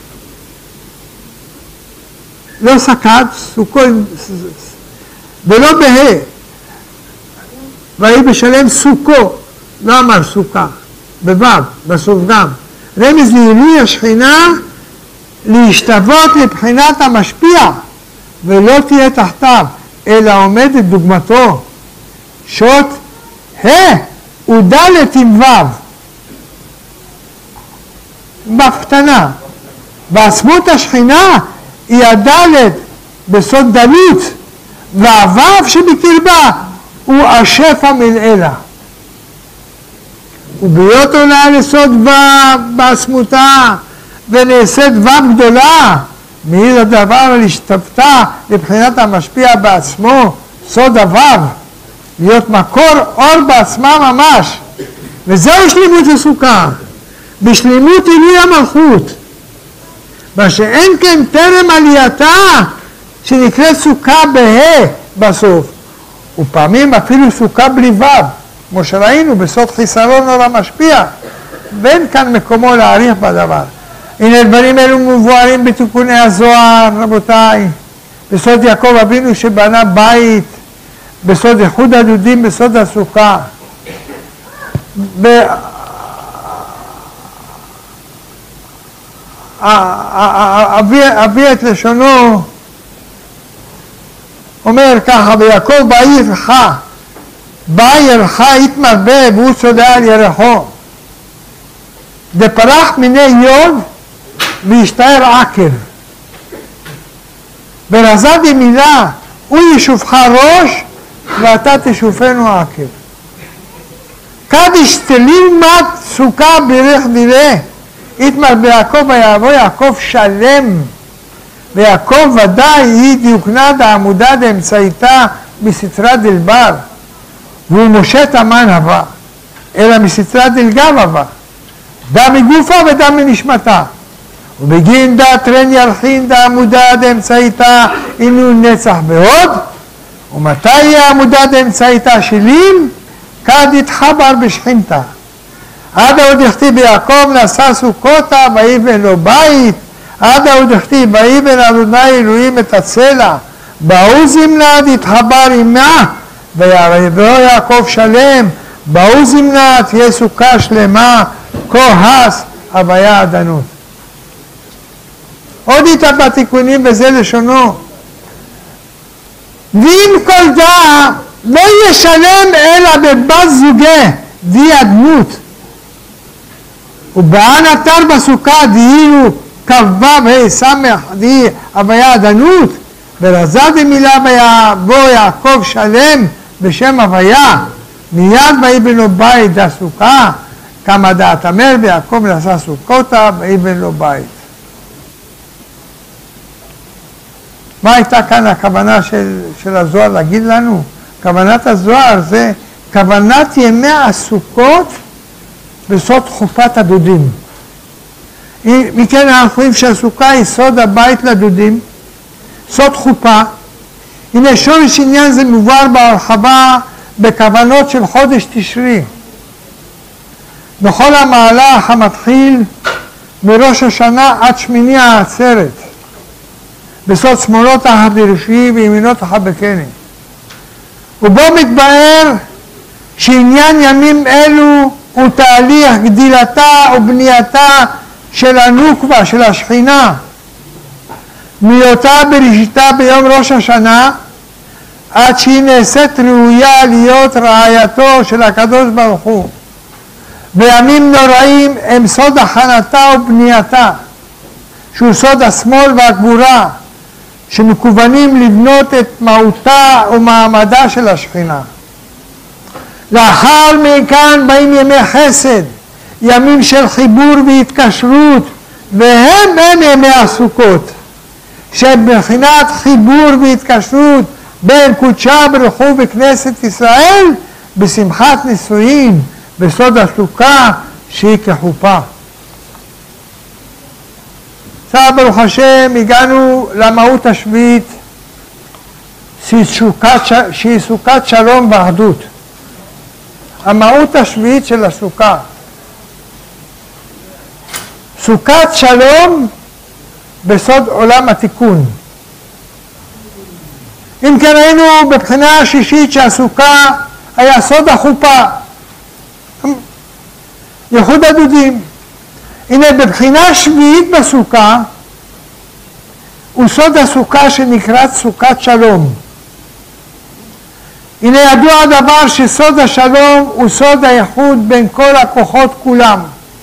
לא סקת, סוכו עם, ולא בה', ויהי בשלם סוכו, לא אמר סוכה, בו', בסוף גם. רמז לעילוי השכינה להשתוות לבחינת המשפיע, ולא תהיה תחתיו, אלא עומדת דוגמתו. שוט ה' ודלת עם ו', בקטנה. ועצמות השכינה היא הדלת בסוד דלות, והו' שבקרבה הוא השפע מלעילה. ובהיות עולה לסוד ו' בעצמותה ונעשית ו' גדולה, מעיד הדבר על השתוותה לבחינת המשפיע בעצמו, סוד הו', להיות מקור אור בעצמה ממש. וזהו שלמות הסוכה, בשלמות עילוי המלכות, מה שאין כן טרם עלייתה שנקראת סוכה בה' בסוף, ופעמים אפילו סוכה בלי ו', כמו שראינו בסוד חיסרון אור המשפיע, ואין כאן מקומו להעריך בדבר. הנה דברים אלו מבוארים בתיקוני הזוהר, רבותיי, בסוד יעקב אבינו שבנה בית, בסוד איחוד הדודים, בסוד הסוכה. אביא את לשונו, אומר ככה, ויעקב באי ירך, באי ירך יתמרבה והוא צודע על ירחו. דפרח מיני יוד וישתער עקב. ברזד ימינה, הוא ישופך ראש ואתה תשופנו עקב. קדיש תלמד סוכה בירך דילה, יתמר ביעקב ויעבור יעקב שלם, ויעקב ודאי היא דיוקנה דעמודה דאמצעיתה מסתרה דלבר, והוא משה תמן הבא, אלא מסתרה דלגב הבא, דם מגופה ודם מנשמתה. ובגין דת רן ירחין דעמודה דאמצעיתה אינו נצח בהוד, ומתי יהיה עמודה דאמצעיתה שלים? כד יתחבר בשכינתה. עד עוד הכתיב ביעקב נעשה סוכותה ויבן לו בית, עד עוד הכתיב ויבן אדוני אלוהים את הצלע, באו זמנת יתחבר עמה, ויבוא יעקב שלם, באו זמנת תהיה סוכה שלמה, כהס הוויה עדנות. עוד איתה בתיקונים וזה לשונו, ואם כל דא לא ישלם אלא בבת זוגה די הדמות, ובאן אתר בסוכה דהינו כ"ו ה' סמך די הוויה הדנות, ורזה דמילה בו יעקב שלם בשם הוויה, מיד ויבן לו בית דסוכה, כמה דעת אמר ויעקב נשא סוכותה ויבן לו בית. מה הייתה כאן הכוונה של, של הזוהר להגיד לנו? כוונת הזוהר זה כוונת ימי הסוכות בסוד חופת הדודים. מכן אנחנו רואים שהסוכה היא סוד הבית לדודים, סוד חופה. הנה שורש עניין זה מובהר בהרחבה בכוונות של חודש תשרי. בכל המהלך המתחיל מראש השנה עד שמיני העצרת, בסוד שמאלות החדרשי וימינות החבקני. ובו מתבאר שעניין ימים אלו הוא תהליך גדילתה ובנייתה של הנוקבה, של השכינה, מהיותה בראשיתה ביום ראש השנה, עד שהיא נעשית ראויה להיות רעייתו של הקדוש ברוך הוא. בימים נוראים הם סוד הכנתה ובנייתה, שהוא סוד השמאל והגבורה, שמכוונים לבנות את מהותה ומעמדה של השכינה. לאחר מכאן באים ימי חסד, ימים של חיבור והתקשרות, והם הם ימי הסוכות, שבבחינת חיבור והתקשרות בין קודשה ברוך הוא וכנסת ישראל בשמחת נישואין, בסוד הסוכה שהיא כחופה. עכשיו ברוך השם הגענו למהות השביעית, שהיא סוכת שלום ואחדות. המהות השביעית של הסוכה, סוכת שלום בסוד עולם התיקון. אם כן היינו בבחינה השישית שהסוכה היה סוד החופה, ייחוד הדודים. הנה בבחינה שביעית בסוכה הוא סוד הסוכה שנקראת סוכת שלום. הנה ידוע הדבר שסוד השלום הוא סוד הייחוד בין כל הכוחות כולם,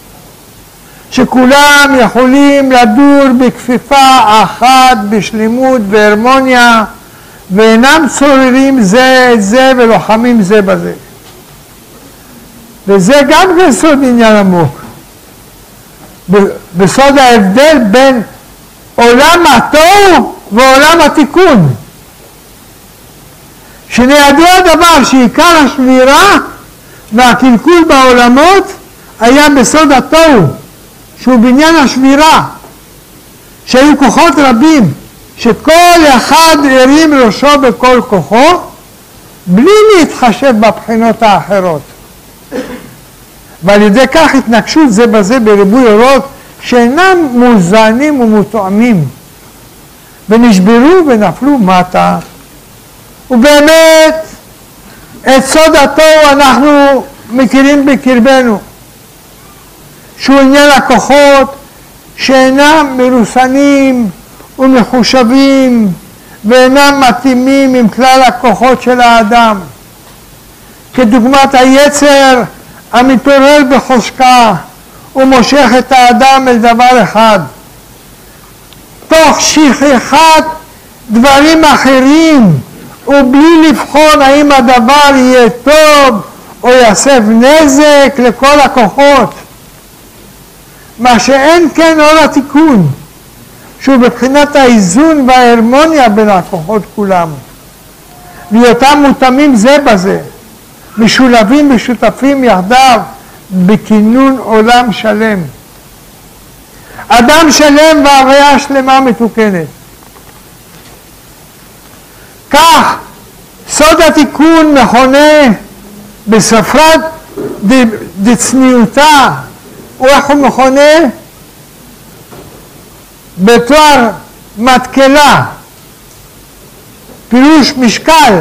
שכולם יכולים לדור בכפיפה אחת בשלימות והרמוניה, ואינם צוררים זה את זה ולוחמים זה בזה. וזה גם כן סוד עניין עמוק, בסוד ההבדל בין עולם התוהו ועולם התיקון. שנידוע הדבר שעיקר השבירה והקלקול בעולמות היה בסוד התוהו, שהוא בניין השבירה, שהיו כוחות רבים, שכל אחד הרים ראשו בכל כוחו, בלי להתחשב בבחינות האחרות. ועל ידי כך התנגשות זה בזה בריבוי אורות שאינם מוזנים ומתואמים, ונשברו ונפלו מטה. ובאמת את סוד התוהו אנחנו מכירים בקרבנו, שהוא עניין הכוחות שאינם מרוסנים ומחושבים ואינם מתאימים עם כלל הכוחות של האדם, כדוגמת היצר המתעורר בחושכה ומושך את האדם אל דבר אחד, תוך שכחת דברים אחרים, ובלי לבחון האם הדבר יהיה טוב או יסב נזק לכל הכוחות. מה שאין כן אור התיקון, שהוא בבחינת האיזון וההרמוניה בין הכוחות כולם, להיותם מותאמים זה בזה, משולבים ושותפים יחדיו בכינון עולם שלם. אדם שלם והוויה שלמה מתוקנת. כך סוד התיקון מכונה בספרת דצניותה, ואיך הוא מכונה? בתואר מתקלה, פירוש משקל,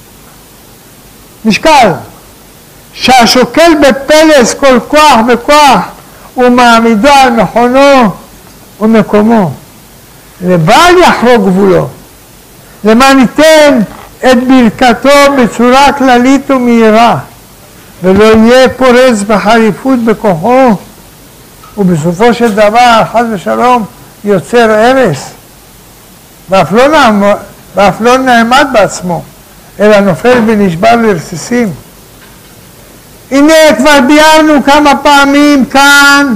משקל, שהשוקל בפלס כל כוח וכוח ומעמידו על מכונו ומקומו. לבל יחרוג גבולו, למען ניתן את ברכתו בצורה כללית ומהירה, ולא יהיה פורץ בחריפות בכוחו, ובסופו של דבר, חס ושלום, יוצר הרס, ואף לא, נעמד, ואף לא נעמד בעצמו, אלא נופל ונשבר לרסיסים. הנה כבר ביארנו כמה פעמים כאן,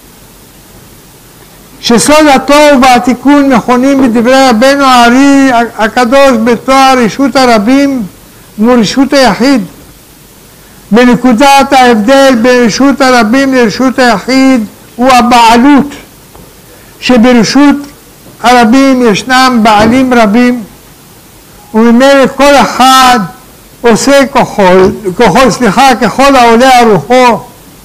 שסוד התוהו והתיקון נכונים בדברי רבנו הארי הקדוש בתואר רשות הרבים מול רשות היחיד. בנקודת ההבדל בין רשות הרבים לרשות היחיד הוא הבעלות, שברשות הרבים ישנם בעלים רבים, וממילא כל אחד עושה ככל, ככל, סליחה, ככל העולה על רוחו,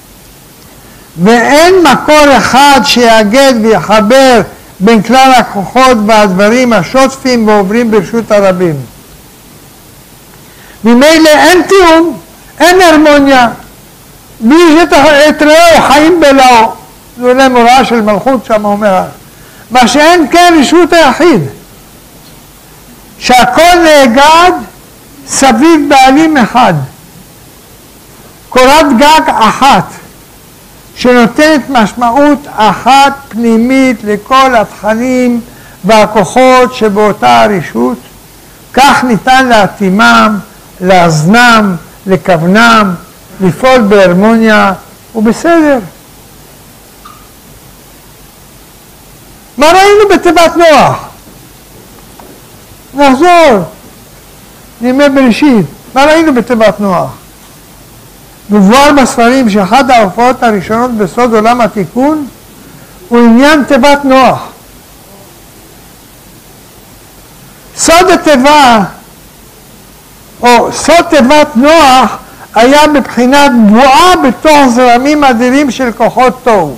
ואין מקור אחד שיאגד ויחבר בין כלל הכוחות והדברים השוטפים ועוברים ברשות הרבים. ממילא אין תיאום, אין הרמוניה, בלי שאת רעהו חיים בלעו. זו אולי מוראה של מלכות שם אומר, מה שאין כן רשות היחיד, שהכל נאגד סביב בעלים אחד, קורת גג אחת, שנותנת משמעות אחת פנימית לכל התכנים והכוחות שבאותה הרשות. כך ניתן להתאימם, לאזנם, לכוונם, לפעול בהרמוניה ובסדר. מה ראינו בתיבת נוח? נחזור לימי בראשית. מה ראינו בתיבת נוח? מבואר בספרים שאחת ההופעות הראשונות בסוד עולם התיקון הוא עניין תיבת נוח. סוד התיבה, או סוד תיבת נוח, היה בבחינת בועה בתוך זרמים אדירים של כוחות תוהו.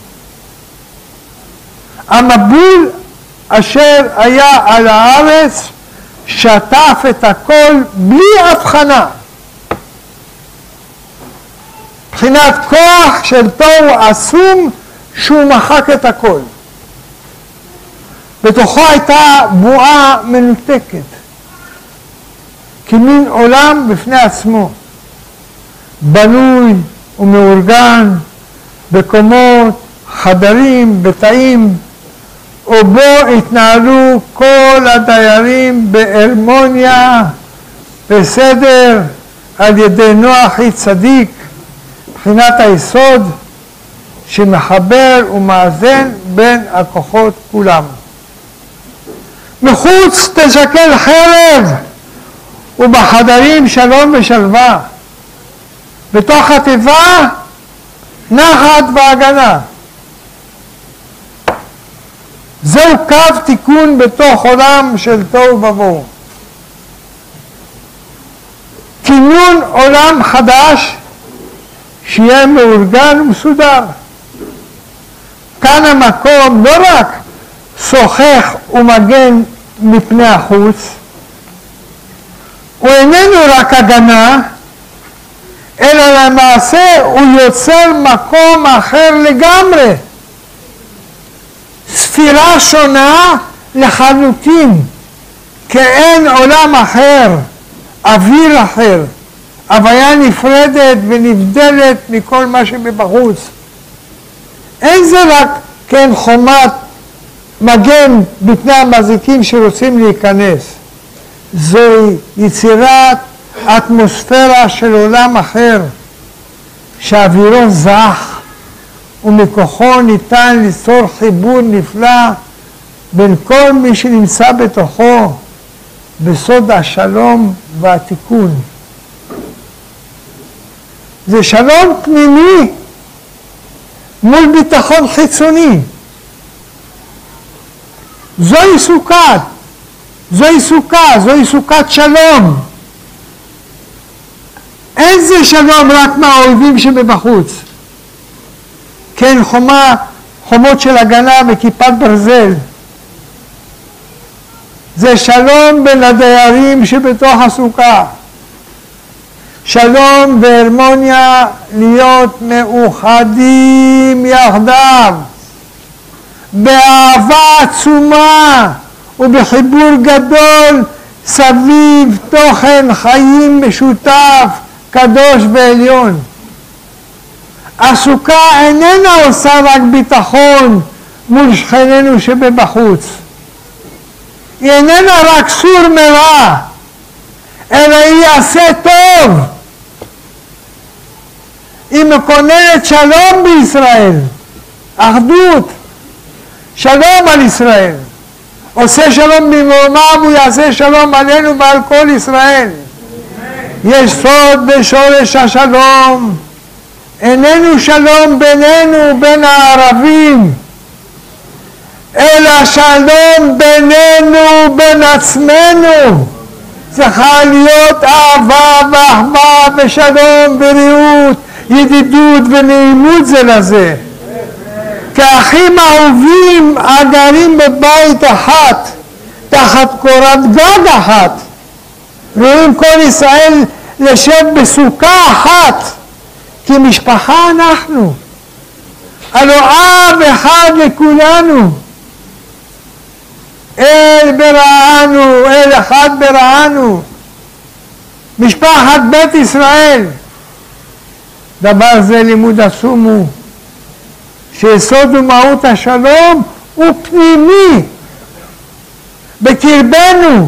המבול אשר היה על הארץ שטף את הכל בלי הבחנה. מבחינת כוח של תוהו עצום שהוא מחק את הכל. בתוכו הייתה בועה מנותקת, כמין עולם בפני עצמו, בנוי ומאורגן, בקומות, חדרים, בתאים, ובו התנהלו כל הדיירים בהרמוניה בסדר על ידי נוח איש צדיק, מבחינת היסוד שמחבר ומאזן בין הכוחות כולם. מחוץ תשקל חרב ובחדרים שלום ושלווה, בתוך התיבה נחת והגנה. זהו קו תיקון בתוך עולם של תוהו ובוהו. כינון עולם חדש שיהיה מאורגן ומסודר. כאן המקום לא רק שוחח ומגן מפני החוץ, הוא איננו רק הגנה, אלא למעשה הוא יוצר מקום אחר לגמרי. ספירה שונה לחלוטין, כאין עולם אחר, אוויר אחר, הוויה נפרדת ונבדלת מכל מה שבחוץ. אין זה רק כן חומת מגן בפני המזיקים שרוצים להיכנס. זוהי יצירת אטמוספירה של עולם אחר, שהאווירון זך, ומכוחו ניתן ליצור חיבור נפלא בין כל מי שנמצא בתוכו בסוד השלום והתיקון. זה שלום פנימי מול ביטחון חיצוני. זוהי סוכת, זוהי סוכה, זוהי סוכת שלום. אין זה שלום רק מהאויבים שבבחוץ. כן, חומה, חומות של הגנה וכיפת ברזל. זה שלום בין הדיירים שבתוך הסוכה. שלום והרמוניה להיות מאוחדים יחדיו, באהבה עצומה ובחיבור גדול סביב תוכן חיים משותף, קדוש ועליון. הסוכה איננה עושה רק ביטחון מול שכנינו שבבחוץ. היא איננה רק סור מרע, אלא היא יעשה טוב. היא מכוננת שלום בישראל, אחדות, שלום על ישראל. עושה שלום במרומיו, הוא יעשה שלום עלינו ועל כל ישראל. יש סוד בשורש השלום, איננו שלום בינינו בין הערבים, אלא שלום בינינו בין עצמנו. צריכה להיות אהבה ואחווה ושלום ורעות, ידידות ונעימות זה לזה. כאחים אהובים הגרים בבית אחת, תחת קורת גג אחת. רואים כל ישראל לשב בסוכה אחת, כי משפחה אנחנו. הלא אב אחד לכולנו. אל ברענו, אל אחד ברענו. משפחת בית ישראל. דבר זה לימוד עצום הוא, שיסוד ומהות השלום הוא פנימי, בקרבנו.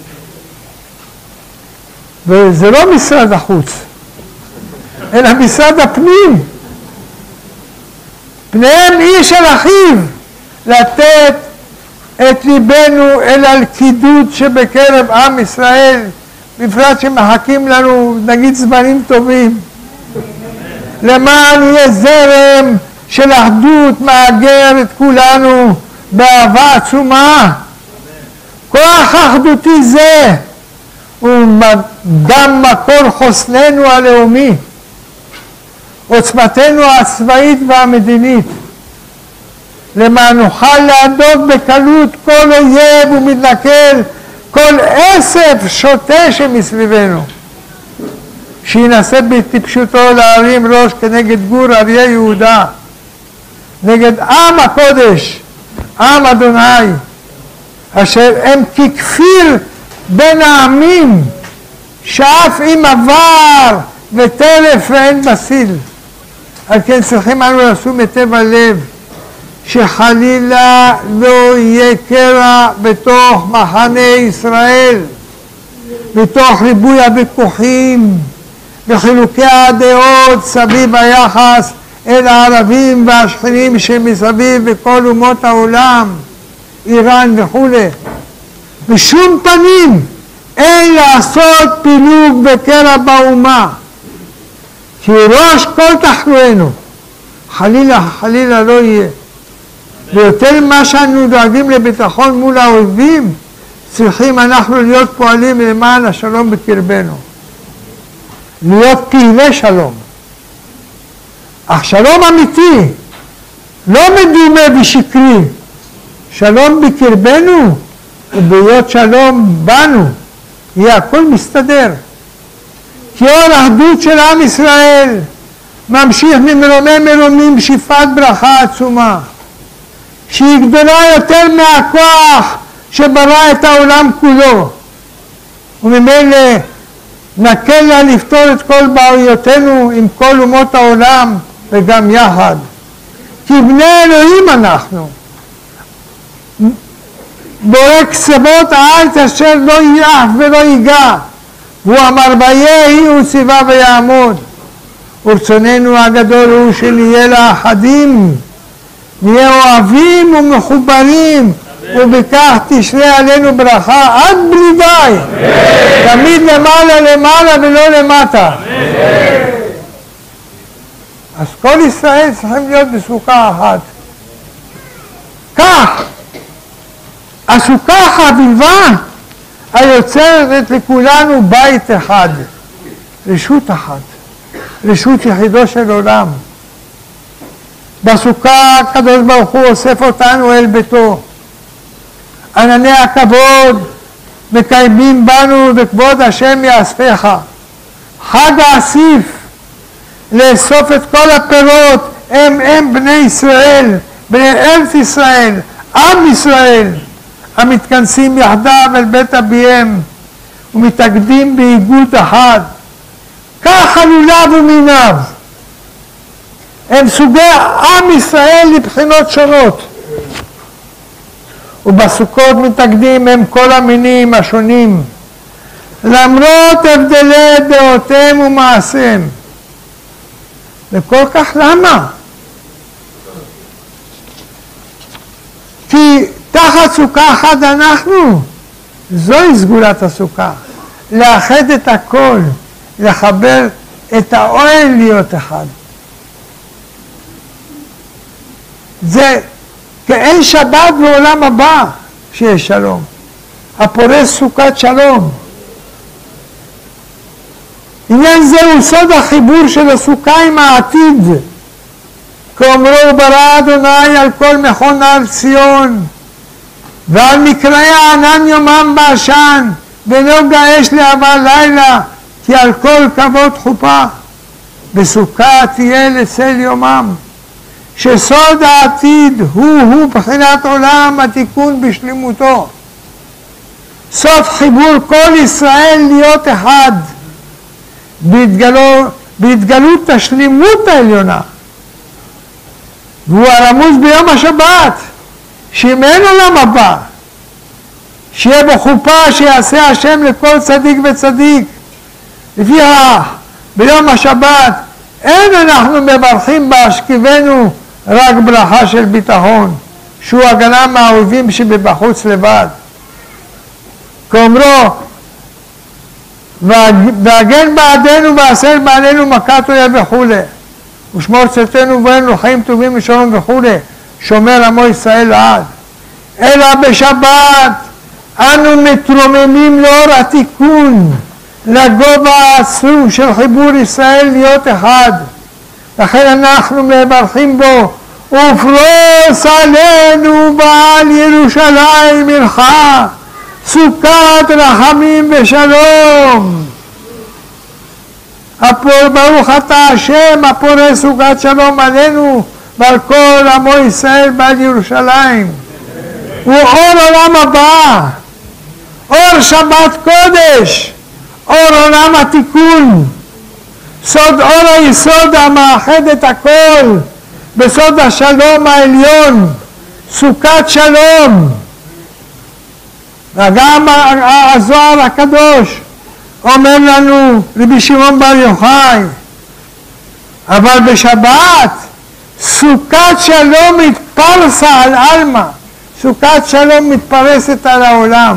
וזה לא משרד החוץ, אלא משרד הפנים. פניהם איש אל אחיו, לתת את ליבנו אל הלכידות שבקרב עם ישראל, בפרט שמחכים לנו נגיד זמנים טובים, למען יהיה זרם של אחדות מאגר את כולנו באהבה עצומה. כוח אחדותי זה הוא גם מקור חוסננו הלאומי, עוצמתנו הצבאית והמדינית, למען נוכל להדוף בקלות כל אויב ומתנכל, כל עשב שוטה שמסביבנו, שינסה בטיפשותו להרים ראש כנגד גור אריה יהודה, נגד עם הקודש, עם אדוני, אשר הם ככפיר בין העמים, שאף אם עבר וטרף ואין בסיל. על כן צריכים אנו לשום היטב הלב, שחלילה לא יהיה קרע בתוך מחנה ישראל, בתוך ריבוי הוויכוחים וחילוקי הדעות סביב היחס אל הערבים והשכנים שמסביב בכל אומות העולם, איראן וכו'. בשום פנים אין לעשות פילוג וקרע באומה, כי ראש כל תחלואנו חלילה חלילה לא יהיה. ויותר ממה שאנו דואגים לביטחון מול האויבים, צריכים אנחנו להיות פועלים למען השלום בקרבנו, להיות פעילי שלום. אך שלום אמיתי, לא מדומה ושקרי, שלום בקרבנו ובהיות שלום בנו, יהיה הכל מסתדר. כי אור האחדות של עם ישראל ממשיך ממרומי מרומים שפעת ברכה עצומה, שהיא גדולה יותר מהכוח שברא את העולם כולו, וממילא נקל לה לפתור את כל בעיותינו עם כל אומות העולם וגם יחד. כי בני אלוהים אנחנו, בורא קצוות הארץ אשר לא ייח ולא ייגע, והוא אמר ויהי וציווה ויעמוד. ורצוננו הגדול הוא שנהיה לאחדים, נהיה אוהבים ומחוברים, ובכך תשרה עלינו ברכה עד בלי די, תמיד למעלה למעלה ולא למטה. אז כל ישראל צריכים להיות בסוכה אחת. כך הסוכה החביבה היוצרת לכולנו בית אחד, רשות אחת, רשות יחידו של עולם. בסוכה הקדוש ברוך הוא אוסף אותנו אל ביתו. ענני הכבוד מקיימים בנו וכבוד השם יאספך. חג האסיף, לאסוף את כל הפירות, הם הם בני ישראל, בני ארץ ישראל, עם ישראל, המתכנסים יחדיו אל בית אביהם ומתאגדים באיגוד אחד. כך עלוליו ומיניו. הם סוגי עם ישראל לבחינות שונות. ובסוכות מתאגדים הם כל המינים השונים, למרות הבדלי דעותיהם ומעשיהם. וכל כך למה? כי תחת סוכה אחת אנחנו, זוהי סגולת הסוכה, לאחד את הכל, לחבר את האוהל להיות אחד. זה כאין שבת בעולם הבא שיש שלום, הפורס סוכת שלום. עניין זה הוא סוד החיבור של הסוכה עם העתיד. כאומרו ברא אדוני על כל מכון הר ציון, ועל מקראי הענן יומם בעשן, ונוגה אש להבה לילה, כי על כל כבוד חופה. בסוכה תהיה לצל יומם. שסוד העתיד הוא-הוא בחינת עולם התיקון בשלמותו. סוד חיבור כל ישראל להיות אחד, בהתגלו, בהתגלות השלימות העליונה. והוא הרמוז ביום השבת, שאם אין עולם הבא, שיהיה בו חופה שיעשה השם לכל צדיק וצדיק. לפיכך, ביום השבת אין אנחנו מברכים בהשכיבנו רק ברכה של ביטחון, שהוא הגנה מהאויבים שבבחוץ לבד. כאומרו, והגן בעדנו ועשר בעלינו מכת אויב וכו', ושמור צאתנו ובואנו חיים טובים ושלום וכו', שומר עמו ישראל לעד. אלא בשבת אנו מתרוממים לאור התיקון, לגובה העצום של חיבור ישראל להיות אחד. לכן אנחנו מברכים בו, ופרוס עלינו בעל ירושלים עירך, סוכת רחמים ושלום. ברוך אתה השם הפורס סוכת שלום עלינו ועל כל עמו ישראל בעל ירושלים. הוא אור עולם הבא, אור שבת קודש, אור עולם התיקון, סוד אור היסוד המאחד את הכל, בסוד השלום העליון, סוכת שלום. וגם הזוהר הקדוש אומר לנו, רבי שמעון בר יוחאי, אבל בשבת סוכת שלום מתפרסה על עלמא, סוכת שלום מתפרסת על העולם,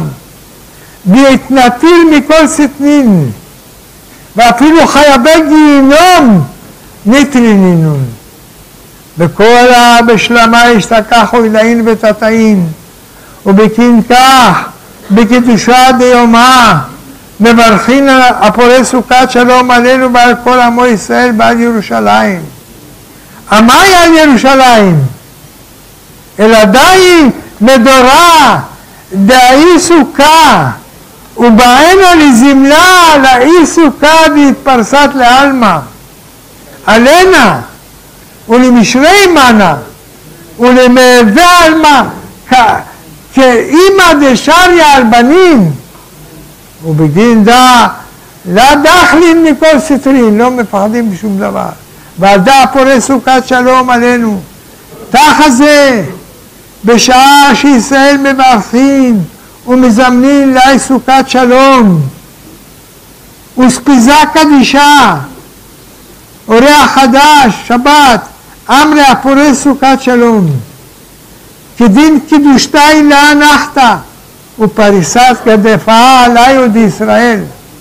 והתנטיל מכל שטנין, ואפילו חייבי גיהינום נטרינינון. בכל בשלמה השתכחו עילאין ותתאין, ובכן כך בקדושה דיומה מברכין הפורס סוכת שלום עלינו ועל כל עמו ישראל בעד ירושלים. עמי על ירושלים, אלא די מדורה דאי סוכה, ובאנה לזמלה לאי סוכה והתפרסת לעלמא. עלנה ולמשרי מנה ולמהווה עלמא כאימא דשריה על בנים, ובגין דא לא דחלין מכל סטרין, לא מפחדים בשום דבר. ועל דא פורס סוכת שלום עלינו. תחת זה בשעה שישראל מברכין ומזמנין לאי סוכת שלום וספיזה קדישה, אורח חדש, שבת, אמרי הפורס סוכת שלום, כדין קידושתאי להנחתה, ופריסת גדפה עלי עוד ישראל,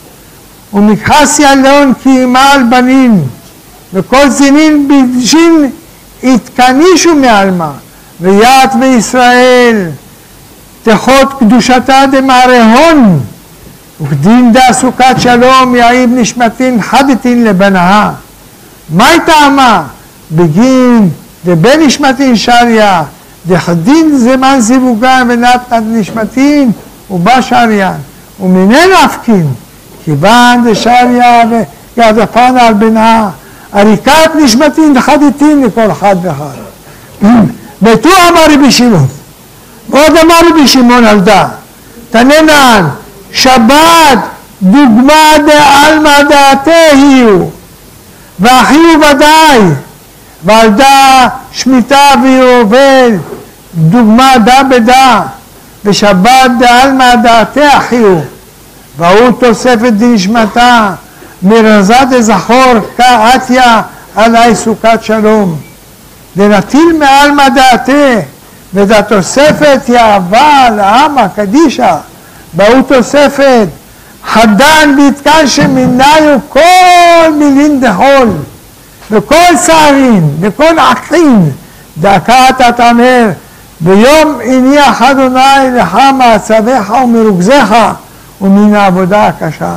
ומכחסיה לאון קיימה על בנים, וכל זינין בדשין התקנישו מעלמה, ויעת וישראל תחות קדושתה דמערהון, וכדין דה סוכת שלום יעיב נשמתין חדתין לבנאה. מהי טעמה? בגין דבן נשמתין שריה, דחדין זמן זיווגה ונתנת נשמתין ובא שריה, ומנין אפקין, כיוון דשריה ויעדפן על בנאה, עריקת נשמתין דחדתין לכל אחד ואחד. ותו אמר רבי שמעון, ועוד אמר רבי שמעון על דא, תננן, שבת דוגמה דעלמא דעתהו, ואחיו ודאי, ועל דא שמיטה ויובל, דוגמה דא בדא, ושבת דעלמא דעתי אחיו, והוא תוספת דנשמתה, מרזת דזכור כעתיה עלי סוכת שלום. דנטיל מעלמא דעתי, ודה תוספת יאהבה לעמא קדישא, והוא תוספת חדן ויתקן שמיניו כל מילין דחול, וכל שערים, וכל עקין, דקת התאמר, ביום הניח אדוני לך מעצביך ומרוגזיך ומן העבודה הקשה.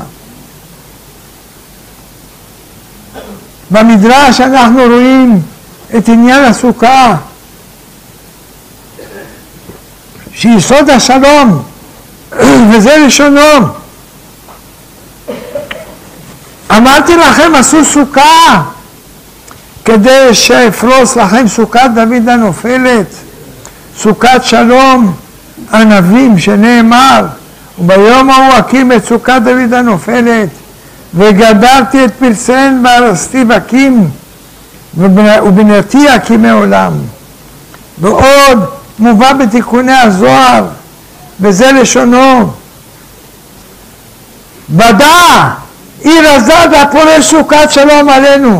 במדרש אנחנו רואים את עניין הסוכה, שיסוד השלום, וזה לשונו. אמרתי לכם, עשו סוכה כדי שאפרוס לכם סוכת דוד הנופלת, סוכת שלום ענבים, שנאמר, וביום ההוא אקים את סוכת דוד הנופלת, וגדרתי את פרסיהן והרסתי בקים, ובנייתי אקימי עולם. ועוד מובא בתיקוני הזוהר, וזה לשונו, ודע עיר הזד הפורש סוכת שלום עלינו,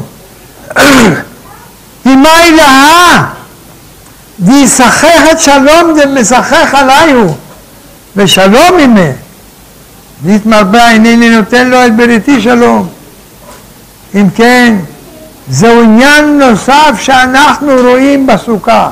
הימי להה וישחח את שלום דמשחח עליו, ושלום עימה, ויתמרבה הנני נותן לו את בריתי שלום. אם כן, זהו עניין נוסף שאנחנו רואים בסוכה.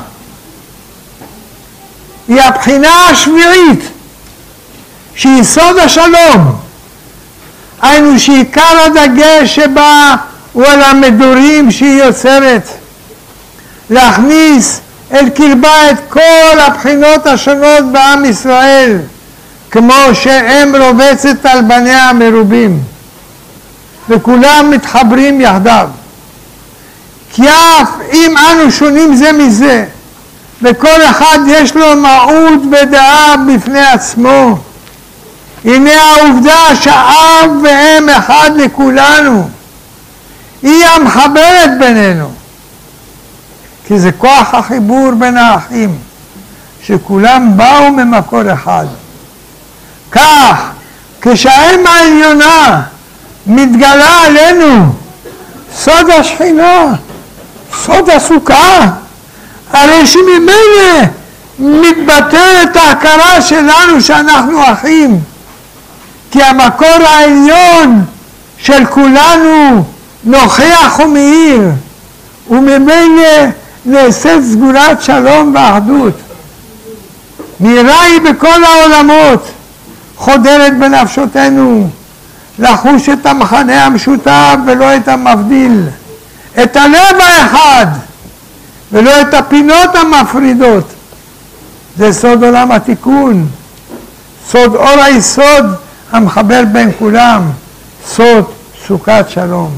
היא הבחינה השביעית, שהיא סוד השלום. היינו שעיקר הדגש שבה הוא על המדורים שהיא יוצרת. להכניס אל קרבה את כל הבחינות השונות בעם ישראל, כמו שאם רובצת על בניה המרובים, וכולם מתחברים יחדיו. כי אף אם אנו שונים זה מזה, וכל אחד יש לו מהות ודעה בפני עצמו, הנה העובדה שאב ואם אחד לכולנו, היא המחברת בינינו, כי זה כוח החיבור בין האחים, שכולם באו ממקור אחד. כך, כשהאם העליונה מתגלה עלינו, סוד השכינה, סוד הסוכה, הרי שממילא מתבטלת ההכרה שלנו שאנחנו אחים, כי המקור העליון של כולנו נוכח ומאיר, וממילא נעשית סגולת שלום ואחדות. נראה היא בכל העולמות, חודרת בנפשותנו, לחוש את המחנה המשותף ולא את המבדיל, את הלב האחד ולא את הפינות המפרידות. זה סוד עולם התיקון, סוד אור היסוד המחבר בין כולם, סוד סוכת שלום.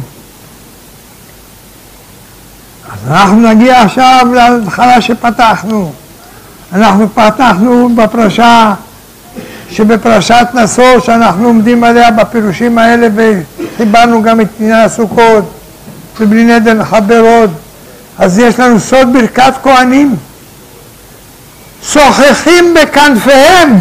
אז אנחנו נגיע עכשיו להתחלה שפתחנו. אנחנו פתחנו בפרשה שבפרשת נשוא, שאנחנו עומדים עליה בפירושים האלה, וחיברנו גם את עניין הסוכות, ובלי נדר לחבר עוד. אז יש לנו סוד ברכת כהנים, שוחחים בכנפיהם.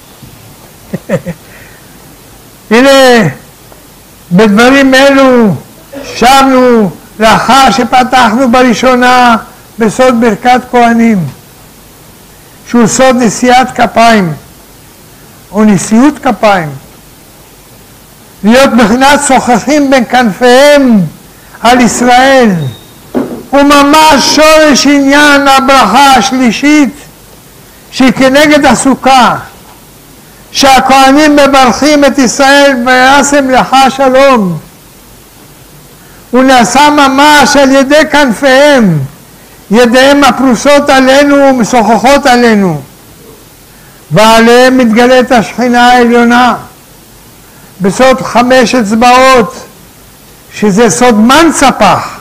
הנה, בדברים אלו שבנו לאחר שפתחנו בראשונה בסוד ברכת כהנים, שהוא סוד נשיאת כפיים, או נשיאות כפיים. להיות בחינת שוחחים בין כנפיהם על ישראל, וממש שורש עניין הברכה השלישית שהיא כנגד הסוכה, שהכהנים מברכים את ישראל ויעשם לך שלום. הוא נעשה ממש על ידי כנפיהם, ידיהם הפרוסות עלינו ומשוחחות עלינו, ועליהם מתגלית השכינה העליונה בסוד חמש אצבעות, שזה סוד מנצפח,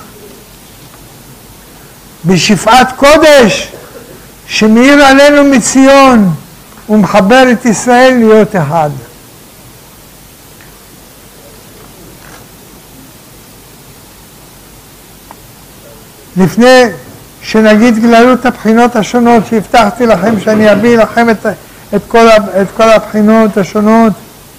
בשפעת קודש שמאיר עלינו מציון ומחבר את ישראל להיות אחד. לפני שנגיד גללות הבחינות השונות שהבטחתי לכם שאני אביא לכם את, את, כל, את כל הבחינות השונות.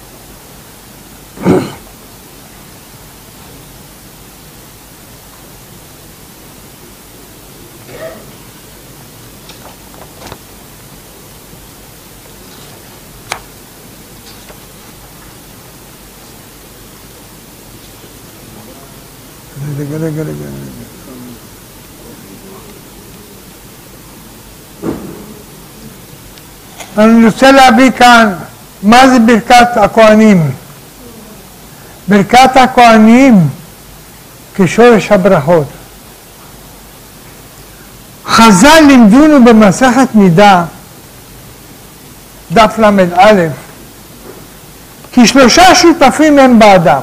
רגע, רגע, רגע. אני רוצה להביא כאן מה זה ברכת הכהנים. ברכת הכהנים כשורש הברכות. חז"ל לימדונו במסכת נידה, דף למד א', כי שלושה שותפים הם באדם,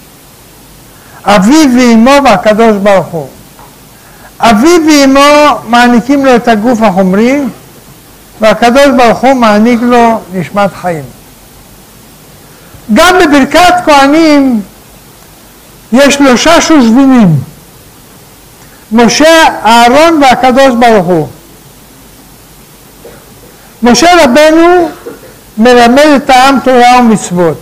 אביו ואמו והקדוש ברוך הוא. אביו ואמו מעניקים לו את הגוף החומרי, והקדוש ברוך הוא מעניק לו נשמת חיים. גם בברכת כהנים יש שלושה שושבינים, משה, אהרון והקדוש ברוך הוא. משה רבנו מלמד את העם תורה ומצוות.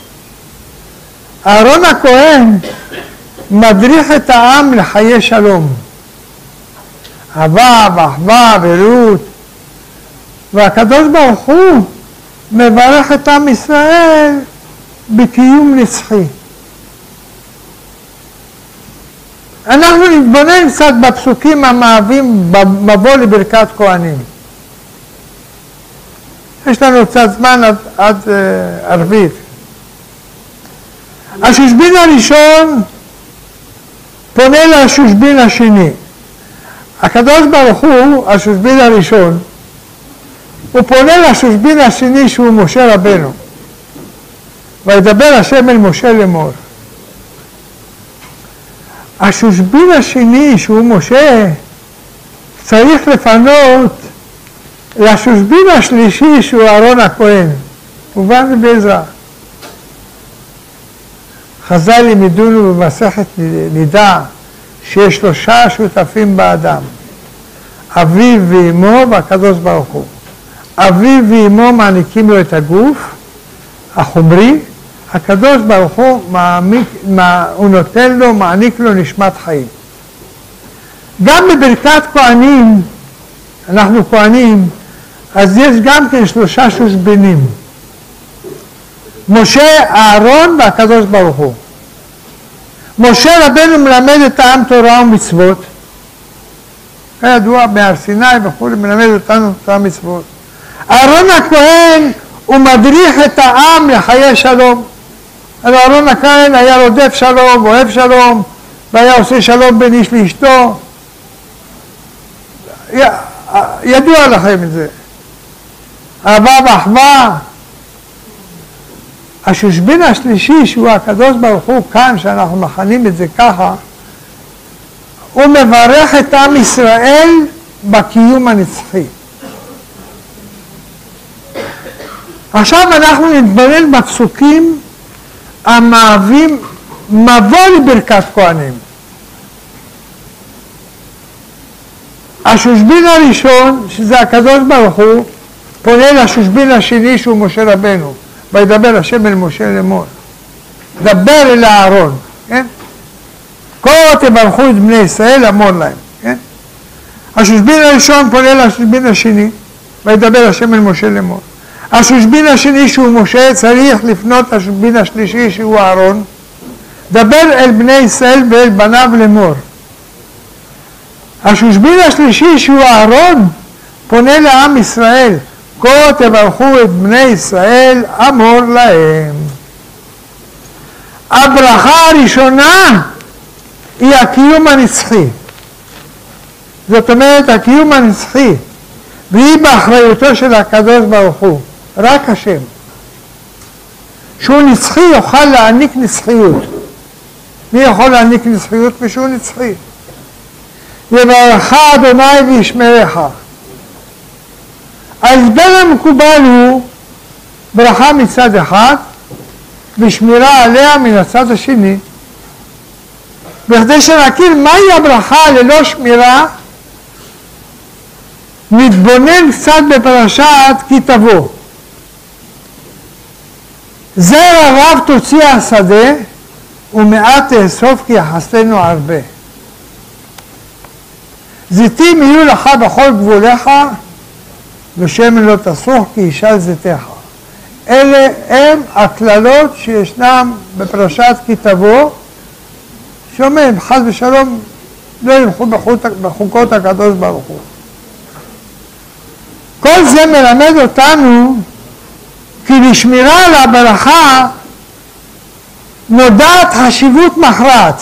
אהרון הכהן מדריך את העם לחיי שלום, אהבה ואחווה ורעות, והקדוש ברוך הוא מברך את עם ישראל בקיום נצחי. אנחנו נתבונן קצת בפסוקים המהווים במבוא לברכת כהנים. יש לנו קצת זמן עד, עד uh, ערבית. השושבין הראשון פונה לשושבין השני. הקדוש ברוך הוא, השושבין הראשון, הוא פונה לשושבין השני שהוא משה רבנו. וידבר השם אל משה לאמור. השושבין השני שהוא משה צריך לפנות לשושבין השלישי שהוא אהרון הכהן. מובן בעזרה. חז"ל לימדונו במסכת נידה שיש שלושה שותפים באדם, אביו ואמו והקדוש ברוך הוא. אביו ואמו מעניקים לו את הגוף החומרי, הקדוש ברוך הוא מעמיק, מה, הוא נותן לו, מעניק לו נשמת חיים. גם בברכת כהנים, אנחנו כהנים, אז יש גם כן שלושה שושבינים, משה, אהרון והקדוש ברוך הוא. משה רבנו מלמד את העם תורה ומצוות, כידוע בהר סיני וכו', מלמד אותנו תורה ומצוות. אהרון הכהן הוא מדריך את העם לחיי שלום. אהרון הכהן היה רודף שלום, אוהב שלום, והיה עושה שלום בין איש לאשתו. ידוע לכם את זה. אהבה ואחווה. השושבין השלישי שהוא הקדוש ברוך הוא, כאן שאנחנו מכנים את זה ככה, הוא מברך את עם ישראל בקיום הנצחי. עכשיו אנחנו נתבונן בפסוקים המהווים מבוא לברכת כהנים. השושבין הראשון, שזה הקדוש ברוך הוא, פונה לשושבין השני שהוא משה רבנו. וידבר השם אל משה לאמור. דבר אל אהרון, כן? כה תברכו את בני ישראל, אמור להם, כן? השושבין הראשון פונה לשושבין השני, וידבר השם אל משה לאמור. השושבין השני שהוא משה צריך לפנות לשושבין השלישי שהוא אהרון, דבר אל בני ישראל ואל בניו לאמור. השושבין השלישי שהוא אהרון פונה לעם ישראל, כה תברכו את בני ישראל, אמור להם. הברכה הראשונה היא הקיום הנצחי. זאת אומרת, הקיום הנצחי, והיא באחריותו של הקדוש ברוך הוא, רק השם. שהוא נצחי יוכל להעניק נצחיות. מי יכול להעניק נצחיות ושהוא נצחי? יברכך אדוני וישמרך. ההבדל המקובל הוא ברכה מצד אחד ושמירה עליה מן הצד השני. בכדי שנכיר מהי הברכה ללא שמירה, נתבונן קצת בפרשת כי תבוא. זרע רב תוציא השדה, ומעט תאסוף כי יחסנו הרבה. זיתים יהיו לך בכל גבוליך, ושמן לא תסוך כי ישאל זיתך. אלה הם הכללות שישנם בפרשת כי תבוא, שאומרים חס ושלום לא ילכו בחוקות הקדוש ברוך הוא. כל זה מלמד אותנו כי לשמירה על הברכה נודעת חשיבות מכרעת.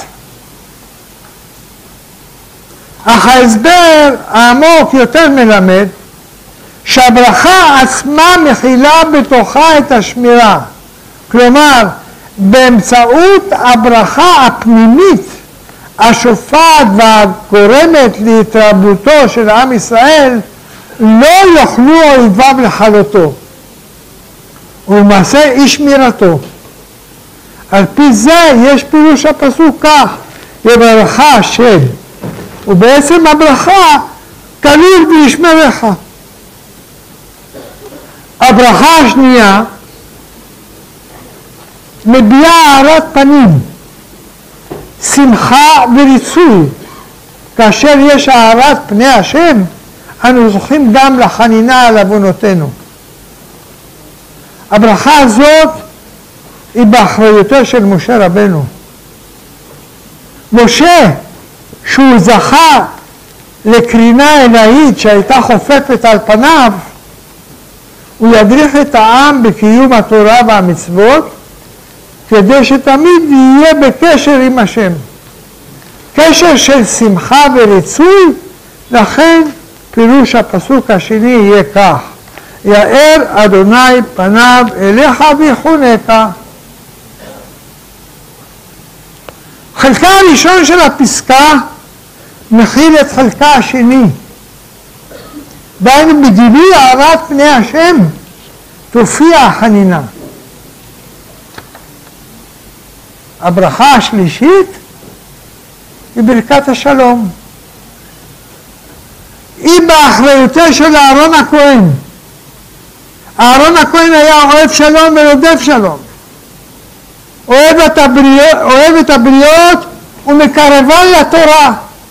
אך ההסבר העמוק יותר מלמד שהברכה עצמה מכילה בתוכה את השמירה. כלומר, באמצעות הברכה הפנימית השופעת והגורמת להתרבותו של עם ישראל, לא יוכלו אויביו לכלותו, ולמעשה אי שמירתו. על פי זה יש פירוש הפסוק כך, יברכך השם, ובעצם הברכה כליל וישמרך. הברכה השנייה מביעה הארת פנים, שמחה וריצוי. כאשר יש הארת פני השם, אנו זוכים גם לחנינה על עוונותינו. הברכה הזאת היא באחריותו של משה רבנו. משה, שהוא זכה לקרינה אלוהית שהייתה חופפת על פניו, הוא ידריך את העם בקיום התורה והמצוות, כדי שתמיד יהיה בקשר עם השם. קשר של שמחה וריצוי, לכן פירוש הפסוק השני יהיה כך, יאר אדוני פניו אליך ויחונך. חלקה הראשון של הפסקה מכיל את חלקה השני. דהיינו בגילוי הארת פני השם תופיע החנינה. הברכה השלישית היא ברכת השלום. היא באחריותו של אהרון הכהן. אהרון הכהן היה אוהב שלום ורודף שלום. אוהב את הבריות, אוהב את הבריות ומקרבן לתורה.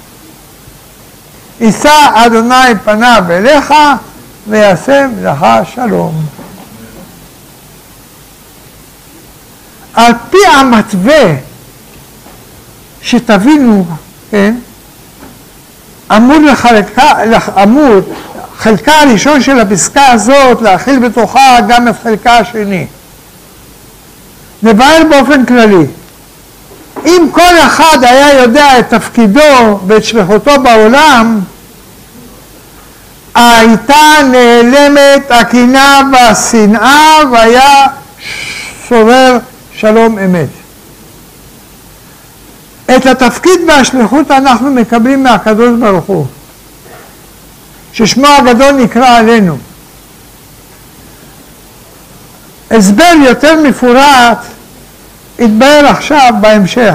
יישא אדוני פניו אליך וישם לך שלום. על פי המתווה שתבינו, כן, אמור לחלקה, אמור חלקה הראשון של הפסקה הזאת להכיל בתוכה גם את חלקה השני. נבהר באופן כללי. אם כל אחד היה יודע את תפקידו ואת שליחותו בעולם, הייתה נעלמת הקנאה והשנאה והיה שורר שלום אמת. את התפקיד והשליחות אנחנו מקבלים מהקדוש ברוך הוא, ששמו הגדול נקרא עלינו. הסבר יותר מפורט יתבהר עכשיו בהמשך.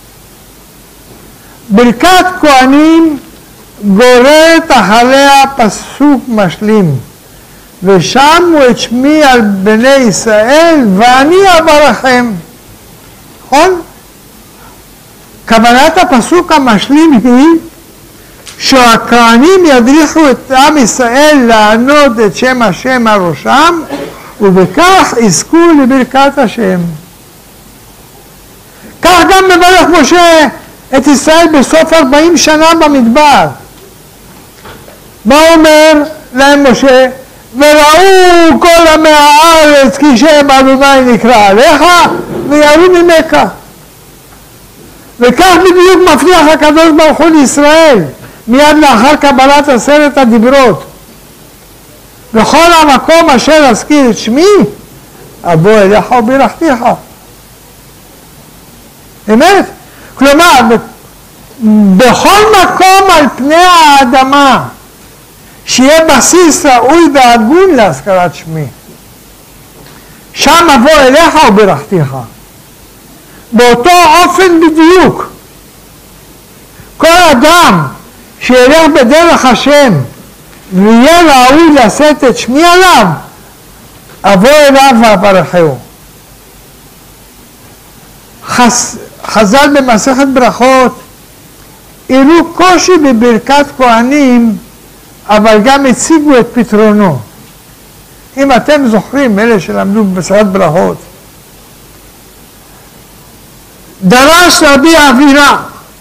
ברכת כהנים גוררת אחריה פסוק משלים, ושמו את שמי על בני ישראל ואני אברכם. נכון? כוונת הפסוק המשלים היא שהכהנים ידריכו את עם ישראל לענוד את שם השם על ראשם, ובכך יזכו לברכת השם. כך גם מברך משה את ישראל בסוף ארבעים שנה במדבר. מה אומר להם משה? וראו כל עמי הארץ כי שם אדוני נקרא עליך ויראו ממך. וכך בדיוק מבטיח הקדוש ברוך הוא לישראל מיד לאחר קבלת עשרת הדיברות. בכל המקום אשר אזכיר את שמי אבוא אליך וברכתיך. אמת? כלומר, בכל מקום על פני האדמה שיהיה בסיס ראוי והגון להזכרת שמי, שם אבוא אליך וברכתיך. באותו אופן בדיוק כל אדם שילך בדרך השם ויהיה ראוי לשאת את שמי עליו, אבוא אליו ואברכהו. חז, חז"ל במסכת ברכות הראו קושי בברכת כהנים, אבל גם הציגו את פתרונו. אם אתם זוכרים, אלה שלמדו במסכת ברכות, דרש רבי אבירם,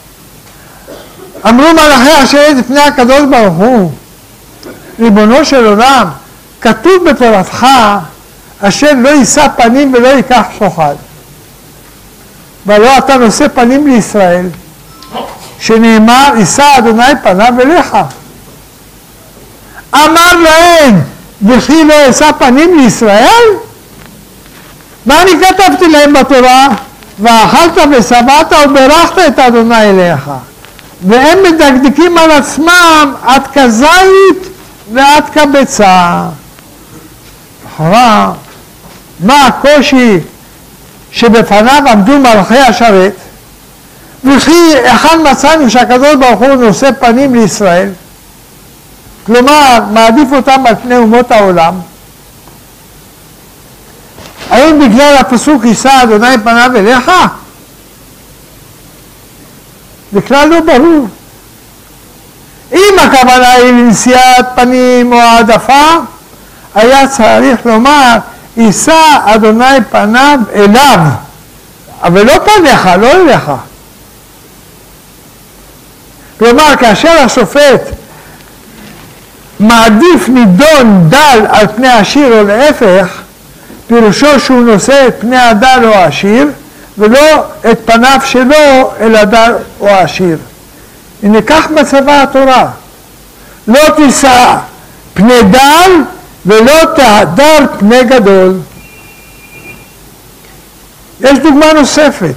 אמרו מלאכי השרת לפני הקדוש ברוך הוא, ריבונו של עולם, כתוב בתורתך, אשר לא יישא פנים ולא ייקח שוחד. ולא אתה נושא פנים לישראל, שנאמר, יישא אדוני פניו אליך. אמר להם, וכי לא יישא פנים לישראל? ואני כתבתי להם בתורה, ואכלת ושבעת וברכת את אדוני אליך. והם מדקדקים על עצמם עד כזית ועד כביצה. אחרה, מה הקושי שבפניו עמדו מלאכי השרת? וכי היכן מצאנו שהקדוש ברוך הוא נושא פנים לישראל? כלומר, מעדיף אותם על פני אומות העולם. האם בגלל הפסוק יישא אדוני פניו אליך? בכלל לא ברור. אם הכוונה היא לנשיאת פנים או העדפה, היה צריך לומר, יישא אדוני פניו אליו, אבל לא פניך, לא אליך. כלומר, כאשר השופט מעדיף נידון דל על פני עשיר או להפך, פירושו שהוא נושא את פני הדל או העשיר, ולא את פניו שלו אל הדל או העשיר. הנה כך מצווה התורה, לא תישא פני דל ולא תהדר פני גדול. יש דוגמה נוספת.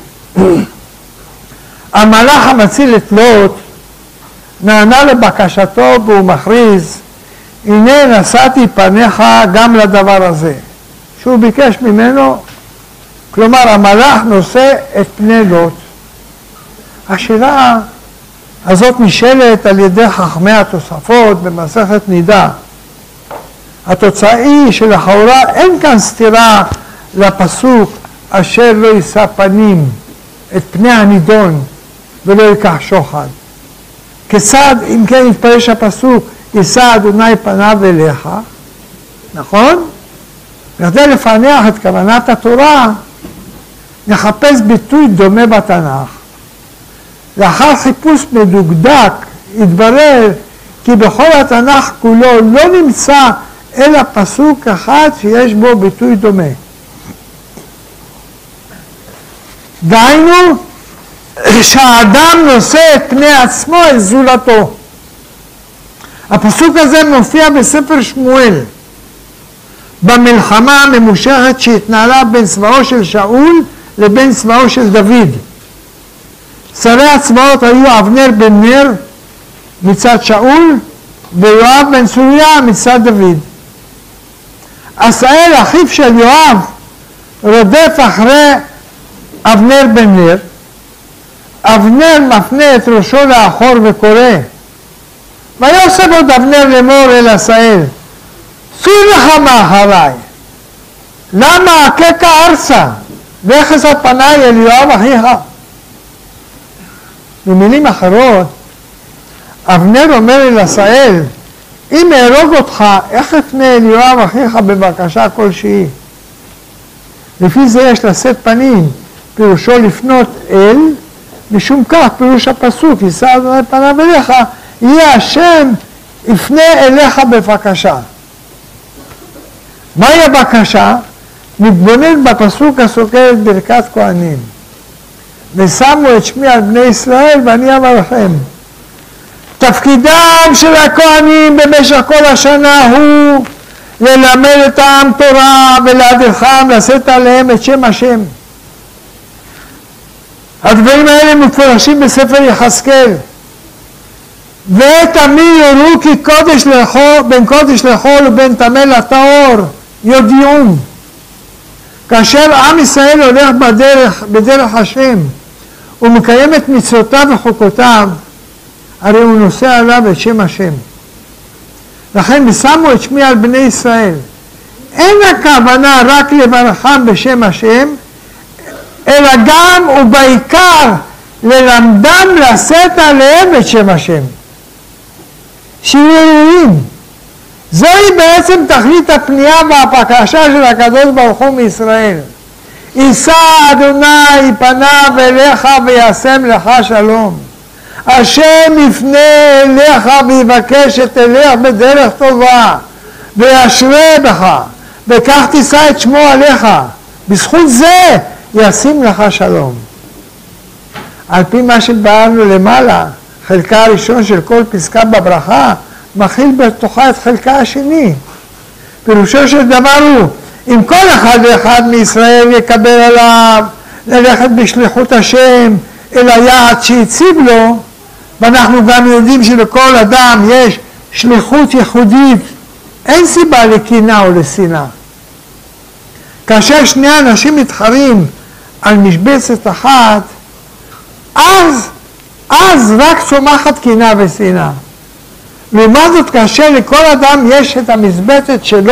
המלאך המציל את לוט נענה לבקשתו והוא מכריז, הנה נשאתי פניך גם לדבר הזה, שהוא ביקש ממנו. כלומר, המלאך נושא את פני לוט. השאלה הזאת נשאלת על ידי חכמי התוספות במסכת נידה. התוצאה היא שלכאורה אין כאן סתירה לפסוק אשר לא יישא פנים את פני הנידון ולא ייקח שוחד. כיצד אם כן יתפרש הפסוק יישא אדוני פניו אליך, נכון? כדי לפענח את כוונת התורה נחפש ביטוי דומה בתנ"ך. לאחר חיפוש מדוקדק התברר כי בכל התנ"ך כולו לא נמצא אלא פסוק אחד שיש בו ביטוי דומה. דהיינו שהאדם נושא את פני עצמו אל זולתו. הפסוק הזה מופיע בספר שמואל, במלחמה הממושכת שהתנהלה בין צבאו של שאול לבין צבאו של דוד. שרי הצבאות היו אבנר בן נר מצד שאול ויואב בן צרויה מצד דוד. עשאל אחיו של יואב רודף אחרי אבנר בן נר. אבנר מפנה את ראשו לאחור וקורא, ויוסף עוד אבנר לאמור אל עשאל, סור לך מאחריי, למה הככה ארצה ואחז פניי אל יואב אחיך. במילים אחרות, אבנר אומר אל עשאל, אם אהרוג אותך, איך אפנה אל יואב אחיך בבקשה כלשהי? לפי זה יש לשאת פנים, פירושו לפנות אל, משום כך פירוש הפסוק, יישא אדוני פניו אליך, יהיה השם יפנה אליך בבקשה. מהי הבקשה? נתבונן בפסוק הסוקר את ברכת כהנים. ושמו את שמי על בני ישראל ואני אברכם. תפקידם של הכהנים במשך כל השנה הוא ללמד את העם תורה ולהדרכם לשאת עליהם את שם השם. הדברים האלה מפורשים בספר יחזקאל. ותמיד יראו כי קודש לחול, בין קודש לחול ובין טמא לטהור יודיעום. כאשר עם ישראל הולך בדרך, בדרך השם ומקיים את מצוותיו וחוקותיו, הרי הוא נושא עליו את שם השם. לכן ושמו את שמי על בני ישראל. אין הכוונה רק לברכם בשם השם, אלא גם ובעיקר ללמדם לשאת עליהם את שם השם. שיהיו ראויים. זוהי בעצם תכלית הפנייה והבקשה של הקדוש ברוך הוא מישראל. יישא אדוני פניו אליך וישם לך שלום. השם יפנה אליך ויבקש את אליך בדרך טובה וישרה בך וכך תישא את שמו עליך. בזכות זה ישים לך שלום. על פי מה שבארנו למעלה, חלקה הראשון של כל פסקה בברכה מכיל בתוכה את חלקה השני. פירושו של דבר הוא, אם כל אחד ואחד מישראל יקבל עליו ללכת בשליחות השם אל היעד שהציב לו, ואנחנו גם יודעים שלכל אדם יש שליחות ייחודית, אין סיבה לקנאה או לשנאה. כאשר שני אנשים מתחרים על משבצת אחת, אז, אז רק צומחת קנאה ושנאה. לעומת זאת, כאשר לכל אדם יש את המשבצת שלו,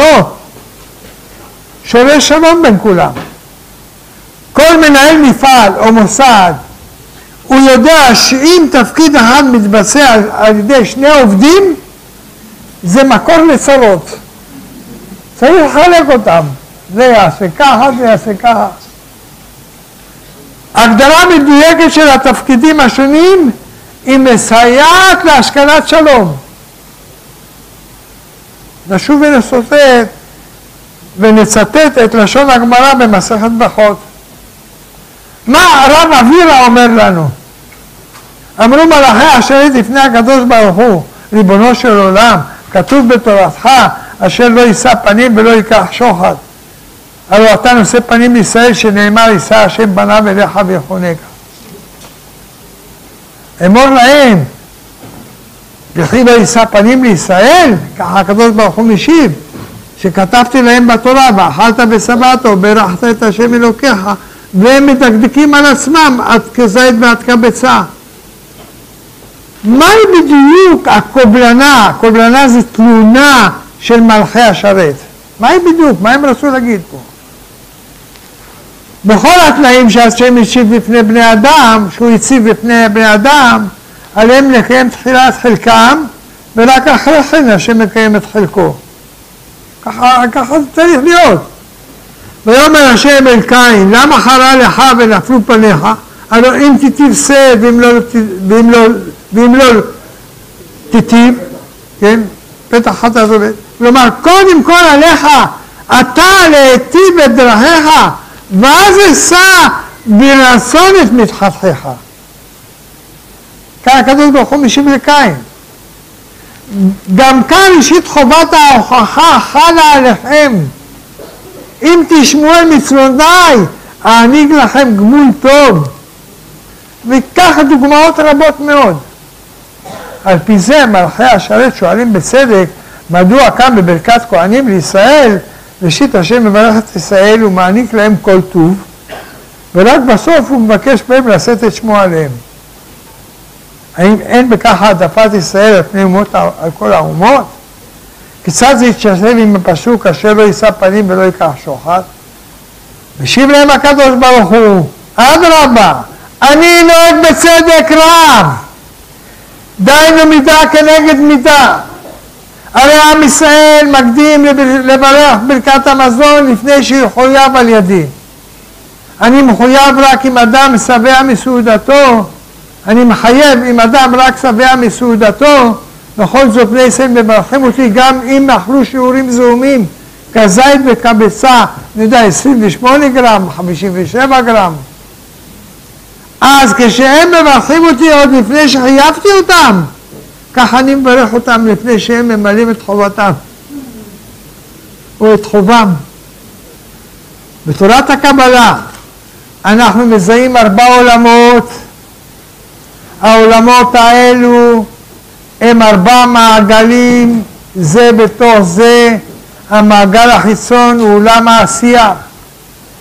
שורש שלום בין כולם. כל מנהל מפעל או מוסד, הוא יודע שאם תפקיד אחד מתבצע על, על ידי שני עובדים, זה מקור לצרות. צריך לחלק אותם. זה יעשה ככה, זה יעשה ככה. הגדרה מדויקת של התפקידים השונים היא מסייעת להשכנת שלום. נשוב ונסוטט ונצטט את לשון הגמרא במסכת ברכות. מה הרב אבירה אומר לנו? אמרו מלאכי השרת לפני הקדוש ברוך הוא, ריבונו של עולם, כתוב בתורתך, אשר לא יישא פנים ולא ייקח שוחד. הלוא אתה נושא פנים לישראל, שנאמר יישא השם בניו אליך ויחונך. אמור להם, וכי לא יישא פנים לישראל? ככה הקדוש ברוך הוא משיב, שכתבתי להם בתורה, ואכלת ושבעתו, ברכת את השם אלוקיך, והם מדקדקים על עצמם עד כזית ועד כבצע. מהי בדיוק הקובלנה? הקובלנה זה תלונה של מלכי השרת. מהי בדיוק? מה הם רצו להגיד פה? בכל התנאים שהשם הציב בפני בני אדם, שהוא הציב בפני בני אדם, עליהם לקיים תחילת חלקם, ורק אחרי כן השם מקיים את חלקו. ככה, ככה זה צריך להיות. ויאמר השם אל קין, למה חרה לך ונפלו פניך? הלוא אם תיטיב שא ואם לא, ואם לא, ואם לא תיטיב, כן? פתח חטא זולת. כלומר, קודם כל עליך, אתה להיטיב את דרכיך, ואז אשא ברצון את מתחתיך. כאן הקדוש ברוך הוא משיב לקין. גם כאן אישית חובת ההוכחה חלה עליכם. אם תשמעו על מצוותיי, אעניק לכם גמול טוב. וככה דוגמאות רבות מאוד. על פי זה מלכי השרת שואלים בצדק, מדוע כאן בברכת כהנים לישראל, ראשית השם מברך את ישראל ומעניק להם כל טוב, ורק בסוף הוא מבקש בהם לשאת את שמו עליהם. האם אין בכך העדפת ישראל על פני אומות על כל האומות? כיצד זה יתשלב עם הפסוק אשר לא יישא פנים ולא ייקח שוחד? משיב להם הקדוש ברוך הוא, אדרבה, אני נוהג בצדק רב, דיינו מידה כנגד מידה. הרי עם ישראל מקדים לברך ברכת המזון לפני שיחויב על ידי. אני מחויב רק אם אדם שבע מסעודתו, אני מחייב אם אדם רק שבע מסעודתו, בכל זאת בני ישראל מברכים אותי גם אם אכלו שיעורים זעומים, כזית וכבצע, אני יודע, עשרים ושמונה גרם, חמישים ושבע גרם. אז כשהם מברכים אותי עוד לפני שחייבתי אותם, ככה אני מברך אותם לפני שהם ממלאים את חובתם, או את חובם. בתורת הקבלה אנחנו מזהים ארבע עולמות. העולמות האלו הם ארבע מעגלים, זה בתוך זה. המעגל החיצון הוא עולם העשייה,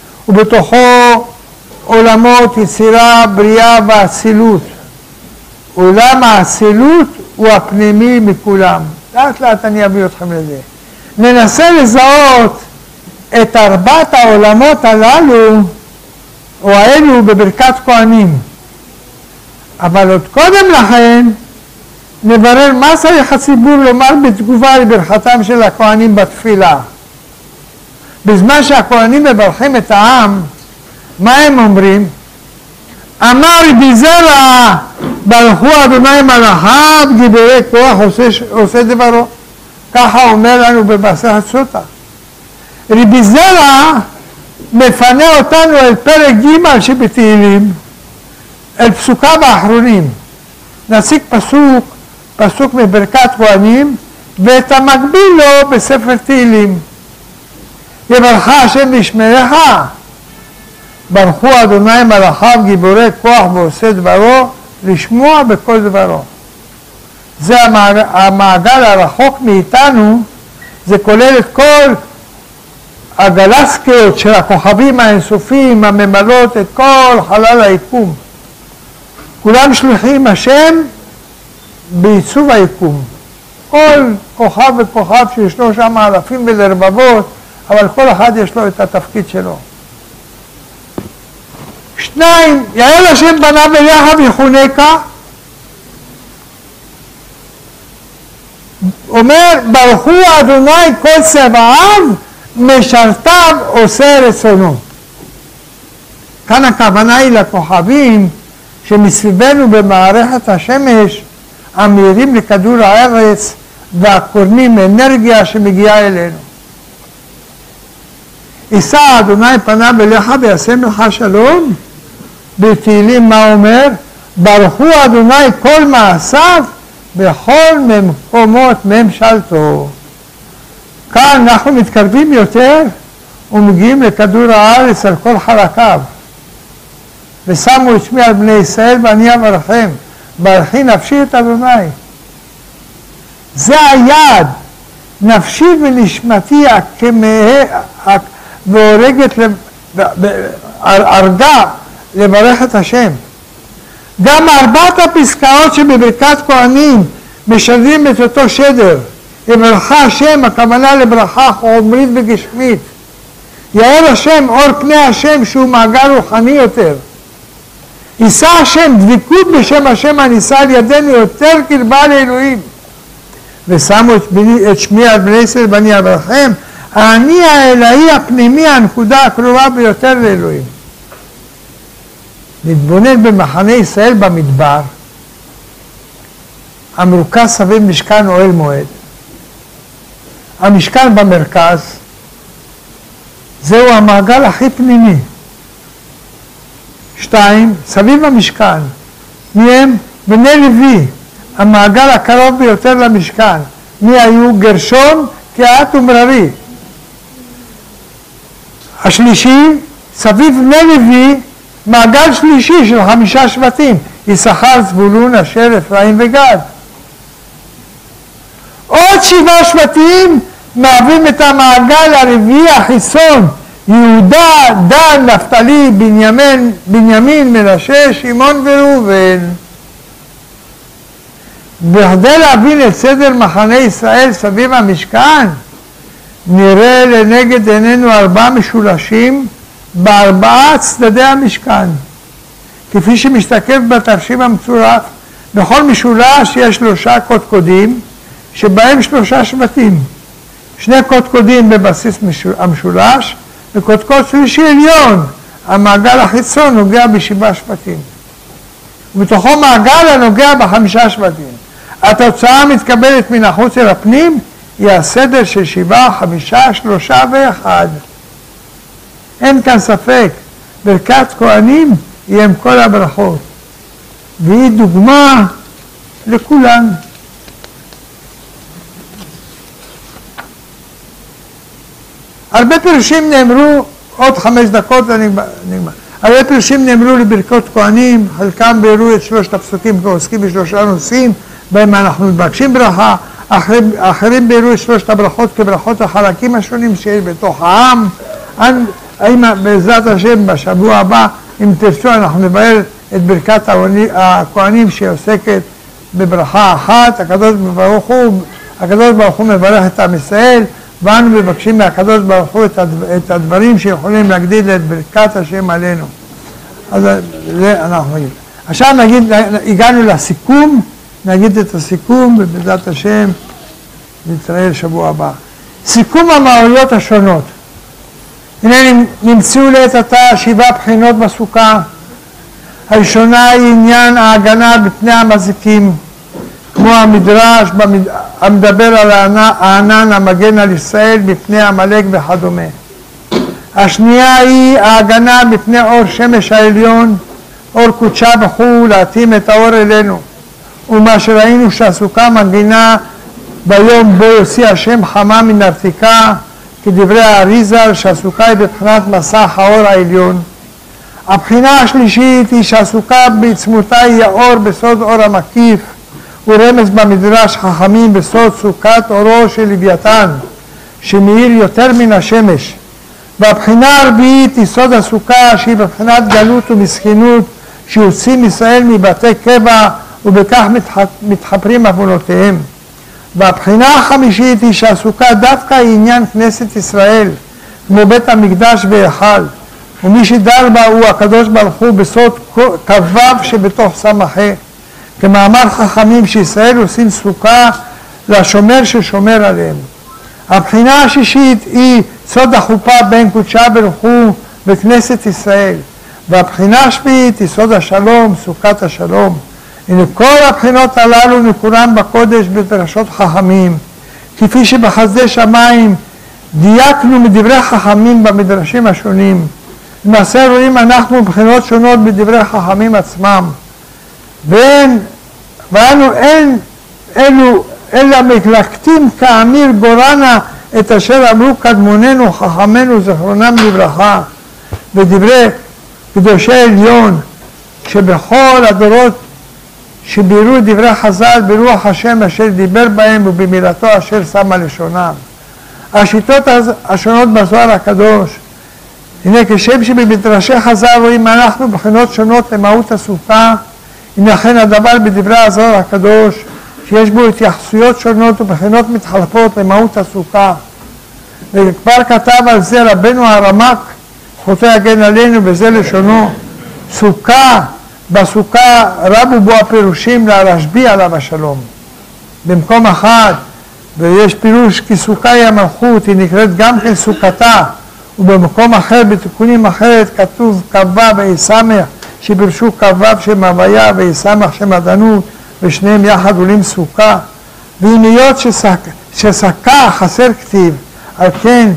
ובתוכו עולמות יצירה, בריאה ואצילות. אולם האצילות הוא הפנימי מכולם. לאט לאט אני אביא אתכם לזה. ננסה לזהות את ארבעת העולמות הללו, או האלו בברכת כהנים. אבל עוד קודם לכן, נברר מה צריך הציבור לומר בתגובה לברכתם של הכהנים בתפילה. בזמן שהכהנים מברכים את העם, מה הם אומרים? אמר רבי זרע, ברכו אדוני מלאכיו, גיבורי כוח, עושה, עושה דברו. ככה אומר לנו במסכת סוטה. רבי זרע מפנה אותנו אל פרק ג' שבתהילים, אל פסוקיו האחרונים. נציג פסוק, פסוק מברכת כהנים, ואת המקביל לו בספר תהילים. יברך השם וישמרך, ברכו אדוני מלאכיו גיבורי כוח ועושה דברו, לשמוע בכל דברו. זה המעגל, המעגל הרחוק מאיתנו, זה כולל את כל הגלסקיות של הכוכבים האינסופיים הממלאות את כל חלל היקום. כולם שלוחים השם בעיצוב היקום. כל כוכב וכוכב שישנו שם אלפים ולרבבות, אבל כל אחד יש לו את התפקיד שלו. שניים, יעל השם בניו אליך ויחונקה. אומר, ברכו אדוני כל צבאיו, משרתיו עושה רצונו. כאן הכוונה היא לכוכבים שמסביבנו במערכת השמש, המאירים לכדור הארץ והקורנים אנרגיה שמגיעה אלינו. יישא אדוני פניו אליך וישם לך שלום. בתהילים מה אומר? ברכו אדוני כל מעשיו בכל מקומות ממשלתו. כאן אנחנו מתקרבים יותר ומגיעים לכדור הארץ על כל חלקיו. ושמו את שמי על בני ישראל ואני אברכם. ברכי נפשי את אדוני. זה היעד. נפשי ונשמתי הכמהה והורגת, הרגה לברך את השם. גם ארבעת הפסקאות שבברכת כהנים משדרים את אותו שדר. יברך השם, הכוונה לברכה חומרית וגשמית. יאר השם, אור פני השם שהוא מעגל רוחני יותר. יישא השם, דבקות בשם השם הנישא על ידינו יותר קרבה לאלוהים. ושמו את שמי על בני ישראל ואני אברכם. האני האלוהי הפנימי, הנקודה הקרובה ביותר לאלוהים. נתבונן במחנה ישראל במדבר, המרוכז סביב משכן אוהל מועד. המשכן במרכז, זהו המעגל הכי פנימי. שתיים, סביב המשכן, מי הם? בני לוי, המעגל הקרוב ביותר למשכן. מי היו? גרשון, קהת ומררי. השלישי, סביב בני לוי, מעגל שלישי של חמישה שבטים, יששכר, זבולון, אשר, אפרים וגד. עוד שבעה שבטים מהווים את המעגל הרביעי החיסון, יהודה, דן, נפתלי, בנימין, בנימין, מנשה, שמעון וראובן. בכדי להבין את סדר מחנה ישראל סביב המשכן, נראה לנגד עינינו ארבעה משולשים בארבעה צדדי המשכן. כפי שמשתקף בתרשים המצורף, בכל משולש יש שלושה קודקודים, שבהם שלושה שבטים. שני קודקודים בבסיס המשולש, וקודקוד שלישי עליון, המעגל החיצון נוגע בשבעה שבטים. ובתוכו מעגל הנוגע בחמישה שבטים. התוצאה המתקבלת מן החוץ אל הפנים, היא הסדר של שבעה, חמישה, שלושה ואחד. אין כאן ספק, ברכת כהנים היא עם כל הברכות. והיא דוגמה לכולן. הרבה פירושים נאמרו, עוד חמש דקות ונגמר. הרבה פירושים נאמרו לברכות כהנים, חלקם ביארו את שלושת הפסוקים ועוסקים בשלושה נושאים, בהם אנחנו מבקשים ברכה, אחרים, אחרים ביארו את שלושת הברכות כברכות החלקים השונים שיש בתוך העם. האם בעזרת השם בשבוע הבא, אם תרצו, אנחנו נבהר את ברכת הכהנים שעוסקת בברכה אחת. הקדוש ברוך הוא, הקדוש ברוך הוא מברך את עם ישראל, ואנו מבקשים מהקדוש ברוך הוא את הדברים שיכולים להגדיל את ברכת השם עלינו. אז זה אנחנו נגיד. עכשיו נגיד, הגענו לסיכום, נגיד את הסיכום, ובעזרת השם נתראה לשבוע הבא. סיכום המהויות השונות. הנה נמצאו לעת עתה שבעה בחינות בסוכה. הראשונה היא עניין ההגנה בפני המזיקים, כמו המדרש המדבר על הענן המגן על ישראל בפני עמלק וכדומה. השנייה היא ההגנה בפני אור שמש העליון, אור קודשה וכו', להתאים את האור אלינו. ומה שראינו שהסוכה מגינה ביום בו יוציא השם חמה מן הרתיקה, כדברי האריז"ל שהסוכה היא בבחינת מסך האור העליון. הבחינה השלישית היא שהסוכה בעצמותה היא האור בסוד אור המקיף, ורמז במדרש חכמים בסוד סוכת אורו של לוויתן, שמאיר יותר מן השמש. והבחינה הרביעית היא סוד הסוכה שהיא בבחינת גלות ומסכנות, שיוצאים ישראל מבתי קבע ובכך מתחפרים עוונותיהם. והבחינה החמישית היא שהסוכה דווקא היא עניין כנסת ישראל, כמו בית המקדש והיכל, ומי שדר בה הוא הקדוש ברוך הוא בסוד כ"ו שבתוך סמ"ה. כמאמר חכמים שישראל עושים סוכה לשומר ששומר עליהם. הבחינה השישית היא סוד החופה בין קודשה ברוך הוא וכנסת ישראל. והבחינה השביעית היא סוד השלום, סוכת השלום. הנה כל הבחינות הללו מקורן בקודש בדרשות חכמים. כפי שבחסדי שמיים דייקנו מדברי חכמים במדרשים השונים. למעשה רואים אנחנו בחינות שונות בדברי חכמים עצמם. ואין, ואנו אין אלו, אלא מקלקטים כאמיר גורנה את אשר אמרו קדמוננו חכמינו זכרונם לברכה. בדברי קדושי עליון, שבכל הדורות שבירו דברי חז"ל ברוח השם אשר דיבר בהם ובמילתו אשר שמה לשונם. השיטות השונות בזוהר הקדוש, הנה כשם שבמדרשי חז"ל רואים אנחנו בחינות שונות למהות הסוכה, הנה כן הדבר בדברי הזוהר הקדוש, שיש בו התייחסויות שונות ובחינות מתחלפות למהות הסוכה. וכבר כתב על זה רבנו הרמ"ק, זכותו יגן עלינו, וזה לשונו, סוכה, בסוכה רבו בו הפירושים לרשב"י עליו השלום. במקום אחד, ויש פירוש כי סוכה היא המלכות, היא נקראת גם כן סוכתה, ובמקום אחר, בתיקונים אחרת, כתוב כ"ו ויסמך, שפירשו כ"ו שם הוויה ויסמך שם עדנות, ושניהם יחד עולים סוכה. ואם היות שסכה חסר כתיב, על כן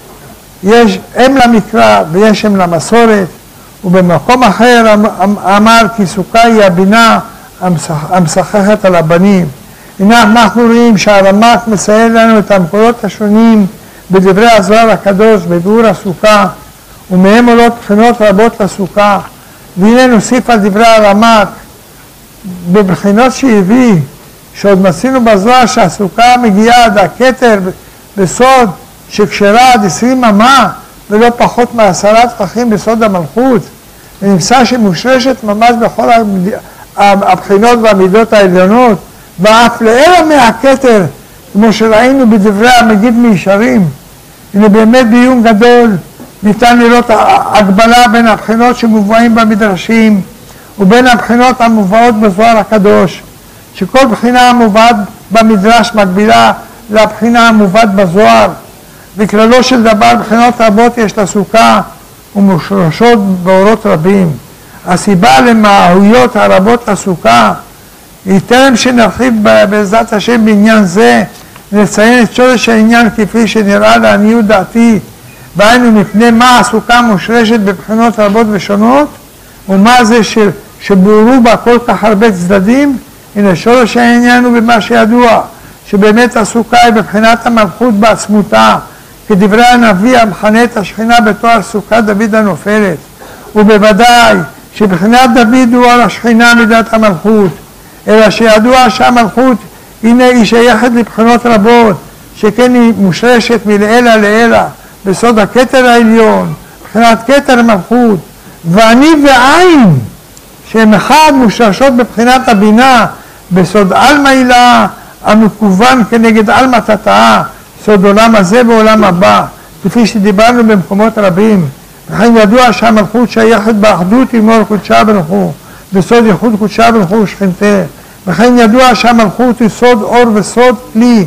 יש אם למקרא ויש אם למסורת, ובמקום אחר אמר כי סוכה היא הבינה המשחכת על הבנים. הנה אנחנו רואים שהרמ"ק מציין לנו את המקורות השונים בדברי הזוהר הקדוש בביאור הסוכה, ומהם עולות בחינות רבות לסוכה. והנה נוסיף על דברי הרמ"ק בבחינות שהביא, שעוד מצינו בזוהר שהסוכה מגיעה עד הכתר בסוד שקשרה עד עשרים אמה ולא פחות מעשרה טפחים בסוד המלכות, ונמצא שמושרשת ממש בכל הבחינות והמידות העליונות, ואף לעילה מהכתר, כמו שראינו בדברי המגיד מישרים. הנה באמת בעיון גדול ניתן לראות הגבלה בין הבחינות שמובאים במדרשים ובין הבחינות המובאות בזוהר הקדוש, שכל בחינה המובאת במדרש מקבילה לבחינה המובאת בזוהר. וכללו של דבר בחינות רבות יש לסוכה ומושרשות באורות רבים. הסיבה למהויות הרבות לסוכה היא טרם שנרחיב בעזרת השם בעניין זה, נציין את שורש העניין כפי שנראה לעניות דעתי, והיינו מפני מה הסוכה מושרשת בבחינות רבות ושונות, ומה זה ש... שבורו בה כל כך הרבה צדדים. הנה שורש העניין הוא במה שידוע, שבאמת הסוכה היא בבחינת המלכות בעצמותה, כדברי הנביא המכנה את השכינה בתואר סוכת דוד הנופלת, ובוודאי שבחינת דוד הוא על השכינה מידת המלכות, אלא שידוע שהמלכות הנה היא שייכת לבחינות רבות, שכן היא מושרשת מלעילה לעילה בסוד הכתר העליון, בחינת כתר מלכות. ואני ועין שהן אחד מושרשות בבחינת הבינה, בסוד עלמא עילה, המקוון כנגד עלמא תתאה, סוד עולם הזה ועולם הבא, כפי שדיברנו במקומות רבים. וכן ידוע שהמלכות שייכת באחדות עם אור קודשה ברוך הוא, בסוד ייחוד קודשה ברוך הוא ושכינתה. וכן ידוע שהמלכות היא סוד אור וסוד כלי,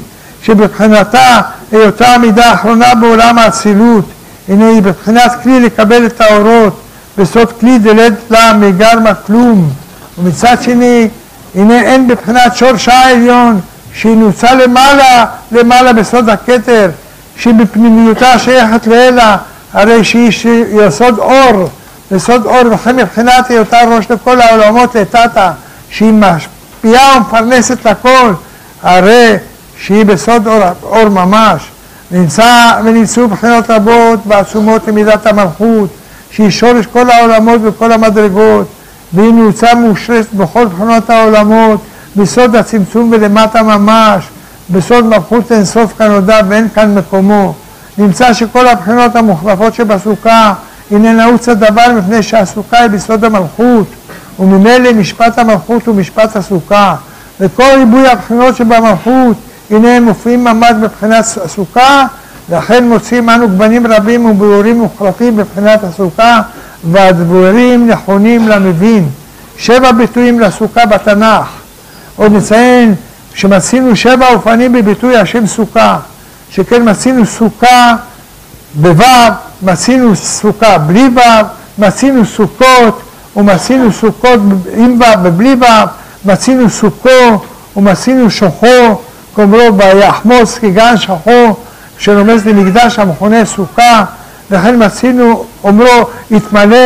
שבבחינתה היותה המידה האחרונה בעולם האצילות. הנה היא בבחינת כלי לקבל את האורות, בסוד כלי דלת לה מגרמה כלום. ומצד שני, הנה אין בבחינת שורש העליון, שהיא נוצה למעלה, למעלה בסוד הכתר, שהיא בפנימיותה שייכת לאלה, הרי שהיא יסוד אור, יסוד אור, וכן מבחינת היותה ראש לכל העולמות לטאטה, שהיא משפיעה ומפרנסת לכל, הרי שהיא בסוד אור, אור ממש. נמצא ונמצאו בחינות רבות ועצומות למידת המלכות, שהיא שורש כל העולמות וכל המדרגות, והיא נמצא מאושרת בכל בחינות העולמות, בסוד הצמצום ולמטה ממש, בסוד מלכות אין סוף כנודע ואין כאן מקומו. נמצא שכל הבחינות המוחלפות שבסוכה, הנה נעוץ הדבר מפני שהסוכה היא בסוד המלכות, וממילא משפט המלכות הוא משפט הסוכה. וכל ריבוי הבחינות שבמלכות, הנה הם מופיעים ממש בבחינת הסוכה, לכן מוצאים אנו גוונים רבים וביאורים מוחלפים בבחינת הסוכה, והדברים נכונים למבין. שבע ביטויים לסוכה בתנ"ך. עוד נציין שמצינו שבע אופנים בביטוי השם סוכה, שכן מצינו סוכה בו', מצינו סוכה בלי ו', מצינו סוכות ומצינו סוכות עם ו' ובלי ו', מצינו סוכו ומצינו שוחו, כלומר ביחמוס כגן שחו, שרומז למקדש המכונה סוכה. לכן מצינו, אומרו, התמלא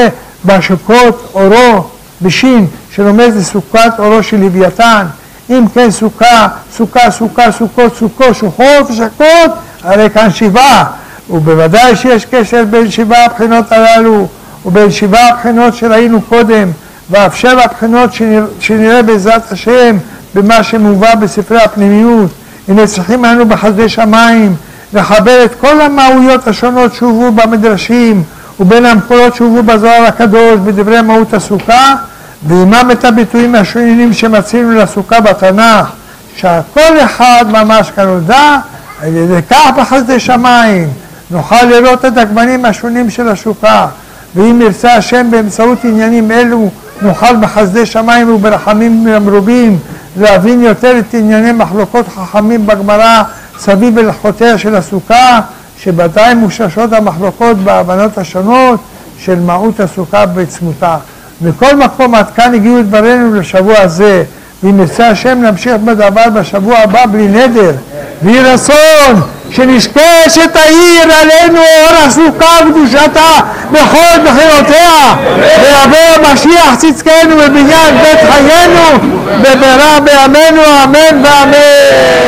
בשוקות אורו בשין, שרומז לסוכת אורו של לוויתן. אם כן סוכה, סוכה, סוכה, סוכות, סוכו, שוחות ושקות, הרי כאן שבעה. ובוודאי שיש קשר בין שבעה הבחינות הללו, ובין שבעה הבחינות שראינו קודם, ואף שבע הבחינות שנראה, שנראה בעזרת השם במה שמובא בספרי הפנימיות. הנה צריכים אנו בחסדי שמיים לחבר את כל המהויות השונות שהובאו במדרשים, ובין המקורות שהובאו בזוהר הקדוש בדברי מהות הסוכה, ועימם את הביטויים השונים שמצינו לסוכה בתנ"ך, שהכל אחד ממש כנודע, על ידי כך בחסדי שמיים נוכל לראות את הגוונים השונים של הסוכה. ואם ירצה השם באמצעות עניינים אלו, נוכל בחסדי שמיים וברחמים מרובים להבין יותר את ענייני מחלוקות חכמים בגמרא סביב הלכותיה של הסוכה, שבוודאי מושרשות המחלוקות בהבנות השונות של מהות הסוכה בעצמותה. מכל מקום עד כאן הגיעו דברינו לשבוע הזה, ואם ירצה השם נמשיך בדבר בשבוע הבא בלי נדר. ויהי רצון שנזכה שתאיר עלינו אור הסוכה וקדושתה בכל בחינותיה, ויבוא המשיח צדקנו בבניין בית חיינו במהרה בימינו, אמן ואמן.